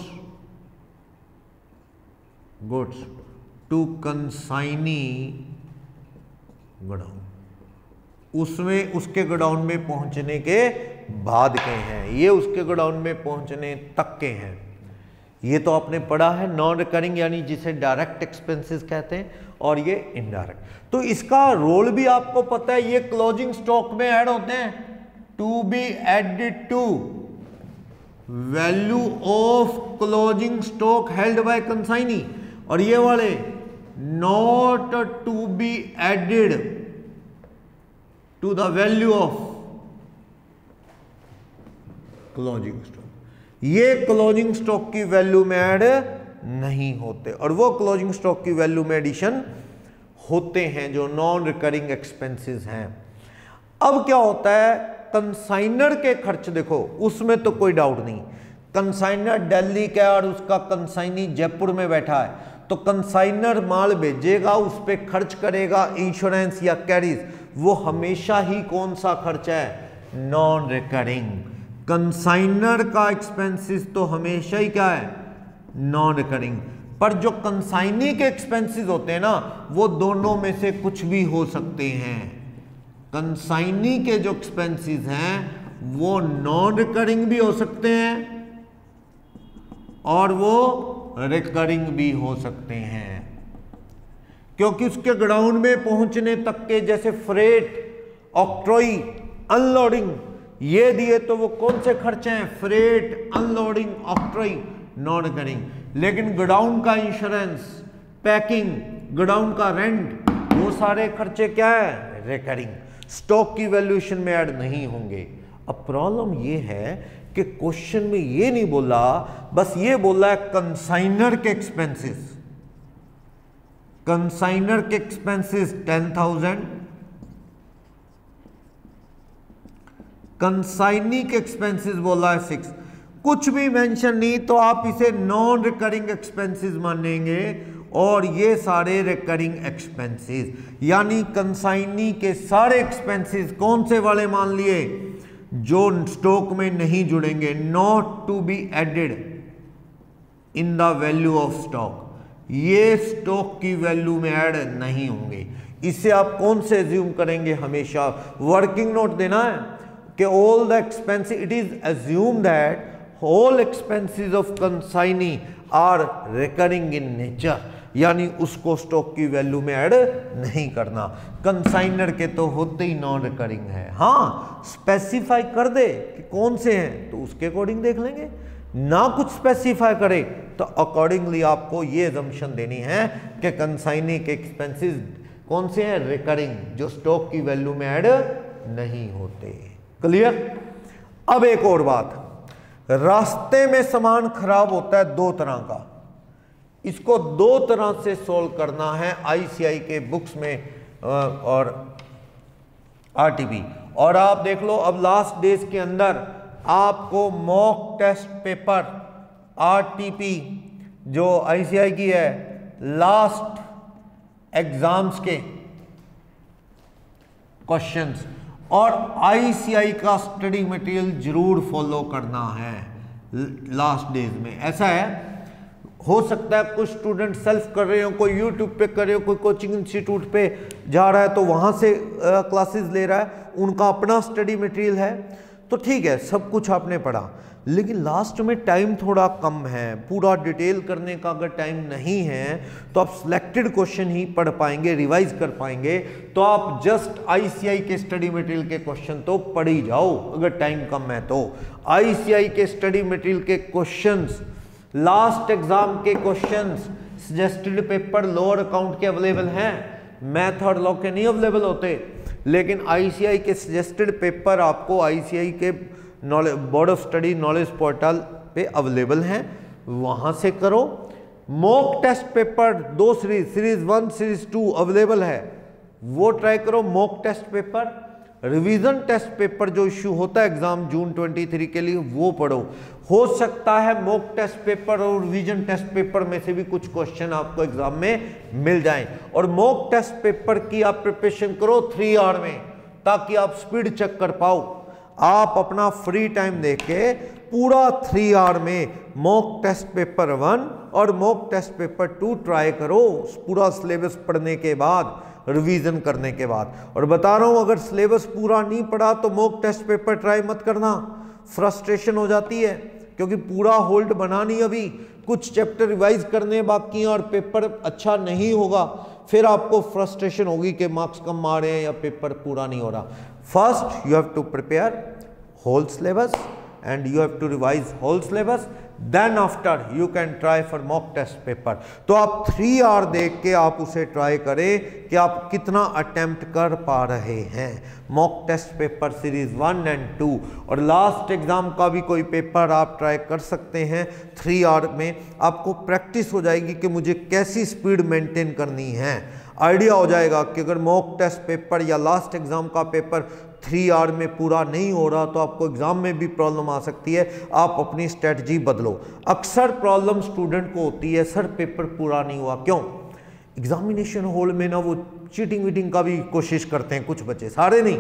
to consignee godown, उसमें उसके गोडाउन में पहुंचने के बाद के हैं, ये उसके गोडाउन में पहुंचने तक के हैं। ये तो आपने पढ़ा है, नॉन रिकरिंग यानी जिसे डायरेक्ट एक्सपेंसेस कहते हैं, और ये इनडायरेक्ट। तो इसका रोल भी आपको पता है, ये क्लोजिंग स्टॉक में ऐड होते हैं, to be added to value of closing stock held by consignee, और ये वाले not to be added to the value of closing stock, ये क्लोजिंग स्टॉक की वैल्यू में ऐड नहीं होते, और वो क्लोजिंग स्टॉक की वैल्यू में एडिशन होते हैं जो नॉन रिकरिंग एक्सपेंसेस हैं। अब क्या होता है, कंसाइनर के खर्च देखो, उसमें तो कोई डाउट नहीं, कंसाइनर दिल्ली का और उसका कंसाइनी जयपुर में बैठा है, तो कंसाइनर माल भेजेगा, उस पर खर्च करेगा, इंश्योरेंस या कैरीज, वो हमेशा ही कौन सा खर्च है, नॉन रिकरिंग। कंसाइनर का एक्सपेंसेस तो हमेशा ही क्या है, नॉन रिकरिंग। पर जो कंसाइनी के एक्सपेंसेस होते हैं ना, वो दोनों में से कुछ भी हो सकते हैं। कंसाइनी के जो एक्सपेंसेस हैं वो नॉन रिकरिंग भी हो सकते हैं और वो रिकरिंग भी हो सकते हैं, क्योंकि उसके ग्राउंड में पहुंचने तक के जैसे फ्रेट, ऑक्ट्रॉई, अनलोडिंग ये दिए तो वो कौन से खर्चे हैं, freight, unloading, octroi, non recurring. लेकिन गोडाउन का इंश्योरेंस, पैकिंग, गोडाउन का रेंट, वो सारे खर्चे क्या है, रिकरिंग, स्टॉक की वैल्यूएशन में ऐड नहीं होंगे। अब प्रॉब्लम ये है कि क्वेश्चन में ये नहीं बोला, बस ये बोला है कंसाइनर के एक्सपेंसेस, कंसाइनर के एक्सपेंसेस 10,000, कंसाइनी के एक्सपेंसेस बोला है 6, कुछ भी मेंशन नहीं, तो आप इसे नॉन रिकरिंग एक्सपेंसेस मानेंगे और ये सारे रिकरिंग एक्सपेंसेस, यानी कंसाइनी के सारे एक्सपेंसेस कौन से वाले मान लिए, जो स्टॉक में नहीं जुड़ेंगे, not to be added in the value of stock, ये स्टॉक की वैल्यू में ऐड नहीं होंगे। इसे आप कौन से एज्यूम करेंगे, हमेशा वर्किंग नोट देना है कि all the expenses, it is assume that all expenses of consignee are recurring in nature, यानी उसको स्टॉक की वैल्यू में ऐड नहीं करना। कंसाइनर के तो होते ही नॉन रिकरिंग है, हाँ स्पेसिफाई कर दे कि कौन से हैं तो उसके अकॉर्डिंग देख लेंगे, ना कुछ स्पेसिफाई करे तो अकॉर्डिंगली आपको ये अजम्पशन देनी है कि कंसाइनी के एक्सपेंसेस कौन से हैं, रिकरिंग, जो स्टॉक की वैल्यू में ऐड नहीं होते। क्लियर। अब एक और बात, रास्ते में सामान खराब होता है दो तरह का, इसको दो तरह से सॉल्व करना है आईसीआई के बुक्स में और आरटीपी। और आप देख लो, अब लास्ट डेज के अंदर आपको मॉक टेस्ट पेपर आरटीपी जो आईसीआई की है, लास्ट एग्जाम्स के क्वेश्चंस और आईसीआई का स्टडी मटेरियल जरूर फॉलो करना है लास्ट डेज में। ऐसा है, हो सकता है कुछ स्टूडेंट सेल्फ कर रहे हो, कोई यूट्यूब पे कर रहे हो, कोई कोचिंग इंस्टीट्यूट पे जा रहा है तो वहाँ से क्लासेस ले रहा है, उनका अपना स्टडी मटेरियल है, तो ठीक है सब कुछ आपने पढ़ा, लेकिन लास्ट में टाइम थोड़ा कम है, पूरा डिटेल करने का अगर टाइम नहीं है तो आप सिलेक्टेड क्वेश्चन ही पढ़ पाएंगे, रिवाइज कर पाएंगे। तो आप जस्ट आईसीआई के स्टडी मटेरियल के क्वेश्चन तो पढ़ ही जाओ अगर टाइम कम है तो। आईसीआई के स्टडी मटेरियल के क्वेश्चंस, लास्ट एग्जाम के questions, suggested paper lower account के अवेलेबल हैं, मैथ और लॉ के नहीं अवेलेबल होते, लेकिन आईसीआई के सजेस्टेड पेपर आपको आईसीआई के knowledge board of study knowledge portal पे अवेलेबल हैं, वहाँ से करो। मॉक टेस्ट पेपर दो सीरीज 1 सीरीज 2 अवेलेबल है, वो ट्राई करो। Mock test paper, revision test paper जो इश्यू होता है एग्जाम जून 23 के लिए, वो पढ़ो। हो सकता है मॉक टेस्ट पेपर और रिवीजन टेस्ट पेपर में से भी कुछ क्वेश्चन आपको एग्जाम में मिल जाएं। और मॉक टेस्ट पेपर की आप प्रिपरेशन करो 3 आवर में, ताकि आप स्पीड चेक कर पाओ। आप अपना फ्री टाइम देके पूरा 3 आवर में मॉक टेस्ट पेपर 1 और मॉक टेस्ट पेपर 2 ट्राई करो, पूरा सिलेबस पढ़ने के बाद, रिवीजन करने के बाद। और बता रहा हूं, अगर सिलेबस पूरा नहीं पढ़ा तो मॉक टेस्ट पेपर ट्राई मत करना, फ्रस्ट्रेशन हो जाती है, क्योंकि पूरा होल्ड बना नहीं, अभी कुछ चैप्टर रिवाइज करने बाकी हैं और पेपर अच्छा नहीं होगा, फिर आपको फ्रस्ट्रेशन होगी कि मार्क्स कम आ रहे हैं या पेपर पूरा नहीं हो रहा। First you have to prepare whole syllabus and you have to revise whole syllabus, then after you can try for mock test paper। तो आप 3 आवर देख के आप उसे ट्राई करें कि आप कितना अटेम्प्ट कर पा रहे हैं, mock test paper series 1 and 2। और लास्ट एग्जाम का भी कोई पेपर आप ट्राई कर सकते हैं 3 आवर में, आपको प्रैक्टिस हो जाएगी कि मुझे कैसी स्पीड मेंटेन करनी है, आइडिया हो जाएगा कि अगर मॉक टेस्ट पेपर या लास्ट एग्जाम का पेपर 3 आवर में पूरा नहीं हो रहा तो आपको एग्जाम में भी प्रॉब्लम आ सकती है, आप अपनी स्ट्रेटजी बदलो। अक्सर प्रॉब्लम स्टूडेंट को होती है सर पेपर पूरा नहीं हुआ, क्यों? एग्जामिनेशन हॉल में ना वो चीटिंग वीटिंग का भी कोशिश करते हैं कुछ बच्चे, सारे नहीं,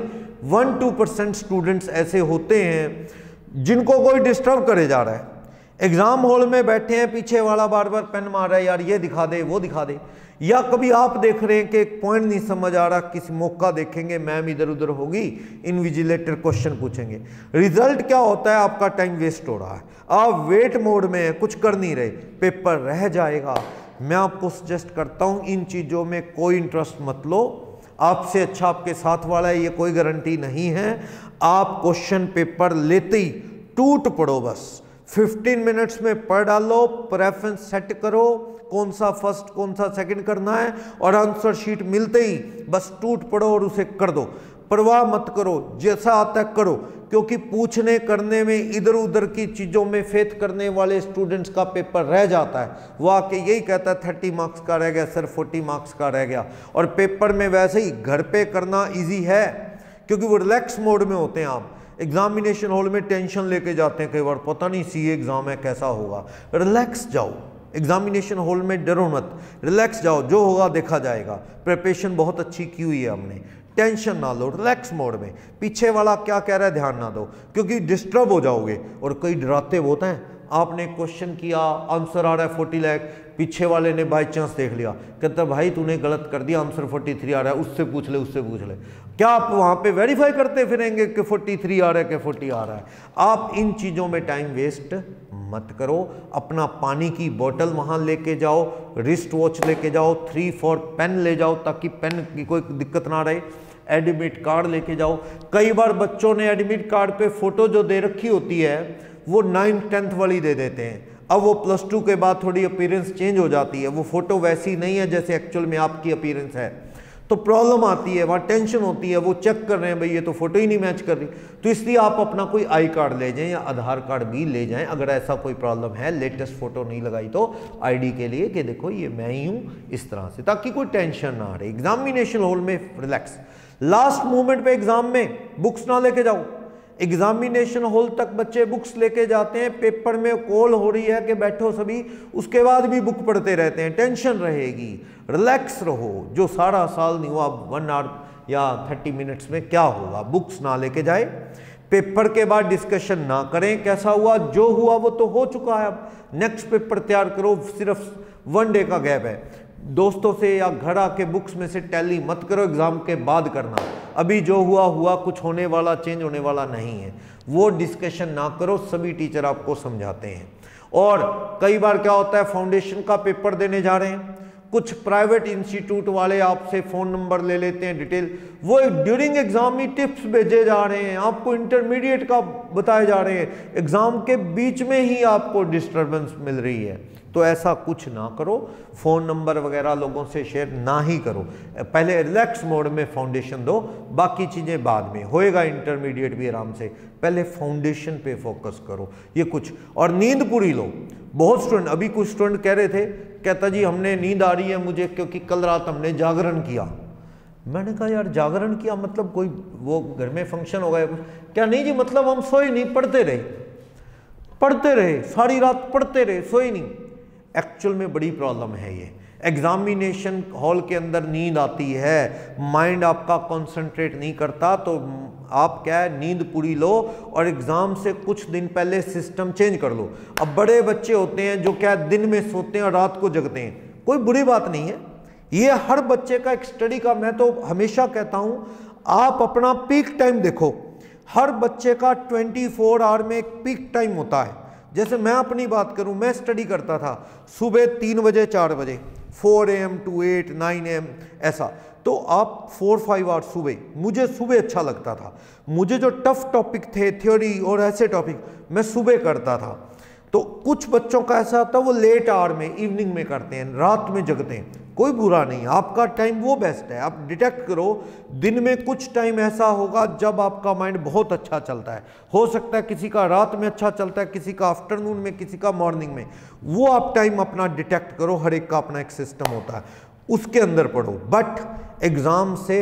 1-2% स्टूडेंट्स ऐसे होते हैं जिनको कोई डिस्टर्ब करे जा रहा है। एग्जाम हॉल में बैठे हैं, पीछे वाला बार बार पेन मार रहा है, यार ये दिखा दे वो दिखा दे, या कभी आप देख रहे हैं कि एक पॉइंट नहीं समझ आ रहा, किसी मौका देखेंगे मैम इधर उधर होगी, इनविजिलेटर क्वेश्चन पूछेंगे, रिजल्ट क्या होता है, आपका टाइम वेस्ट हो रहा है, आप वेट मोड में हैं, कुछ कर नहीं रहे, पेपर रह जाएगा। मैं आपको सजेस्ट करता हूं इन चीज़ों में कोई इंटरेस्ट मत लो, आपसे अच्छा आपके साथ वाला है ये कोई गारंटी नहीं है। आप क्वेश्चन पेपर लेते ही टूट पड़ो, बस 15 मिनट्स में पढ़ डालो, प्रेफरेंस सेट करो, कौन सा फर्स्ट कौन सा सेकंड करना है, और आंसर शीट मिलते ही बस टूट पड़ो और उसे कर दो, परवाह मत करो, जैसा आता है करो, क्योंकि पूछने करने में इधर उधर की चीज़ों में फेथ करने वाले स्टूडेंट्स का पेपर रह जाता है, वो आके यही कहता है 30 मार्क्स का रह गया सर, 40 मार्क्स का रह गया। और पेपर में वैसे ही घर पे करना ईजी है क्योंकि वो रिलैक्स मोड में होते हैं। आप एग्जामिनेशन हॉल में टेंशन लेके जाते हैं, कई बार पता नहीं सीए एग्जाम है कैसा होगा, रिलैक्स जाओ एग्जामिनेशन हॉल में, डरो मत, रिलैक्स जाओ, जो होगा देखा जाएगा। प्रिपरेशन बहुत अच्छी की हुई है हमने, टेंशन ना लो, रिलैक्स मोड में, पीछे वाला क्या कह रहा है ध्यान ना दो, क्योंकि डिस्टर्ब हो जाओगे। और कई डराते होते हैं, आपने क्वेश्चन किया आंसर आ रहा है 40 लाख, पीछे वाले ने बाई चांस देख लिया, कहता भाई तूने गलत कर दिया, आंसर 43 आ रहा है, उससे पूछ ले उससे पूछ ले। क्या आप वहाँ पे वेरीफाई करते फिरेंगे कि 43 आ रहा है कि 40 आ रहा है? आप इन चीज़ों में टाइम वेस्ट मत करो, अपना पानी की बोतल वहाँ लेके जाओ, रिस्ट वॉच लेके जाओ, 3-4 पेन ले जाओ ताकि पेन की कोई दिक्कत ना रहे, एडमिट कार्ड लेके जाओ। कई बार बच्चों ने एडमिट कार्ड पे फोटो जो दे रखी होती है वो 9th-10th वाली दे देते हैं, अब वो +2 के बाद थोड़ी अपीयरेंस चेंज हो जाती है, वो फोटो वैसी नहीं है जैसे एक्चुअल में आपकी अपीयरेंस है, तो प्रॉब्लम आती है, वहाँ टेंशन होती है, वो चेक कर रहे हैं भाई ये तो फोटो ही नहीं मैच कर रही। तो इसलिए आप अपना कोई आई कार्ड ले जाएं या आधार कार्ड भी ले जाएं, अगर ऐसा कोई प्रॉब्लम है, लेटेस्ट फोटो नहीं लगाई तो आईडी के लिए कि देखो ये मैं ही हूँ, इस तरह से, ताकि कोई टेंशन ना रहे। एग्जामिनेशन हॉल में रिलैक्स, लास्ट मोमेंट पे एग्जाम में बुक्स ना लेके जाओ। एग्जामिनेशन हॉल तक बच्चे बुक्स लेके जाते हैं, पेपर में कॉल हो रही है कि बैठो सभी, उसके बाद भी बुक पढ़ते रहते हैं, टेंशन रहेगी। रिलैक्स रहो, जो सारा साल नहीं हुआ 1 आवर या 30 मिनट्स में क्या होगा, बुक्स ना लेके जाए, पेपर के बाद डिस्कशन ना करें कैसा हुआ, जो हुआ वो तो हो चुका है, अब नेक्स्ट पेपर तैयार करो, सिर्फ 1 डे का गैप है। दोस्तों से या घर आके बुक्स में से टैली मत करो, एग्जाम के बाद करना, अभी जो हुआ हुआ, कुछ होने वाला चेंज होने वाला नहीं है, वो डिस्कशन ना करो, सभी टीचर आपको समझाते हैं। और कई बार क्या होता है, फाउंडेशन का पेपर देने जा रहे हैं, कुछ प्राइवेट इंस्टीट्यूट वाले आपसे फ़ोन नंबर ले लेते हैं, डिटेल, वो ड्यूरिंग एग्जाम ही टिप्स भेजे जा रहे हैं, आपको इंटरमीडिएट का बताए जा रहे हैं, एग्जाम के बीच में ही आपको डिस्टर्बेंस मिल रही है। तो ऐसा कुछ ना करो, फ़ोन नंबर वगैरह लोगों से शेयर ना ही करो, पहले रिलैक्स मोड में फाउंडेशन दो, बाकी चीज़ें बाद में होएगा, इंटरमीडिएट भी आराम से, पहले फाउंडेशन पे फोकस करो। ये कुछ, और नींद पूरी लो। बहुत स्टूडेंट, अभी कुछ स्टूडेंट कह रहे थे, कहता जी हमने नींद आ रही है मुझे क्योंकि कल रात हमने जागरण किया। मैंने कहा यार जागरण किया मतलब कोई वो घर में फंक्शन हो गया कुछ? क्या नहीं जी, मतलब हम सोए नहीं, पढ़ते रहे सारी रात, पढ़ते रहे, सोए नहीं। एक्चुअल में बड़ी प्रॉब्लम है ये। एग्जामिनेशन हॉल के अंदर नींद आती है, माइंड आपका कंसंट्रेट नहीं करता, तो आप क्या है, नींद पूरी लो और एग्जाम से कुछ दिन पहले सिस्टम चेंज कर लो। अब बड़े बच्चे होते हैं जो क्या दिन में सोते हैं और रात को जगते हैं, कोई बुरी बात नहीं है, ये हर बच्चे का एक स्टडी का, मैं तो हमेशा कहता हूं आप अपना पीक टाइम देखो, हर बच्चे का 24 आवर में एक पीक टाइम होता है। जैसे मैं अपनी बात करूं, मैं स्टडी करता था सुबह 3 बजे 4 बजे, 4 AM to 8, 9 AM ऐसा, तो आप 4-5 आवर्स सुबह, मुझे सुबह अच्छा लगता था, मुझे जो टफ टॉपिक थे थ्योरी और ऐसे टॉपिक मैं सुबह करता था। तो कुछ बच्चों का ऐसा होता है वो लेट आवर में, इवनिंग में करते हैं, रात में जगते हैं, कोई बुरा नहीं, आपका टाइम वो बेस्ट है। आप डिटेक्ट करो दिन में कुछ टाइम ऐसा होगा जब आपका माइंड बहुत अच्छा चलता है, हो सकता है किसी का रात में अच्छा चलता है, किसी का आफ्टरनून में, किसी का मॉर्निंग में, वो आप टाइम अपना डिटेक्ट करो, हर एक का अपना एक सिस्टम होता है, उसके अंदर पढ़ो। बट एग्जाम से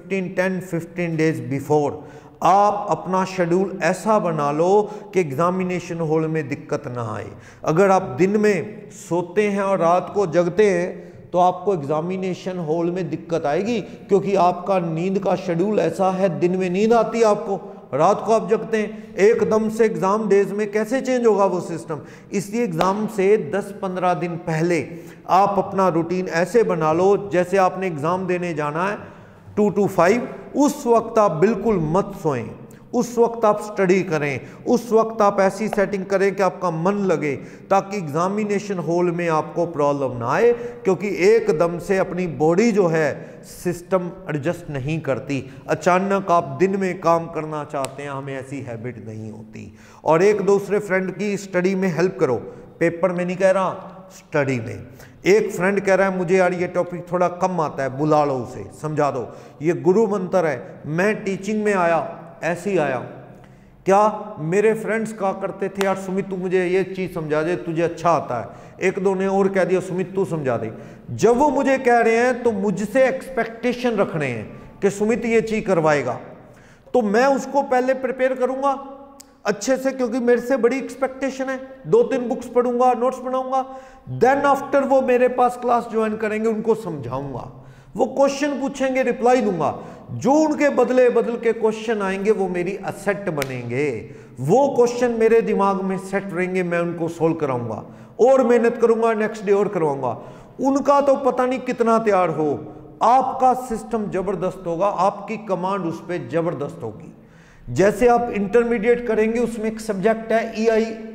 10-15 डेज बिफोर आप अपना शेड्यूल ऐसा बना लो कि एग्जामिनेशन हॉल में दिक्कत ना आए। अगर आप दिन में सोते हैं और रात को जगते हैं तो आपको एग्जामिनेशन हॉल में दिक्कत आएगी, क्योंकि आपका नींद का शेड्यूल ऐसा है, दिन में नींद आती है आपको, रात को आप जगते हैं, एकदम से एग्जाम डेज में कैसे चेंज होगा वो सिस्टम। इसलिए एग्जाम से 10-15 दिन पहले आप अपना रूटीन ऐसे बना लो जैसे आपने एग्जाम देने जाना है 2 to 5, उस वक्त आप बिल्कुल मत सोएं, उस वक्त आप स्टडी करें, उस वक्त आप ऐसी सेटिंग करें कि आपका मन लगे, ताकि एग्जामिनेशन हॉल में आपको प्रॉब्लम ना आए, क्योंकि एकदम से अपनी बॉडी जो है सिस्टम एडजस्ट नहीं करती। अचानक आप दिन में काम करना चाहते हैं, हमें ऐसी हैबिट नहीं होती। और एक दूसरे फ्रेंड की स्टडी में हेल्प करो, पेपर में नहीं कह रहा, स्टडी में। एक फ्रेंड कह रहा है मुझे यार ये टॉपिक थोड़ा कम आता है, बुला लो उसे, समझा दो, ये गुरु मंत्र है, मैं टीचिंग में आया ऐसे ही आया। क्या मेरे फ्रेंड्स कहा करते थे यार सुमित तू मुझे ये चीज़ समझा दे, तुझे अच्छा आता है, एक दो ने और कह दिया सुमित तू समझा दे। जब वो मुझे कह रहे हैं तो मुझसे एक्सपेक्टेशन रखने हैं कि सुमित ये चीज़ करवाएगा, तो मैं उसको पहले प्रिपेयर करूंगा अच्छे से, क्योंकि मेरे से बड़ी एक्सपेक्टेशन है, 2-3 बुक्स पढ़ूंगा, नोट्स बनाऊंगा, देन आफ्टर वो मेरे पास क्लास ज्वाइन करेंगे, उनको समझाऊंगा, वो क्वेश्चन पूछेंगे, रिप्लाई दूंगा, जो उनके बदले बदल के क्वेश्चन आएंगे वो मेरी असेट बनेंगे, वो क्वेश्चन मेरे दिमाग में सेट रहेंगे, मैं उनको सोल्व कराऊंगा और मेहनत करूंगा, नेक्स्ट डे और करवाऊंगा। उनका तो पता नहीं कितना तैयार हो, आपका सिस्टम जबरदस्त होगा, आपकी कमांड उस पर जबरदस्त होगी। जैसे आप इंटरमीडिएट करेंगे, उसमें एक सब्जेक्ट है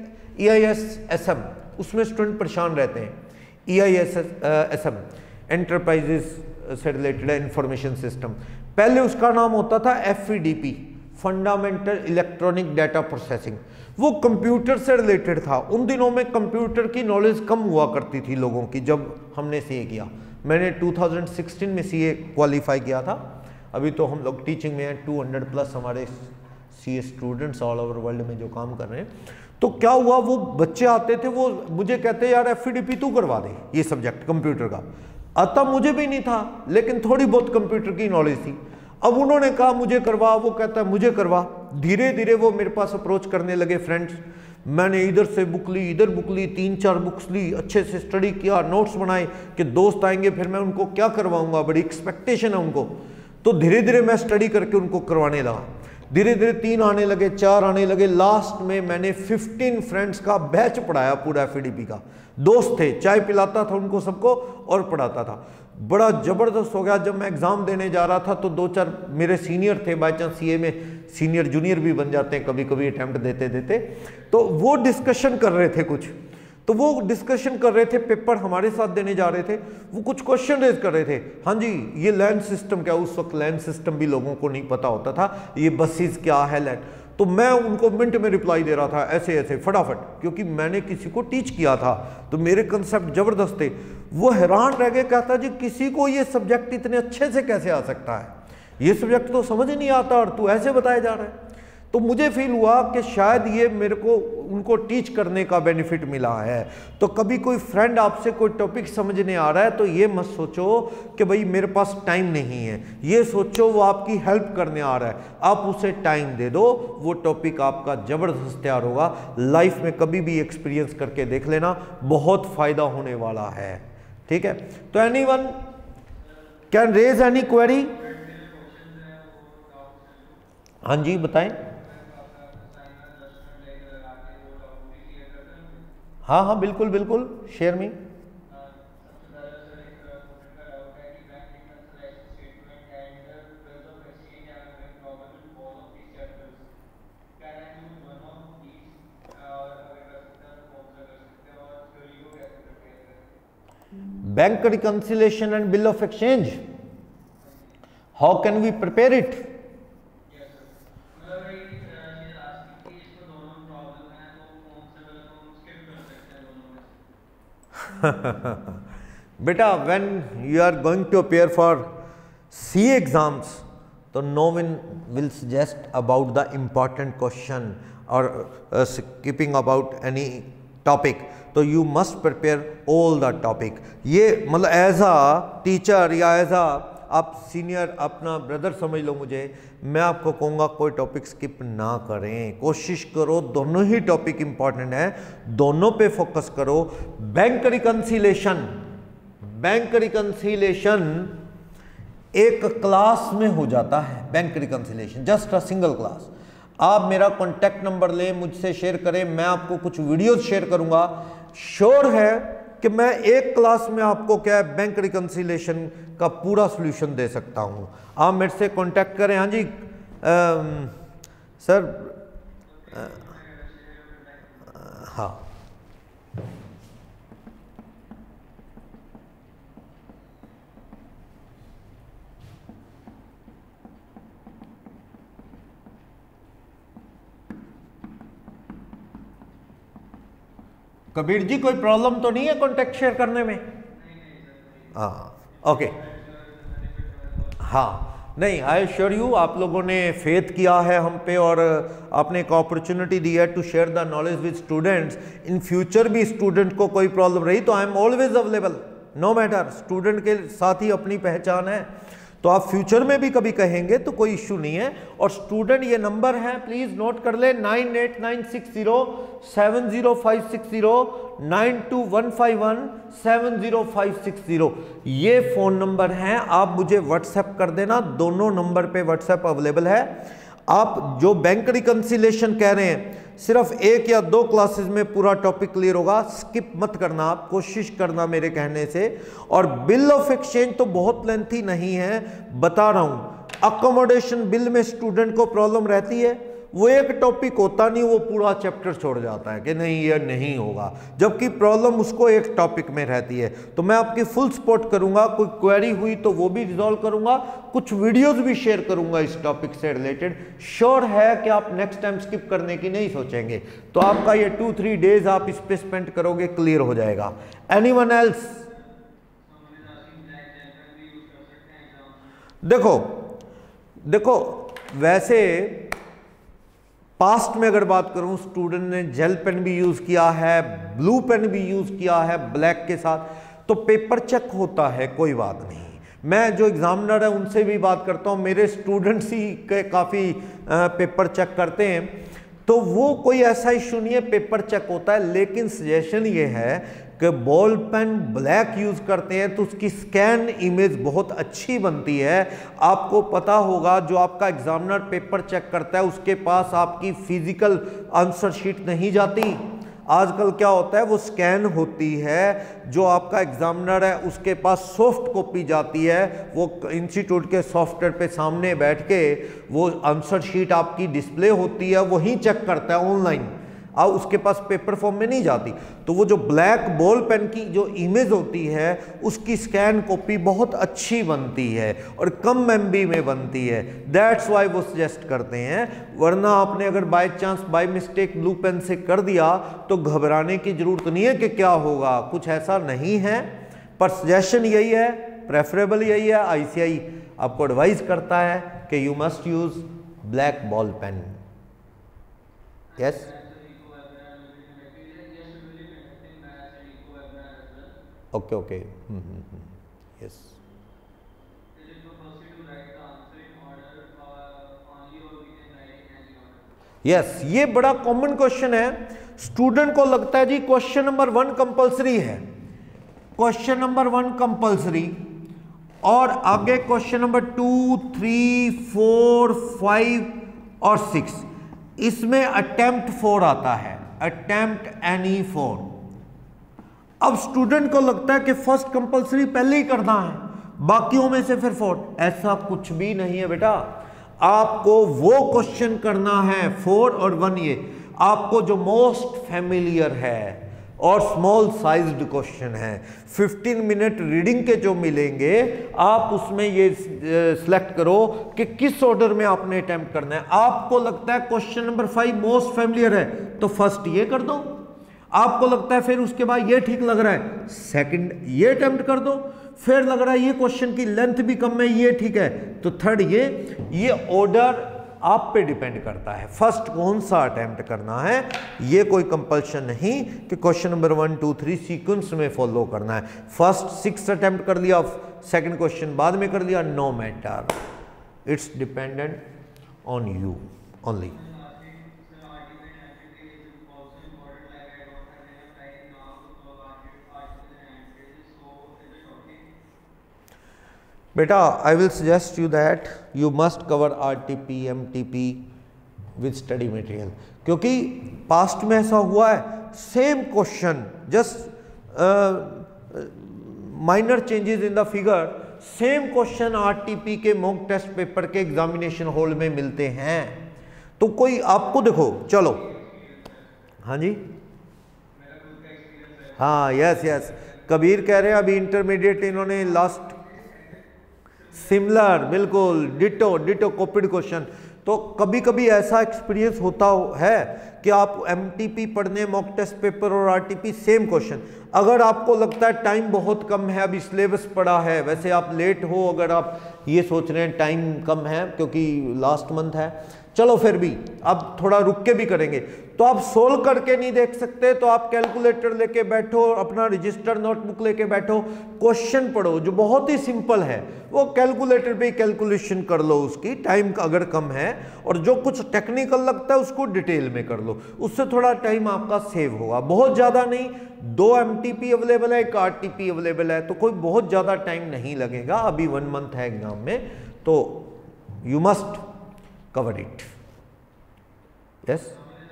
EISSM, उसमें स्टूडेंट परेशान रहते हैं। EISSM एंटरप्राइजेस से रिलेटेड इंफॉर्मेशन सिस्टम, पहले उसका नाम होता था FEDP, fundamental electronic data processing, वो कंप्यूटर से रिलेटेड था। उन दिनों में कंप्यूटर की नॉलेज कम हुआ करती थी लोगों की, जब हमने CA किया, मैंने 2016 में CA क्वालिफाई किया था, अभी तो हम लोग टीचिंग में हैं, 200+ हमारे CA students all over world में जो काम कर रहे हैं। तो क्या हुआ, वो बच्चे आते थे, वो मुझे कहते यार FEDP तू करवा दे, ये सब्जेक्ट कंप्यूटर का आता मुझे भी नहीं था, लेकिन थोड़ी बहुत कंप्यूटर की नॉलेज थी। अब उन्होंने कहा मुझे करवा, वो कहता है मुझे करवा, धीरे धीरे वो मेरे पास अप्रोच करने लगे फ्रेंड्स, मैंने इधर से बुक ली, इधर बुक ली, 3-4 बुक्स ली, अच्छे से स्टडी किया, नोट्स बनाए कि दोस्त आएंगे फिर मैं उनको क्या करवाऊंगा, बड़ी एक्सपेक्टेशन है उनको। तो धीरे धीरे मैं स्टडी करके उनको करवाने लगा, धीरे धीरे 3 आने लगे, 4 आने लगे, लास्ट में मैंने 15 फ्रेंड्स का बैच पढ़ाया पूरा FEDP का। दोस्त थे, चाय पिलाता था उनको सबको और पढ़ाता था, बड़ा ज़बरदस्त हो गया। जब मैं एग्ज़ाम देने जा रहा था तो 2-4 मेरे सीनियर थे, बाई चांस CA में सीनियर जूनियर भी बन जाते हैं कभी कभी अटैम्प्ट देते देते, तो वो डिस्कशन कर रहे थे कुछ, तो वो डिस्कशन कर रहे थे, पेपर हमारे साथ देने जा रहे थे, वो कुछ क्वेश्चन रेज कर रहे थे, हाँ जी ये लैंड सिस्टम क्या, उस वक्त लैंड सिस्टम भी लोगों को नहीं पता होता था, ये बसेस क्या है लैंड, तो मैं उनको मिनट में रिप्लाई दे रहा था ऐसे ऐसे फटाफट, क्योंकि मैंने किसी को टीच किया था तो मेरे कंसेप्ट जबरदस्त थे। वो हैरान रह गए, कहता जी किसी को ये सब्जेक्ट इतने अच्छे से कैसे आ सकता है, ये सब्जेक्ट तो समझ ही नहीं आता और तू ऐसे बताया जा रहा है। तो मुझे फील हुआ कि शायद ये मेरे को उनको टीच करने का बेनिफिट मिला है। तो कभी कोई फ्रेंड आपसे कोई टॉपिक समझने आ रहा है तो ये मत सोचो कि भाई मेरे पास टाइम नहीं है, ये सोचो वो आपकी हेल्प करने आ रहा है, आप उसे टाइम दे दो, वो टॉपिक आपका ज़बरदस्त तैयार होगा। लाइफ में कभी भी एक्सपीरियंस करके देख लेना, बहुत फ़ायदा होने वाला है। ठीक है, तो anyone can raise any query? हाँ जी बताएं। हाँ हाँ बिल्कुल बिल्कुल, share me. Bank reconciliation and bill of exchange, how can we prepare it? बेटा when you are going to appear for C exams तो no one will suggest about the important question और स्किपिंग अबाउट एनी टॉपिक, तो you must prepare all the topic. ये मतलब as a teacher या as a आप senior अपना brother समझ लो मुझे, मैं आपको कहूँगा कोई टॉपिक स्किप ना करें, कोशिश करो, दोनों ही टॉपिक इंपॉर्टेंट है, दोनों पे फोकस करो। बैंक रिकंसिलेशन एक क्लास में हो जाता है, bank reconciliation just a single class. आप मेरा कॉन्टैक्ट नंबर लें, मुझसे शेयर करें, मैं आपको कुछ वीडियोस शेयर करूंगा। श्योर है कि मैं एक क्लास में आपको क्या है बैंक रिकंसिलेशन का पूरा सॉल्यूशन दे सकता हूं। आप मेरे से कांटेक्ट करें। हाँ जी सर, हाँ कबीर जी कोई प्रॉब्लम तो नहीं है कॉन्टेक्ट शेयर करने में? हाँ ओके, हाँ नहीं, आई श्योर यू आप लोगों ने फेथ किया है हम पे और आपने एक अपॉर्चुनिटी दी है to share the knowledge with students. In future भी स्टूडेंट को कोई प्रॉब्लम रही तो I am always available, no matter, student के साथ ही अपनी पहचान है, तो आप फ्यूचर में भी कभी कहेंगे तो कोई इश्यू नहीं है। और स्टूडेंट ये नंबर है प्लीज नोट कर ले, 9896070560 9215170560, ये फोन नंबर है। आप मुझे व्हाट्सएप कर देना, दोनों नंबर पे व्हाट्सएप अवेलेबल है। आप जो बैंक रिकंसिलेशन कह रहे हैं सिर्फ एक या दो क्लासेस में पूरा टॉपिक क्लियर होगा, स्किप मत करना, आप कोशिश करना मेरे कहने से। और बिल ऑफ एक्सचेंज तो बहुत लेंथी नहीं है, बता रहा हूं। अकोमोडेशन बिल में स्टूडेंट को प्रॉब्लम रहती है, वो एक टॉपिक होता नहीं, वो पूरा चैप्टर छोड़ जाता है कि नहीं ये नहीं होगा, जबकि प्रॉब्लम उसको एक टॉपिक में रहती है। तो मैं आपकी फुल सपोर्ट करूंगा, कोई क्वेरी हुई तो वो भी रिजॉल्व करूंगा, कुछ वीडियोस भी शेयर करूंगा इस टॉपिक से रिलेटेड। श्योर है कि आप नेक्स्ट टाइम स्किप करने की नहीं सोचेंगे, तो आपका ये 2-3 डेज आप इस पे स्पेंड करोगे, क्लियर हो जाएगा। Anyone else? देखो वैसे पास्ट में अगर बात करूं, स्टूडेंट ने जेल पेन भी यूज किया है, ब्लू पेन भी यूज किया है ब्लैक के साथ, तो पेपर चेक होता है, कोई बात नहीं। मैं जो एग्जामिनर है उनसे भी बात करता हूं, मेरे स्टूडेंट्स ही के काफ़ी पेपर चेक करते हैं, तो वो कोई ऐसा इशू नहीं है, पेपर चेक होता है। लेकिन सजेशन ये है कि बॉल पेन ब्लैक यूज करते हैं तो उसकी स्कैन इमेज बहुत अच्छी बनती है। आपको पता होगा जो आपका एग्जामिनर पेपर चेक करता है उसके पास आपकी फिजिकल आंसर शीट नहीं जाती, आजकल क्या होता है वो स्कैन होती है, जो आपका एग्जामिनर है उसके पास सॉफ्ट कॉपी जाती है, वो इंस्टीट्यूट के सॉफ्टवेयर पे सामने बैठ के वो आंसर शीट आपकी डिस्प्ले होती है, वही चेक करता है ऑनलाइन, और उसके पास पेपर फॉर्म में नहीं जाती। तो वो जो ब्लैक बॉल पेन की जो इमेज होती है उसकी स्कैन कॉपी बहुत अच्छी बनती है और कम एमबी में बनती है, दैट्स वाई वो सजेस्ट करते हैं। वरना आपने अगर by chance by mistake blue pen से कर दिया तो घबराने की जरूरत नहीं है कि क्या होगा, कुछ ऐसा नहीं है। पर सजेशन यही है, प्रेफरेबल यही है, आईसीआई आपको एडवाइस करता है कि you must use black ball pen. Yes okay okay, yes yes, ये बड़ा कॉमन क्वेश्चन है। स्टूडेंट को लगता है जी क्वेश्चन नंबर 1 कंपलसरी है, क्वेश्चन नंबर 1 कंपलसरी, और आगे क्वेश्चन नंबर 2, 3, 4, 5 और 6 इसमें अटेम्प्ट 4 आता है, अटेम्प्ट एनी 4। अब स्टूडेंट को लगता है कि फर्स्ट कंपलसरी पहले ही करना है, बाकियों में से फिर 4, ऐसा कुछ भी नहीं है बेटा। आपको वो क्वेश्चन करना है 4 और 1, ये आपको जो मोस्ट फैमिलियर है, और स्मॉल साइज्ड क्वेश्चन है। 15 मिनट रीडिंग के जो मिलेंगे आप उसमें ये सिलेक्ट करो कि किस ऑर्डर में आपने अटेम्प्ट करना है। आपको लगता है क्वेश्चन नंबर 5 मोस्ट फैमिलियर है तो फर्स्ट ये कर दो, आपको लगता है फिर उसके बाद ये ठीक लग रहा है सेकंड ये अटेम्प्ट कर दो, फिर लग रहा है ये क्वेश्चन की लेंथ भी कम है ये ठीक है तो थर्ड ये ऑर्डर आप पे डिपेंड करता है फर्स्ट कौन सा अटेम्प्ट करना है। ये कोई कंपल्शन नहीं कि क्वेश्चन नंबर 1 2 3 सीक्वेंस में फॉलो करना है। फर्स्ट 6 अटेम्प्ट कर लिया, सेकंड क्वेश्चन बाद में कर लिया, no matter, it's dependent on you only. बेटा I will suggest you that you must cover RTP MTP with study material, क्योंकि पास्ट में ऐसा हुआ है same question just minor changes in the figure, same question RTP के mock test paper के examination hall में मिलते हैं। तो कोई आपको देखो चलो, हाँ जी हाँ यस यस कबीर कह रहे हैं अभी इंटरमीडिएट इन्होंने लास्ट सिमिलर बिल्कुल डिटो डिटो कॉपीड क्वेश्चन। तो कभी कभी ऐसा एक्सपीरियंस होता है कि आप MTP पढ़ने मॉक टेस्ट पेपर और RTP सेम क्वेश्चन, अगर आपको लगता है टाइम बहुत कम है अभी सिलेबस पड़ा है, वैसे आप लेट हो, अगर आप ये सोच रहे हैं टाइम कम है क्योंकि लास्ट मंथ है, चलो फिर भी अब थोड़ा रुक के भी करेंगे, तो आप सोल्व करके नहीं देख सकते तो आप कैलकुलेटर लेके बैठो, अपना रजिस्टर नोटबुक लेके बैठो, क्वेश्चन पढ़ो जो बहुत ही सिंपल है, वो कैलकुलेटर पे कैलकुलेशन कर लो उसकी, टाइम अगर कम है, और जो कुछ टेक्निकल लगता है उसको डिटेल में कर लो, उससे थोड़ा टाइम आपका सेव होगा, बहुत ज़्यादा नहीं। 2 MTP अवेलेबल है, 1 RTP अवेलेबल है, तो कोई बहुत ज़्यादा टाइम नहीं लगेगा, अभी 1 मंथ है एग्जाम में, तो you must cover it. Yes.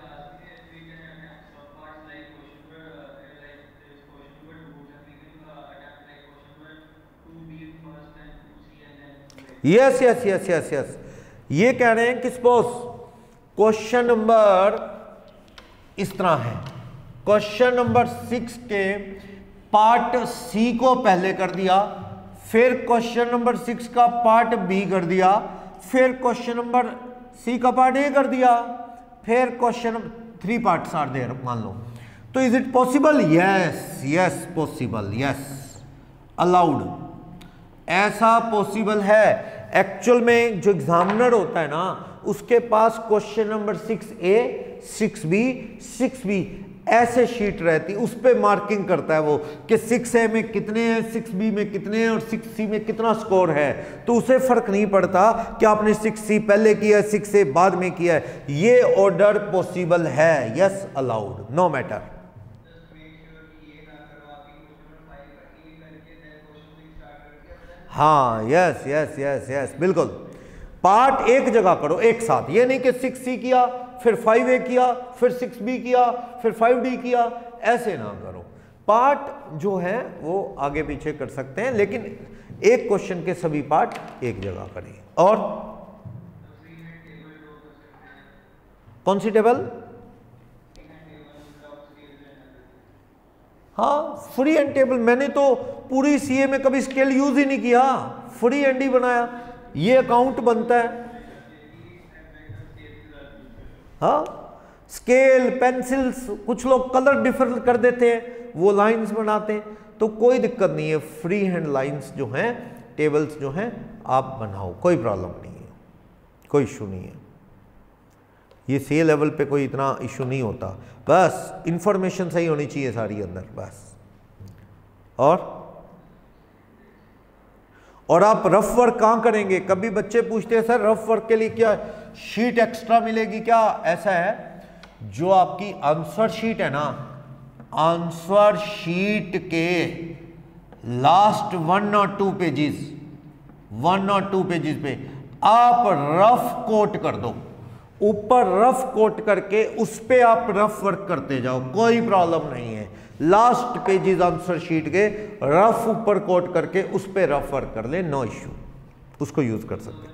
Yes, yes, yes, yes, yes. ये कह रहे हैं कि सपोज क्वेश्चन नंबर इस तरह है, क्वेश्चन नंबर 6 के पार्ट C को पहले कर दिया, फिर क्वेश्चन नंबर 6 का पार्ट B कर दिया, फिर क्वेश्चन नंबर C का पार्ट A कर दिया, फिर question number 3 parts are there मान लो, तो is it possible? Yes yes possible, yes allowed, ऐसा पॉसिबल है। एक्चुअल में जो एग्जामिनर होता है ना उसके पास question number 6A 6B 6B ऐसे शीट रहती, उस पर मार्किंग करता है वो कि 6A में कितने हैं, 6B में कितने हैं और 6C में कितना स्कोर है, तो उसे फर्क नहीं पड़ता कि आपने 6C पहले किया है 6A बाद में किया है, ये ऑर्डर पॉसिबल है, यस अलाउड, नो मैटर। हाँ यस यस यस यस बिल्कुल, पार्ट एक जगह करो एक साथ, ये नहीं कि 6C किया फिर 5A किया फिर 6B किया फिर 5D किया, ऐसे ना करो। पार्ट जो है वो आगे पीछे कर सकते हैं, लेकिन एक क्वेश्चन के सभी पार्ट एक जगह करें। और कौन सी टेबल? हाँ फ्री एंड टेबल, मैंने तो पूरी CA में कभी स्केल यूज ही नहीं किया, फ्री एंड ही बनाया, ये अकाउंट बनता है। हाँ स्केल पेंसिल्स, कुछ लोग कलर डिफर कर देते हैं, वो लाइंस बनाते हैं, तो कोई दिक्कत नहीं है, फ्री हैंड लाइंस जो हैं, टेबल्स जो हैं आप बनाओ, कोई प्रॉब्लम नहीं है, कोई इशू नहीं है, ये CA लेवल पे कोई इतना इशू नहीं होता, बस इंफॉर्मेशन सही होनी चाहिए सारी अंदर बस। और आप रफ वर्क कहाँ करेंगे? कभी बच्चे पूछते हैं सर रफ वर्क के लिए क्या शीट एक्स्ट्रा मिलेगी क्या? ऐसा है, जो आपकी आंसर शीट है ना, आंसर शीट के लास्ट 1 और 2 पेजेस, 1 और 2 पेजेस पे आप रफ कोट कर दो, ऊपर रफ कोट करके उस पे आप रफ वर्क करते जाओ, कोई प्रॉब्लम नहीं है। लास्ट पेजेस आंसर शीट के रफ ऊपर कोट करके उस पे रफ वर्क कर ले, नो इश्यू, उसको यूज कर सकते हैं।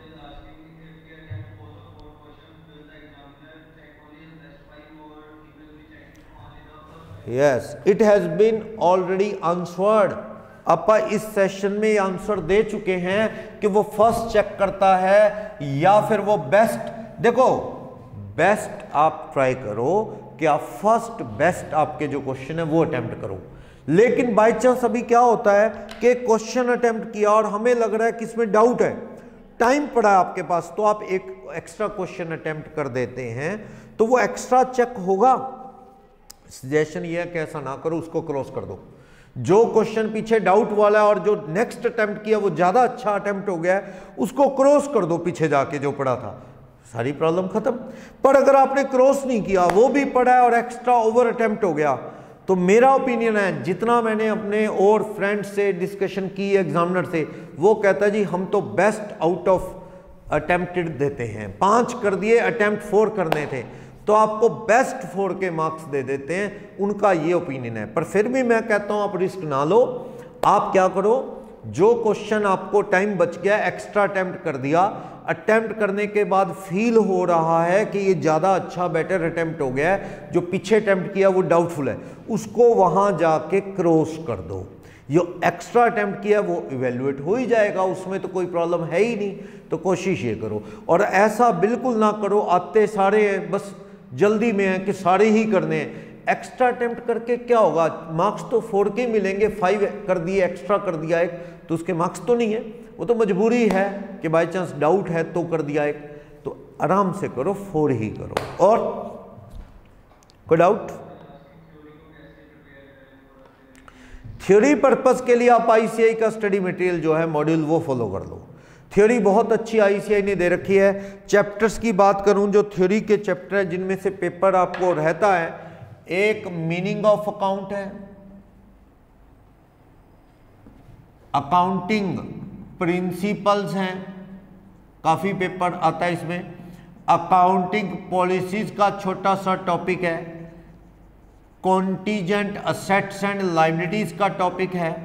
Yes, it has been already answered. अपन इस सेशन में आंसर दे चुके हैं कि वो फर्स्ट चेक करता है या फिर वो बेस्ट। देखो, बेस्ट आप ट्राई करो कि आप फर्स्ट बेस्ट आपके जो क्वेश्चन है वो अटेम्प्ट करो। लेकिन बाय चांस अभी क्या होता है कि क्वेश्चन अटेम्प्ट किया और हमें लग रहा है कि इसमें डाउट है, टाइम पड़ा है आपके पास, तो आप एक एक्स्ट्रा क्वेश्चन अटेम्प्ट कर देते हैं, तो वो एक्स्ट्रा चेक होगा। सजेशन ये है कि ऐसा ना करो, उसको क्रॉस कर दो। जो क्वेश्चन पीछे डाउट वाला है और जो नेक्स्ट अटेम्प्ट किया वो ज्यादा अच्छा अटेम्प्ट हो गया है, उसको क्रॉस कर दो पीछे जाके जो पड़ा था, सारी प्रॉब्लम खत्म। पर अगर आपने क्रॉस नहीं किया, वो भी पड़ा है और एक्स्ट्रा ओवर अटेम्प्ट हो गया, तो मेरा ओपिनियन है, जितना मैंने अपने और फ्रेंड से डिस्कशन की एग्जामिनर से, वो कहता है जी हम तो बेस्ट आउट ऑफ अटेम्प्टेड देते हैं। 5 कर दिए, अटेम्प्ट 4 करने थे, तो आपको बेस्ट 4 के मार्क्स दे देते हैं, उनका ये ओपिनियन है। पर फिर भी मैं कहता हूं आप रिस्क ना लो। आप क्या करो, जो क्वेश्चन आपको टाइम बच गया, एक्स्ट्रा अटेम्प्ट कर दिया, अटेम्प्ट करने के बाद फील हो रहा है कि ये ज़्यादा अच्छा बेटर अटेम्प्ट हो गया है, जो पीछे अटेम्प्ट किया वो डाउटफुल है, उसको वहाँ जाके क्रॉस कर दो। जो एक्स्ट्रा अटेम्प्ट किया वो इवेल्युएट हो ही जाएगा, उसमें तो कोई प्रॉब्लम है ही नहीं। तो कोशिश ये करो, और ऐसा बिल्कुल ना करो आते सारे हैं, बस जल्दी में है कि सारे ही करने हैं। एक्स्ट्रा अटेम्प्ट करके क्या होगा, मार्क्स तो 4 के मिलेंगे, 5 कर दिए, एक्स्ट्रा कर दिया एक, तो उसके मार्क्स तो नहीं है, वो तो मजबूरी है कि बाय चांस डाउट है तो कर दिया एक। तो आराम से करो, 4 ही करो। और कोई डाउट? थ्योरी पर्पस के लिए आप आईसीआई का स्टडी मटेरियल जो है मॉड्यूल वो फॉलो कर लो। थ्योरी बहुत अच्छी आईसीआई ने दे रखी है। चैप्टर्स की बात करूं, जो थ्योरी के चैप्टर है जिनमें से पेपर आपको रहता है, एक मीनिंग ऑफ अकाउंट है, अकाउंटिंग प्रिंसिपल्स हैं, काफी पेपर आता है इसमें, अकाउंटिंग पॉलिसीज का छोटा सा टॉपिक है, कॉन्टीजेंट असेट्स एंड लायबिलिटीज का टॉपिक है,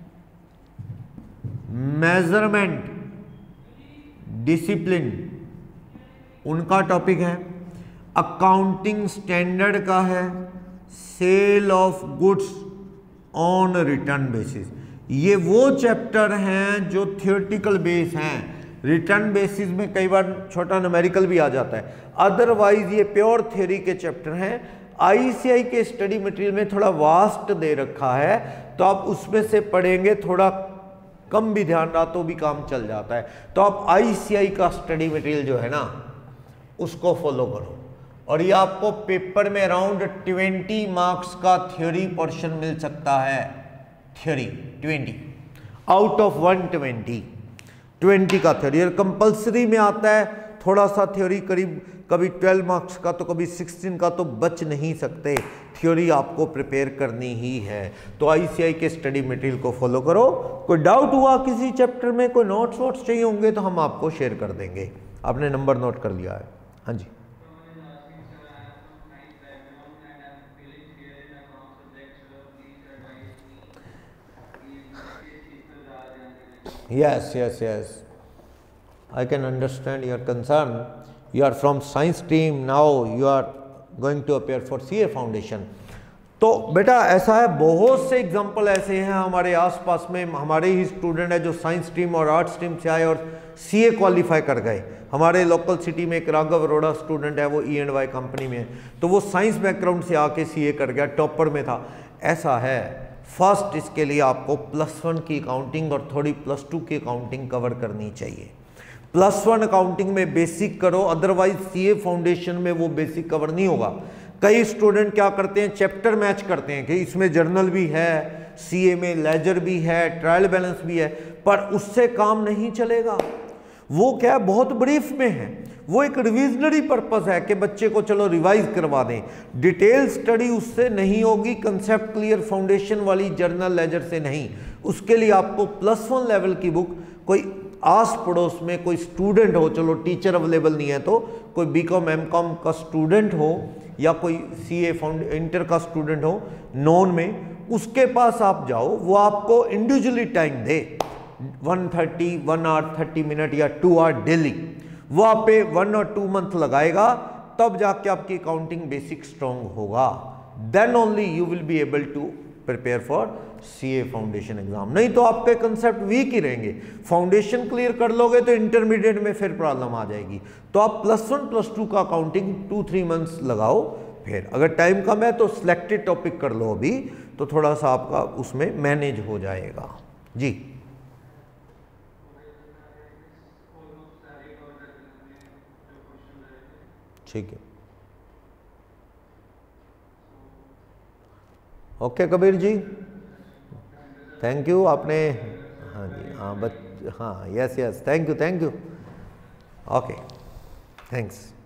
मेजरमेंट डिसिप्लिन उनका टॉपिक है, अकाउंटिंग स्टैंडर्ड का है, sale of goods on return basis. ये वो चैप्टर हैं जो थियोरेटिकल बेस हैं। रिटर्न बेसिस में कई बार छोटा न्यूमेरिकल भी आ जाता है, अदरवाइज ये प्योर थ्योरी के चैप्टर हैं। आईसीआई के स्टडी मटेरियल में थोड़ा वास्ट दे रखा है, तो आप उसमें से पढ़ेंगे, थोड़ा कम भी ध्यान रहा तो भी काम चल जाता है। तो आप आईसीआई का स्टडी मटेरियल जो है ना, उसको फॉलो करो, और ये आपको पेपर में अराउंड 20 मार्क्स का थ्योरी पोर्शन मिल सकता है। थ्योरी 20 आउट ऑफ 120, 20 का थ्योरी। और कंपल्सरी में आता है थोड़ा सा थ्योरी, करीब कभी 12 मार्क्स का तो कभी 16 का, तो बच नहीं सकते, थ्योरी आपको प्रिपेयर करनी ही है। तो आईसीआई के स्टडी मटेरियल को फॉलो करो। कोई डाउट हुआ किसी चैप्टर में, कोई नोट्स वोट्स चाहिए होंगे तो हम आपको शेयर कर देंगे। आपने नंबर नोट कर लिया है? हाँ जी। Yes, yes, yes. I can understand your concern. You are from science stream, now you are going to appear for CA Foundation. तो बेटा ऐसा है, बहुत से एग्जाम्पल ऐसे हैं हमारे आसपास में, हमारे ही स्टूडेंट है जो साइंस स्ट्रीम और आर्ट स्ट्रीम से आए और CA क्वालिफाई कर गए। हमारे लोकल सिटी में एक राघव अरोड़ा स्टूडेंट है, वो E&Y कंपनी में है, तो वो साइंस बैकग्राउंड से आके CA कर गया, टॉपर में था। ऐसा है, फर्स्ट इसके लिए आपको +1 की अकाउंटिंग और थोड़ी +2 की अकाउंटिंग कवर करनी चाहिए। +1 अकाउंटिंग में बेसिक करो, अदरवाइज CA फाउंडेशन में वो बेसिक कवर नहीं होगा। कई स्टूडेंट क्या करते हैं, चैप्टर मैच करते हैं कि इसमें जर्नल भी है, CA में लेजर भी है, ट्रायल बैलेंस भी है, पर उससे काम नहीं चलेगा। वो क्या है, बहुत ब्रीफ में है, वो एक रिविजनरी पर्पस है कि बच्चे को चलो रिवाइज करवा दें। डिटेल स्टडी उससे नहीं होगी, कंसेप्ट क्लियर फाउंडेशन वाली जर्नल लेजर से नहीं। उसके लिए आपको +1 लेवल की बुक, कोई आस पड़ोस में कोई स्टूडेंट हो, चलो टीचर अवेलेबल नहीं है तो कोई BCom MCom का स्टूडेंट हो या कोई CA इंटर का स्टूडेंट हो नॉन में, उसके पास आप जाओ, वो आपको इंडिविजुअली टाइम दे, 1:30, 1 आवर 30 मिनट या 2 आवर डेली, वो आप पे 1 और 2 मंथ लगाएगा, तब जाके आपकी अकाउंटिंग बेसिक स्ट्रॉन्ग होगा। Then only you will be able to prepare for CA foundation exam. नहीं तो आपके कंसेप्ट वीक ही रहेंगे। फाउंडेशन क्लियर कर लोगे तो इंटरमीडिएट में फिर प्रॉब्लम आ जाएगी। तो आप +1 +2 का अकाउंटिंग 2-3 मंथ्स लगाओ। फिर अगर टाइम कम है तो सिलेक्टेड टॉपिक कर लो अभी, तो थोड़ा सा आपका उसमें मैनेज हो जाएगा। जी ठीक है, okay Kabir ji, thank you. आपने हाँ जी हाँ हाँ yes yes, thank you okay thanks.